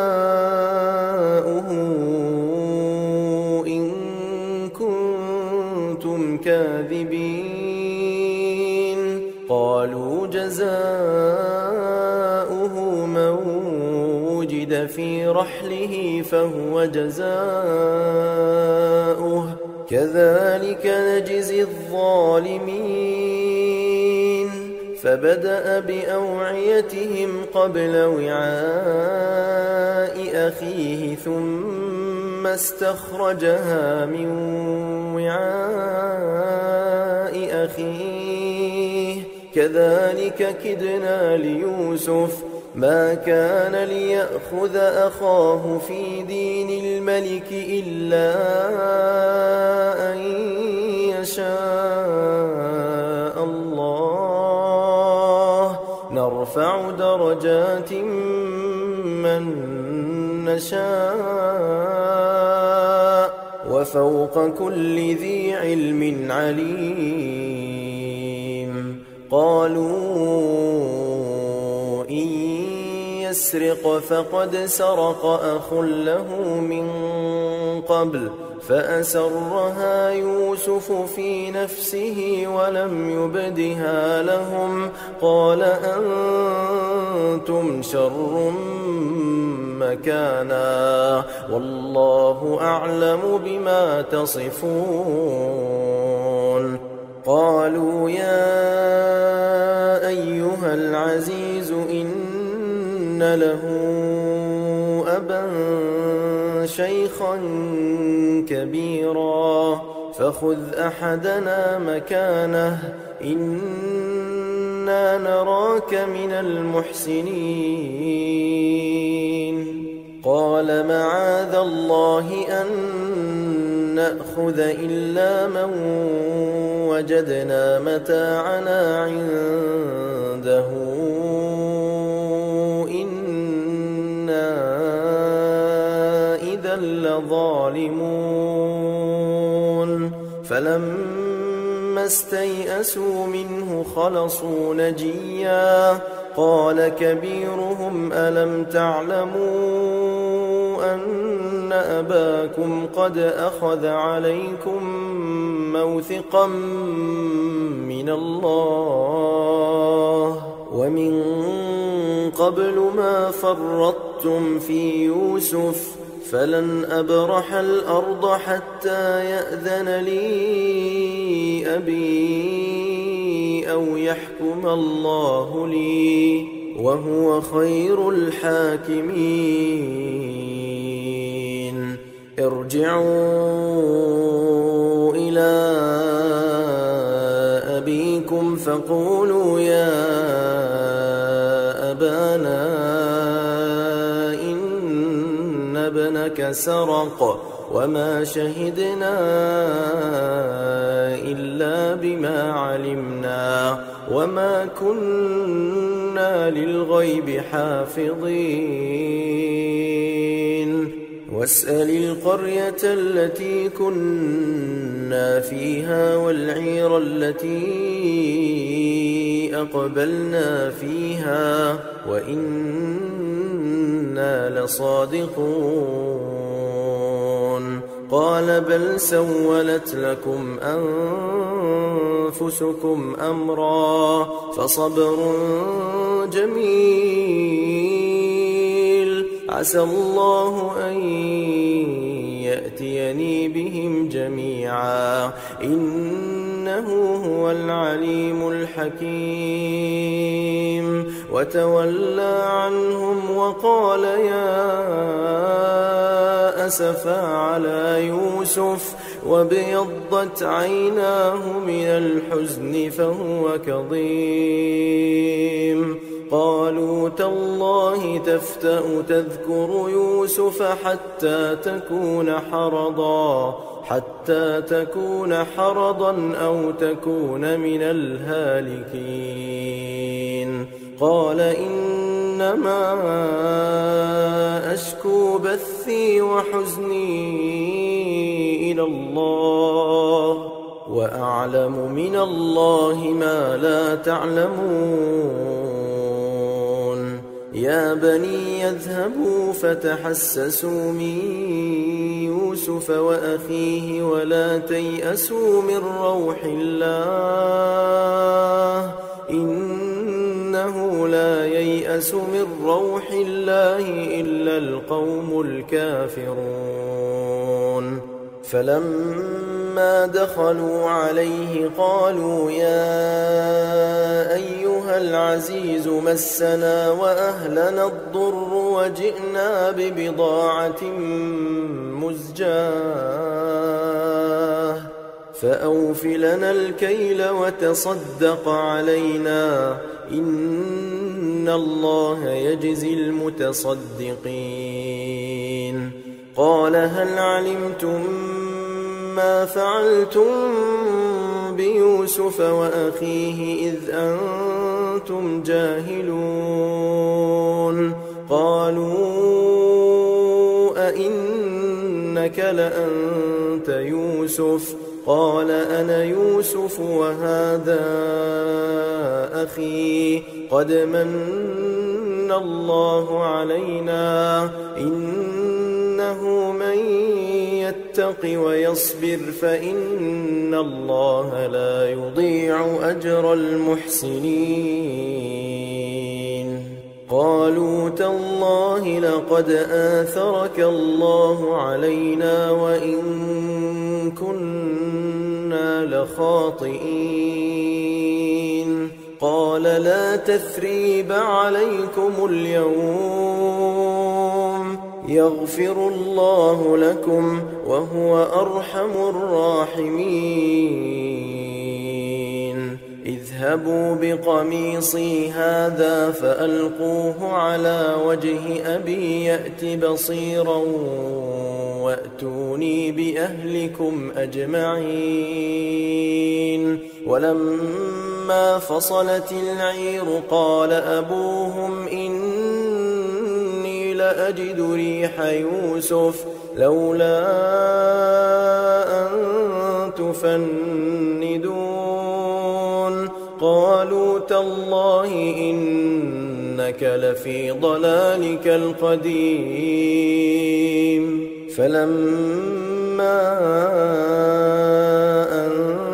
إن كنتم كاذبين قالوا جزاؤه من وجد في رحله فهو جزاؤه كذلك نجزي الظالمين فبدأ بأوعيتهم قبل وعاء أخيه ثم استخرجها من وعاء أخيه كذلك كدنا ليوسف ما كان ليأخذ أخاه في دين الملك إلا أن يشاء الله نرفع درجات من نشاء وفوق كل ذي علم عليم قالوا إن يسرق فقد سرق أخ له من قبل فأسرها يوسف في نفسه ولم يبدها لهم قال أنتم شر مكانا والله أعلم بما تصفون قالوا يا أيها له أبا شيخا كبيرا فخذ أحدنا مكانه إنا نراك من المحسنين قال معاذ الله أن نأخذ إلا من وجدنا متاعنا عنده إنا إذا لظالمون فلما استيئسوا منه خلصوا نجيا قال كبيرهم ألم تعلموا أن أباكم قد أخذ عليكم موثقا من الله ومن قبل ما فرطتم في يوسف فلن أبرح الأرض حتى يأذن لي أبي أو يحكم الله لي وهو خير الحاكمين ارجعوا إلى أبيكم فقولوا يا أبانا إن ابنك سرق وما شهدنا إلا بما علمنا وما كنا للغيب حافظين واسأل القرية التي كنا فيها والعير التي أقبلنا فيها وإنا لصادقون قال بل سولت لكم أنفسكم أمرا فصبر جميل عسى الله أن يأتيني بهم جميعا إنه هو العليم الحكيم وتولى عنهم وقال يا أسفا على يوسف وابيضت عيناه من الحزن فهو كظيم قالوا تالله تفتأ تذكر يوسف حتى تكون حرضا حتى تكون حرضا أو تكون من الهالكين قال إنما أشكو بثي وحزني إلى الله وأعلم من الله ما لا تعلمون يا بني يذهبوا فتحسسوا من يوسف وأخيه ولا تيأسوا من روح الله إنه لا ييأس من روح الله إلا القوم الكافرون فلما دخلوا عليه قالوا يا أيها العزيز مسنا وأهلنا الضر وجئنا ببضاعة مزجاة فأوف لنا الكيل وتصدق علينا إن الله يجزي المتصدقين قال هل علمتم ما فعلتم بيوسف وأخيه إذ أنتم جاهلون قالوا أئنك لأنت يوسف قال أنا يوسف وهذا أخي قد من الله علينا إنه من يتق ويصبر فإن الله لا يضيع أجر المحسنين قالوا تالله لقد آثرك الله علينا وإن كنا لخاطئين قال لا تثريب عليكم اليوم يغفر الله لكم وهو أرحم الراحمين اذهبوا بقميصي هذا فألقوه على وجه أبي يأت بصيرا وأتوني بأهلكم أجمعين ولما فصلت العير قال أبوهم إني لأجد ريح يوسف لولا أن تفندون قالوا تالله إنك لفي ضلالك القديم فلما أن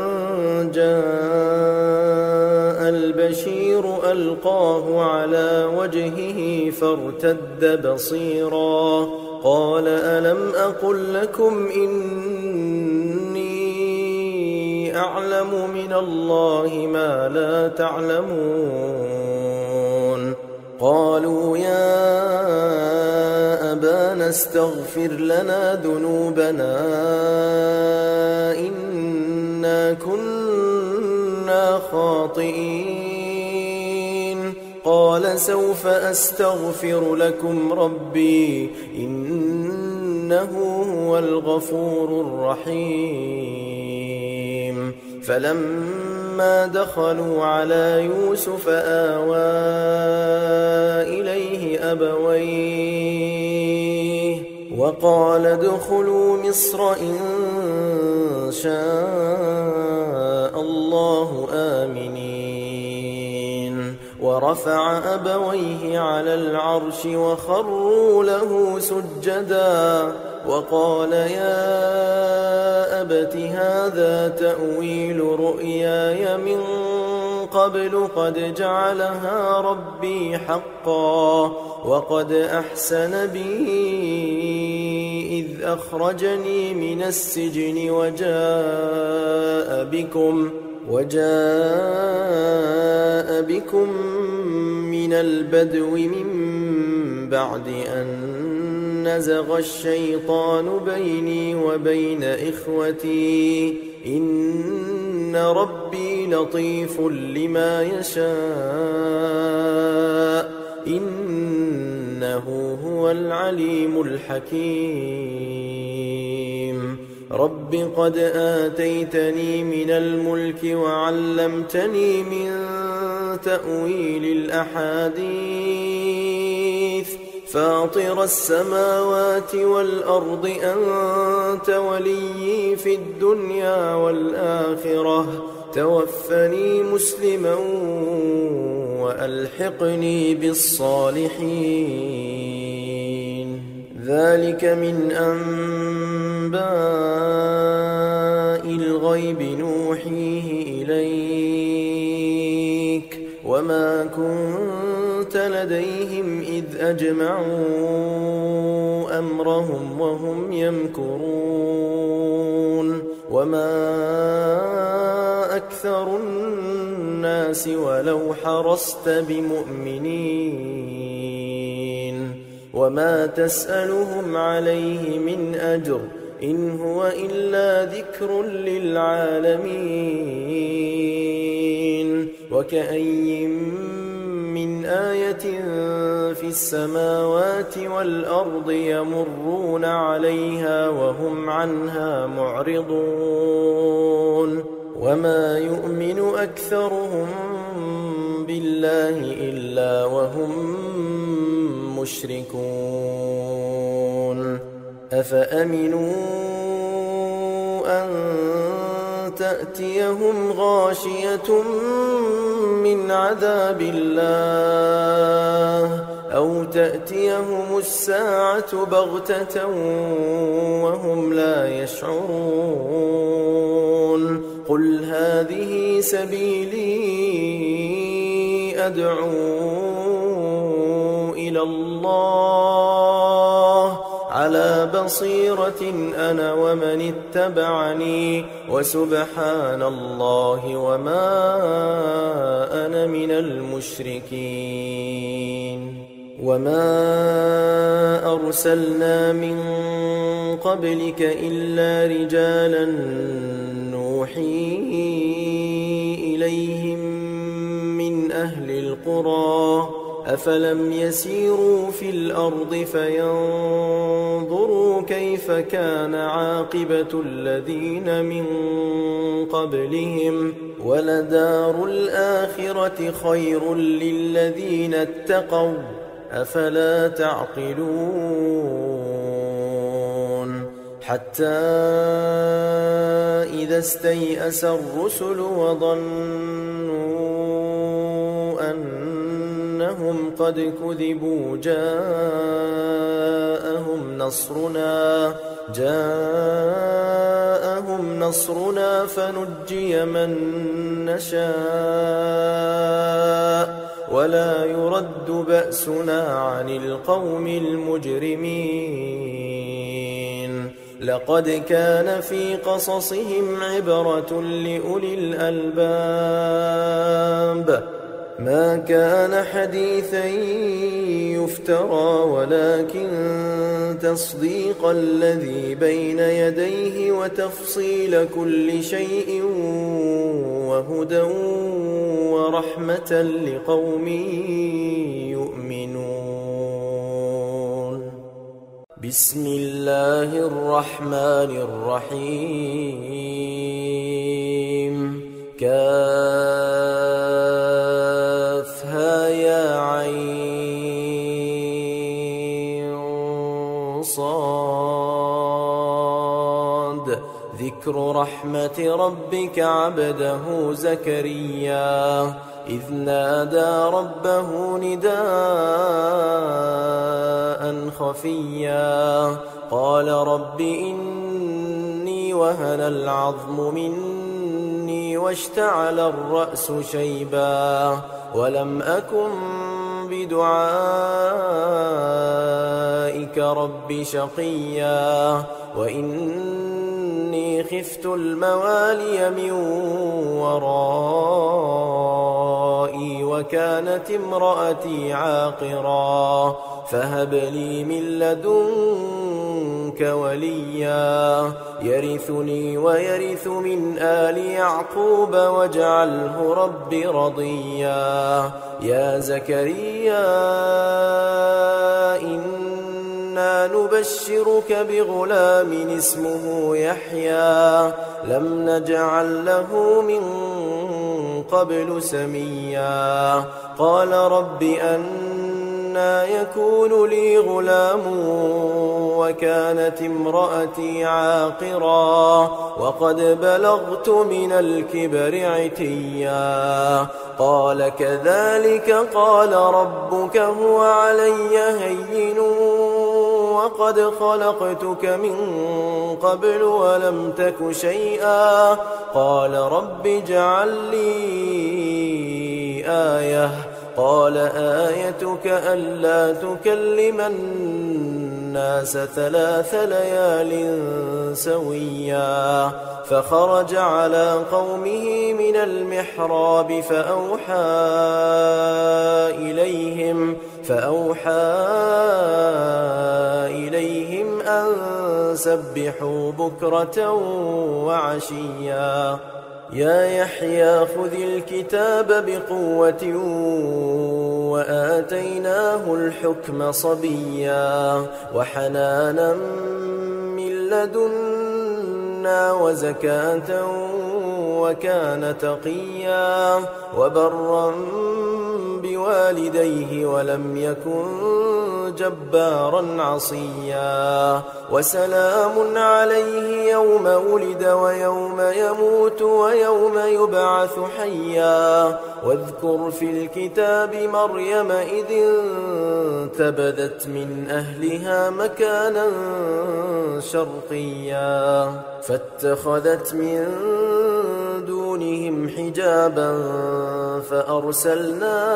جاء البشير ألقاه على وجهه فارتد بصيرا قال ألم أقل لكم إني أعلم من الله ما لا تعلمون قالوا يا أبانا استغفر لنا ذنوبنا إنا كنا خاطئين قال سوف أستغفر لكم ربي إنه هو الغفور الرحيم فلما دخلوا على يوسف آوى إليه أبويه وقال ادخلوا مصر إن شاء الله آمنين ورفع أبويه على العرش وخروا له سجدا وقال يا أبت هذا تأويل رؤياي من قبل قد جعلها ربي حقا وقد أحسن بي إذ أخرجني من السجن وجاء بكم وجاء بكم من البدو من بعد أن نزغ الشيطان بيني وبين إخوتي إن ربي لطيف لما يشاء إنه هو العليم الحكيم رب قد آتيتني من الملك وعلمتني من تأويل الأحاديث فاطر السماوات والأرض أنت وليي في الدنيا والآخرة توفني مسلما وألحقني بالصالحين ذلك من أنباء الغيب نوحيه إليك وما كنت لديهم إذ أجمعوا أمرهم وهم يمكرون وما أكثر الناس ولو حرصت بمؤمنين وما تسألهم عليه من أجر إن هو إلا ذكر للعالمين وكأي من آية في السماوات والأرض يمرون عليها وهم عنها معرضون وما يؤمن أكثرهم بالله إلا وهم مشركون أفأمنوا أن تأتيهم غاشية من عذاب الله أو تأتيهم الساعة بغتة وهم لا يشعرون قل هذه سبيلي أدعو إلى الله على بصيرة أنا ومن اتبعني وسبحان الله وما كان من المشركين وما أرسلنا من قبلك إلا رجالا نوحي إليهم من أهل القرى أفلم يسيروا في الأرض فينظروا كيف كان عاقبة الذين من قبلهم ولدار الآخرة خير للذين اتقوا أفلا تعقلون حتى إذا استيأس الرسل وظنوا أنهم قد كذبوا جاءهم نصرنا جاءهم نصرنا فنجي من نشاء ولا يرد بأسنا عن القوم المجرمين لقد كان في قصصهم عبرة لأولي الألباب ما كان حديثا يفترى ولكن تصديق الذي بين يديه وتفصيل كل شيء وهدى ورحمة لقوم يؤمنون بسم الله الرحمن الرحيم كافها يا عين صاد ذكر رحمة ربك عبده زكريا إذ نادى ربه نداء خفيا قال رب إني وهن العظم مني واشتعل الرأس شيبا ولم أكن بدعائك رب شقيا وإني خفت الموالي من ورائي وكانت امرأتي عاقرا فهب لي من لدنك وليا يرثني ويرث من آل يعقوب واجعله رب رضيا يا زكريا إنا نبشرك بغلام اسمه يحيى لم نجعل له من قبل سميا قال رب أنى يكون لي غلام وكانت امرأتي عاقرا وقد بلغت من الكبر عتيا قال كذلك قال ربك هو علي هين وقد خلقتك من قبل ولم تك شيئا قال رب اجعل لي آية قال آيتك ألا تكلم الناس ثلاث ليال سويا فخرج على قومه من المحراب فأوحى إليهم فأوحى إليهم أن سبحوا بكرة وعشيا يا يحيى خذ الكتاب بقوة وآتيناه الحكم صبيا وحنانا من لدنا وزكاة وكان تقيا وبرا بوالديه ولم يكن جبارا عصيا وسلام عليه يوم ولد ويوم يموت ويوم يبعث حيا واذكر في الكتاب مريم إذ انتبذت من أهلها مكانا شرقيا فاتخذت من دونهم حجابا فأرسلنا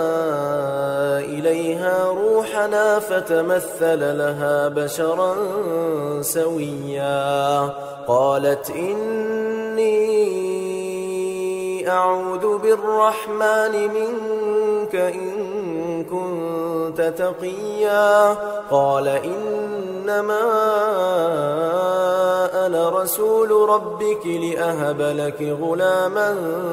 إليها روحنا فتمثل لها بشرا سويا قالت إني إني أعوذ بالرحمن منك إن كنت تقيا قال إنما أنا رسول ربك لأهب لك غلاما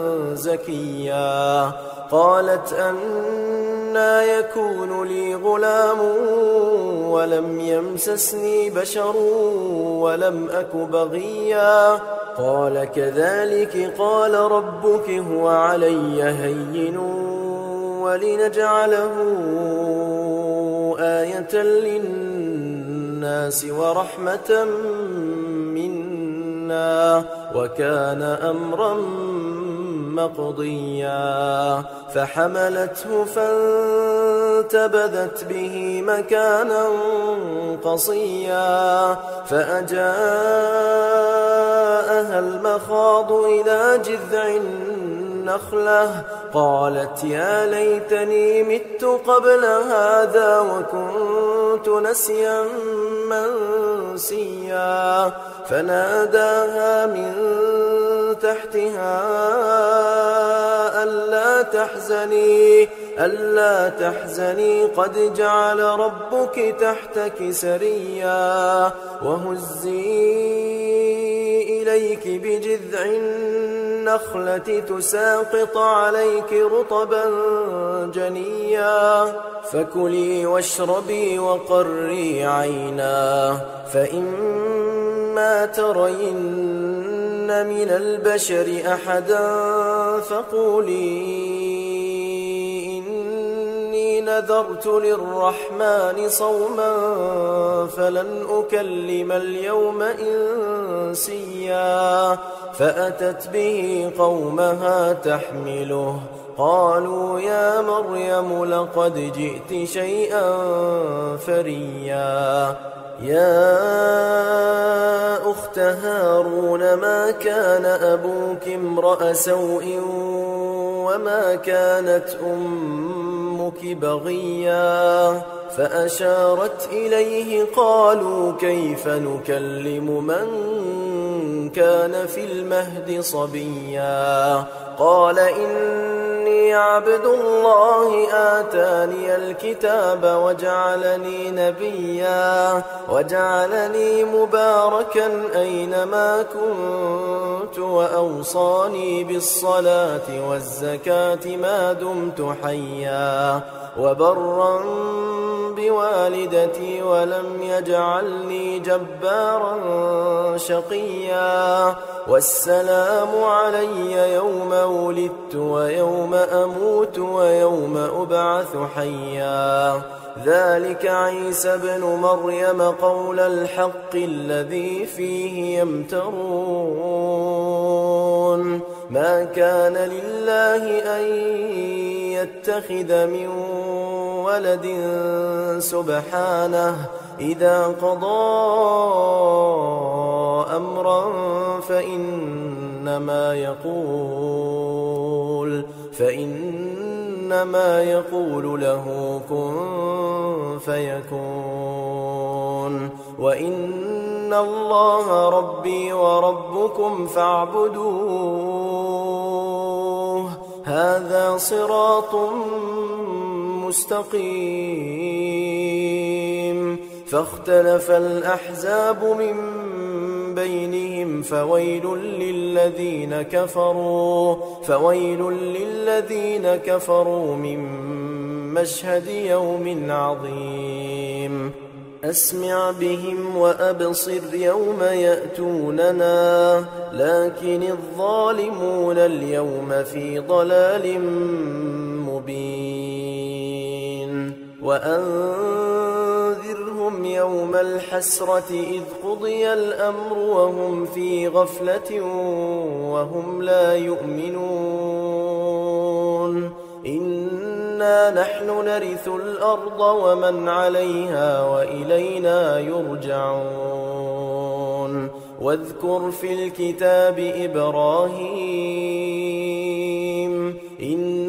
زكيا قالت أنى يكون لي غلام ولم يمسسني بشر ولم أك بغيا قال كذلك قال ربك هو علي هين ولنجعله آية للناس ورحمة منا وكان أمرا مقضيا فحملته فانتبذت به مكانا قصيا فأجاءها المخاض إلى جذع النخلة قالت يا ليتني مت قبل هذا وكنت نسيا منسيا فناداها من تحتها ألا تحزني ألا تحزني قد جعل ربك تحتك سريا وهزي إليك بجذع النخلة تساقط عليك رطبا جنيا فكلي واشربي وقري عينا فإما ترين من البشر أحدا فقولي إني نذرت للرحمن صوما فلن أكلم اليوم إنسيا فأتت به قومها تحمله قالوا يا مريم لقد جئت شيئا فريا يا أخت هارون ما كان أبوك امرأ سوء وما كانت أمك بغيا فأشارت إليه قالوا كيف نكلم من كان في المهد صبيا قال إني عبد الله آتاني الكتاب وجعلني نبيا وجعلني مباركا أينما كنت وأوصاني بالصلاة والزكاة ما دمت حيا وبرا بوالدتي ولم يجعلني جبارا شقيا والسلام علي يوم ولدت ويوم أموت ويوم أبعث حيا ذلك عيسى بن مريم قول الحق الذي فيه يمترون ما كان لله أن يتخذ من ولد سبحانه إذا قضى أمرا فإنما يقول فإنما يقول له كن فيكون وإن الله ربي وربكم فاعبدوه هذا صراط مستقيم فاختلف الأحزاب من بينهم فويل للذين كفروا فويل للذين كفروا من مشهد يوم عظيم أسمع بهم وأبصر يوم يأتوننا لكن الظالمون اليوم في ضلال مبين وأنذرهم يوم الحسرة إذ قضي الأمر وهم في غفلة وهم لا يؤمنون إنا نحن نرث الأرض ومن عليها وإلينا يرجعون واذكر في الكتاب إبراهيم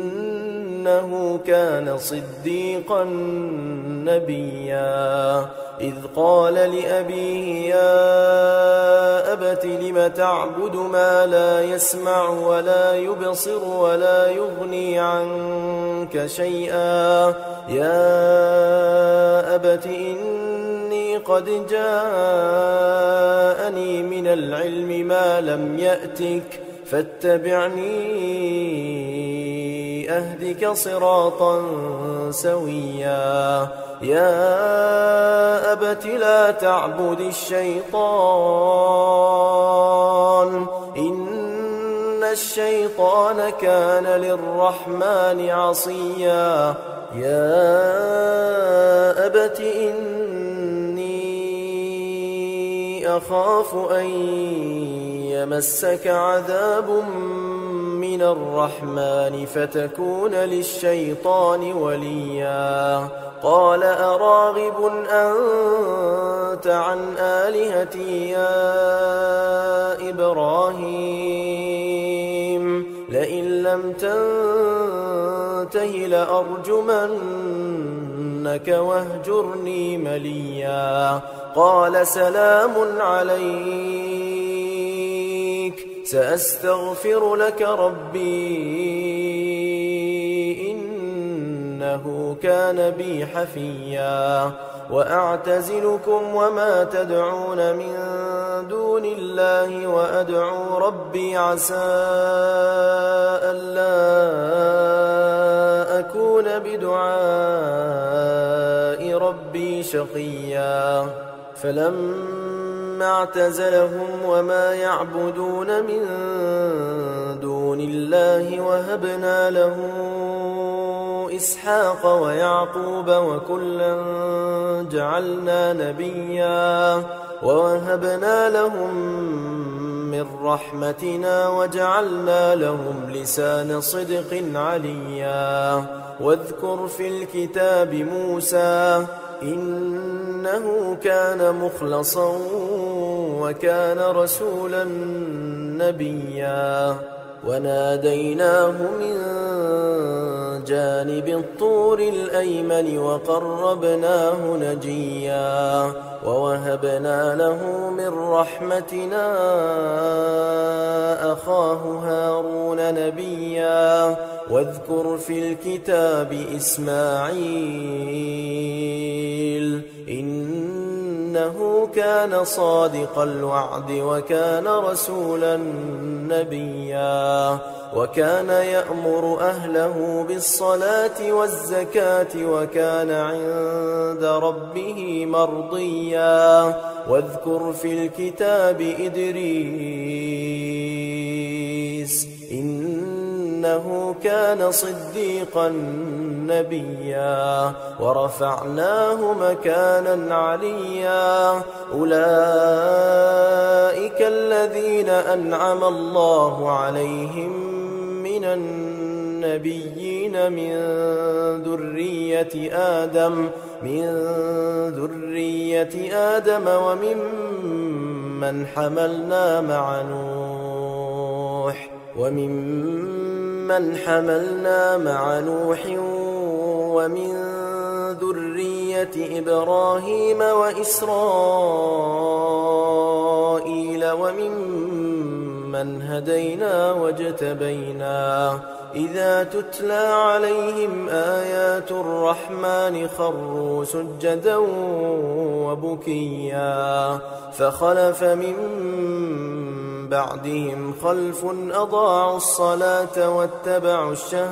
إنه كان صديقا نبيا إذ قال لأبيه يا أبت لم تعبد ما لا يسمع ولا يبصر ولا يغني عنك شيئا يا أبت إني قد جاءني من العلم ما لم يأتك فاتبعني أهدك صراطا سويا يا أبت لا تعبد الشيطان إن الشيطان كان للرحمن عصيا يا أبت إني أخاف أن يمسك عذاب من الرحمن فتكون للشيطان وليا قال أراغب أنت عن آلهتي يا إبراهيم لئن لم تنته لأرجمنك واهجرني مليا قال سلام عليك سأستغفر لك ربي إنه كان بي حفيا وأعتزلكم وما تدعون من دون الله وأدعو ربي عسى ألا أكون بدعاء ربي شقيا فلما اعتزلهم وما يعبدون من دون الله وهبنا له إسحاق ويعقوب وكلا جعلنا نبيا ووهبنا لهم من رحمتنا وجعلنا لهم لسان صدق عليا واذكر في الكتاب موسى إنه كان مخلصا وكان رسولا نبيا وناديناه من جانب الطور الأيمن وقربناه نجيا ووهبنا له من رحمتنا أخاه هارون نبيا واذكر في الكتاب إسماعيل إنه كان صادق الوعد وكان رسولا نبيا وكان يأمر أهله بالصلاة والزكاة وكان عند ربه مرضيا واذكر في الكتاب إدريس إنه كان صديقا نبيا ورفعناه مكانا عليا أولئك الذين أنعم الله عليهم من النبيين من ذرية آدم من ذرية آدم وممن حملنا مع نوح وممن حملنا مع نوح ومن ذرية إبراهيم وإسرائيل وممن هدينا واجتبينا إذا تتلى عليهم آيات الرحمن خروا سجدا وبكيا فخلف من بعدهم خلف أضاعوا الصلاة واتبعوا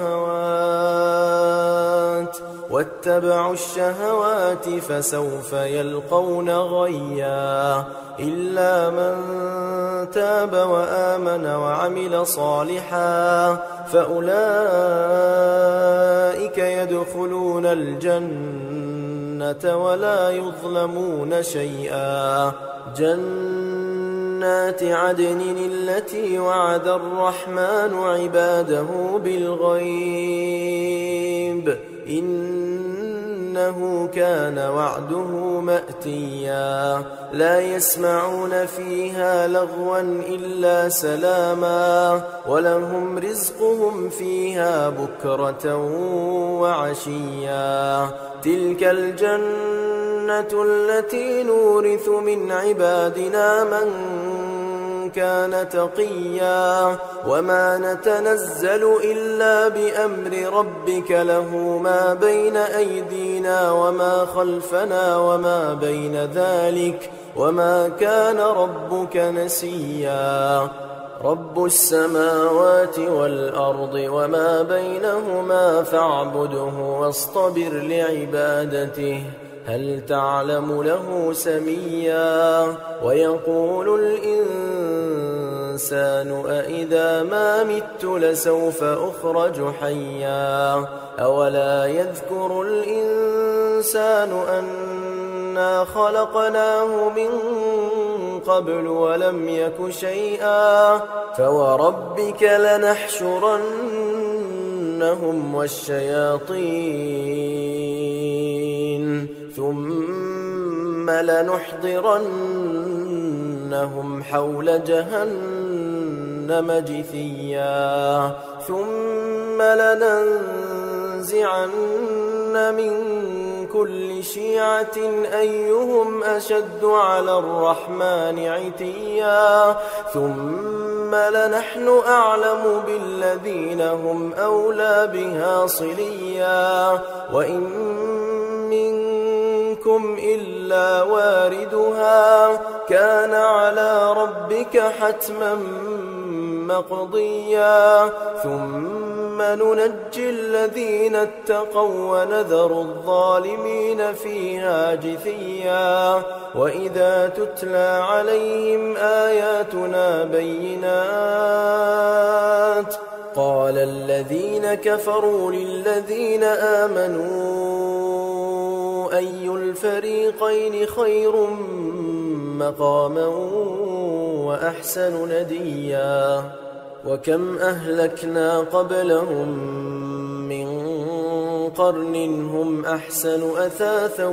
الشهوات واتبعوا الشهوات فسوف يلقون غيا إلا من تاب وآمن وعمل صالحا فأولئك يدخلون الجنة ولا يظلمون شيئا جنات عدن التي وعد الرحمن عباده بالغيب إنه كان وعده مأتيا لا يسمعون فيها لغوا إلا سلاما ولهم رزقهم فيها بكرة وعشيا تلك الجنة التي نورث من عبادنا من كان تقيا وما نتنزل إلا بأمر ربك له ما بين أيدينا وما خلفنا وما بين ذلك وما كان ربك نسيا رب السماوات والأرض وما بينهما فاعبده واصطبر لعبادته هل تعلم له سميا ويقول الإنسان أإذا ما مت لسوف أخرج حيا أولا يذكر الإنسان أنا خلقناه من قبل ولم يك شيئا فوربك لنحشرنهم والشياطين ثم لنحضرنهم حول جهنم جثيا ثم لننزعن من كل شيعة أيهم أشد على الرحمن عتيا ثم لنحن أعلم بالذين هم أولى بها صليا وإن منكم إلا واردها كان على ربك حتما مقضيا ثم ننجي الذين اتقوا ونذر الظالمين فيها جثيا وإذا تتلى عليهم آياتنا بينات قال الذين كفروا للذين آمنوا أي الفريقين خير مقاما وأحسن نديا وكم أهلكنا قبلهم من قرن هم أحسن أثاثا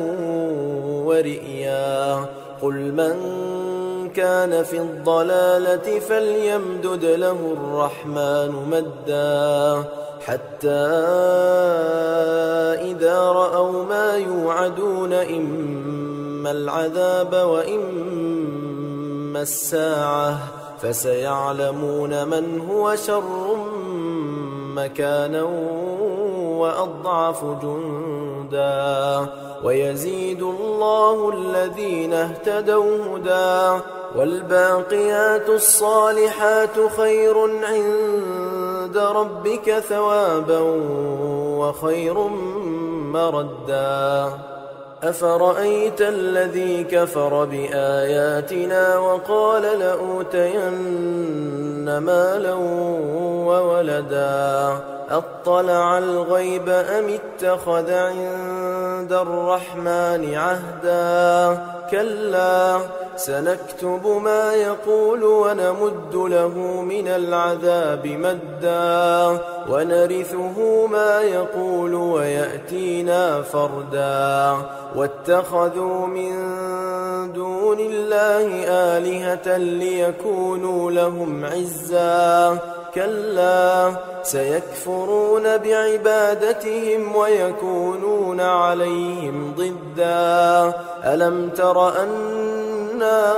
ورئيا قل من كان في الضلالة فليمدد له الرحمن مدا حتى إذا رأوا ما يوعدون إما العذاب وإما الساعة فسيعلمون من هو شر مكانا وأضعف جندا ويزيد الله الذين اهتدوا هدى والباقيات الصالحات خير عند ربك ثوابا وخير مردا أفرأيت الذي كفر بآياتنا وقال لأوتين مالا وولدا أطلع الغيب أم اتخذ عند الرحمن عهدا كلا سنكتب ما يقول ونمد له من العذاب مدا ونرثه ما يقول ويأتينا فردا واتخذوا من دون الله آلهة ليكونوا لهم عزا كلا سيكفرون بعبادتهم ويكونون عليهم ضدا ألم تر أنا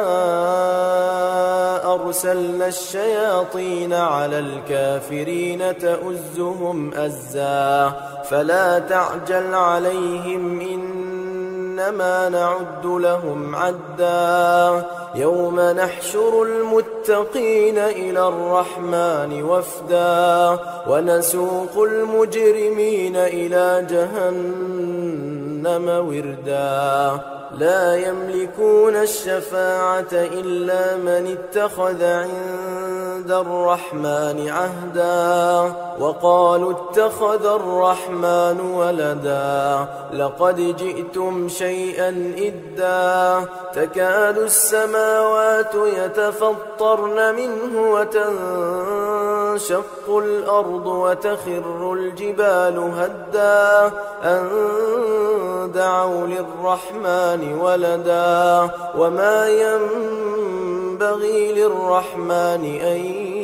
أرسلنا الشياطين على الكافرين تؤزهم أزا فلا تعجل عليهم إنما نعد لهم عدا يوم نحشر المتقين إلى الرحمن وفدا ونسوق المجرمين إلى جهنم وردا لا يملكون الشفاعة إلا من اتخذ عند الرحمن عهدا وقالوا اتخذ الرحمن ولدا لقد جئتم شيئا إدا تكاد السماوات يتفطرن منه وتنشق الأرض وتخر الجبال هدا أن دعوا للرحمن ولدا وما ينبغي للرحمن أن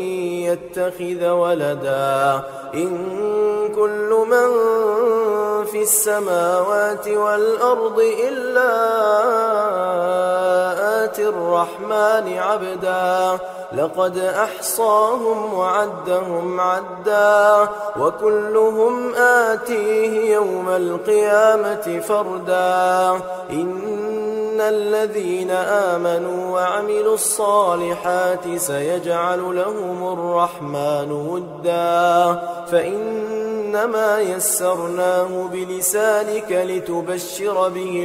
يتخذ ولدا إن كل من في في السماوات والأرض إلا آتي الرحمن عبدا لقد أحصاهم وعدهم عدا وكلهم آتيه يوم القيامة فردا إن الذين آمنوا وعملوا الصالحات سيجعل لهم الرحمن ودا فإنما يسرناه بلسانك لتبشر به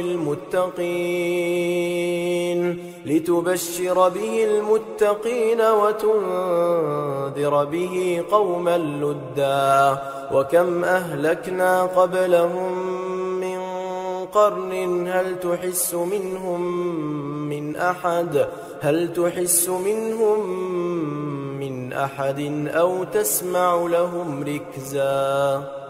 المتقين لتبشر به المتقين وتنذر به قوما لدا وكم أهلكنا قبلهم من قرن هل تحس منهم من أحد هل تحس منهم من أحد أو تسمع لهم ركزا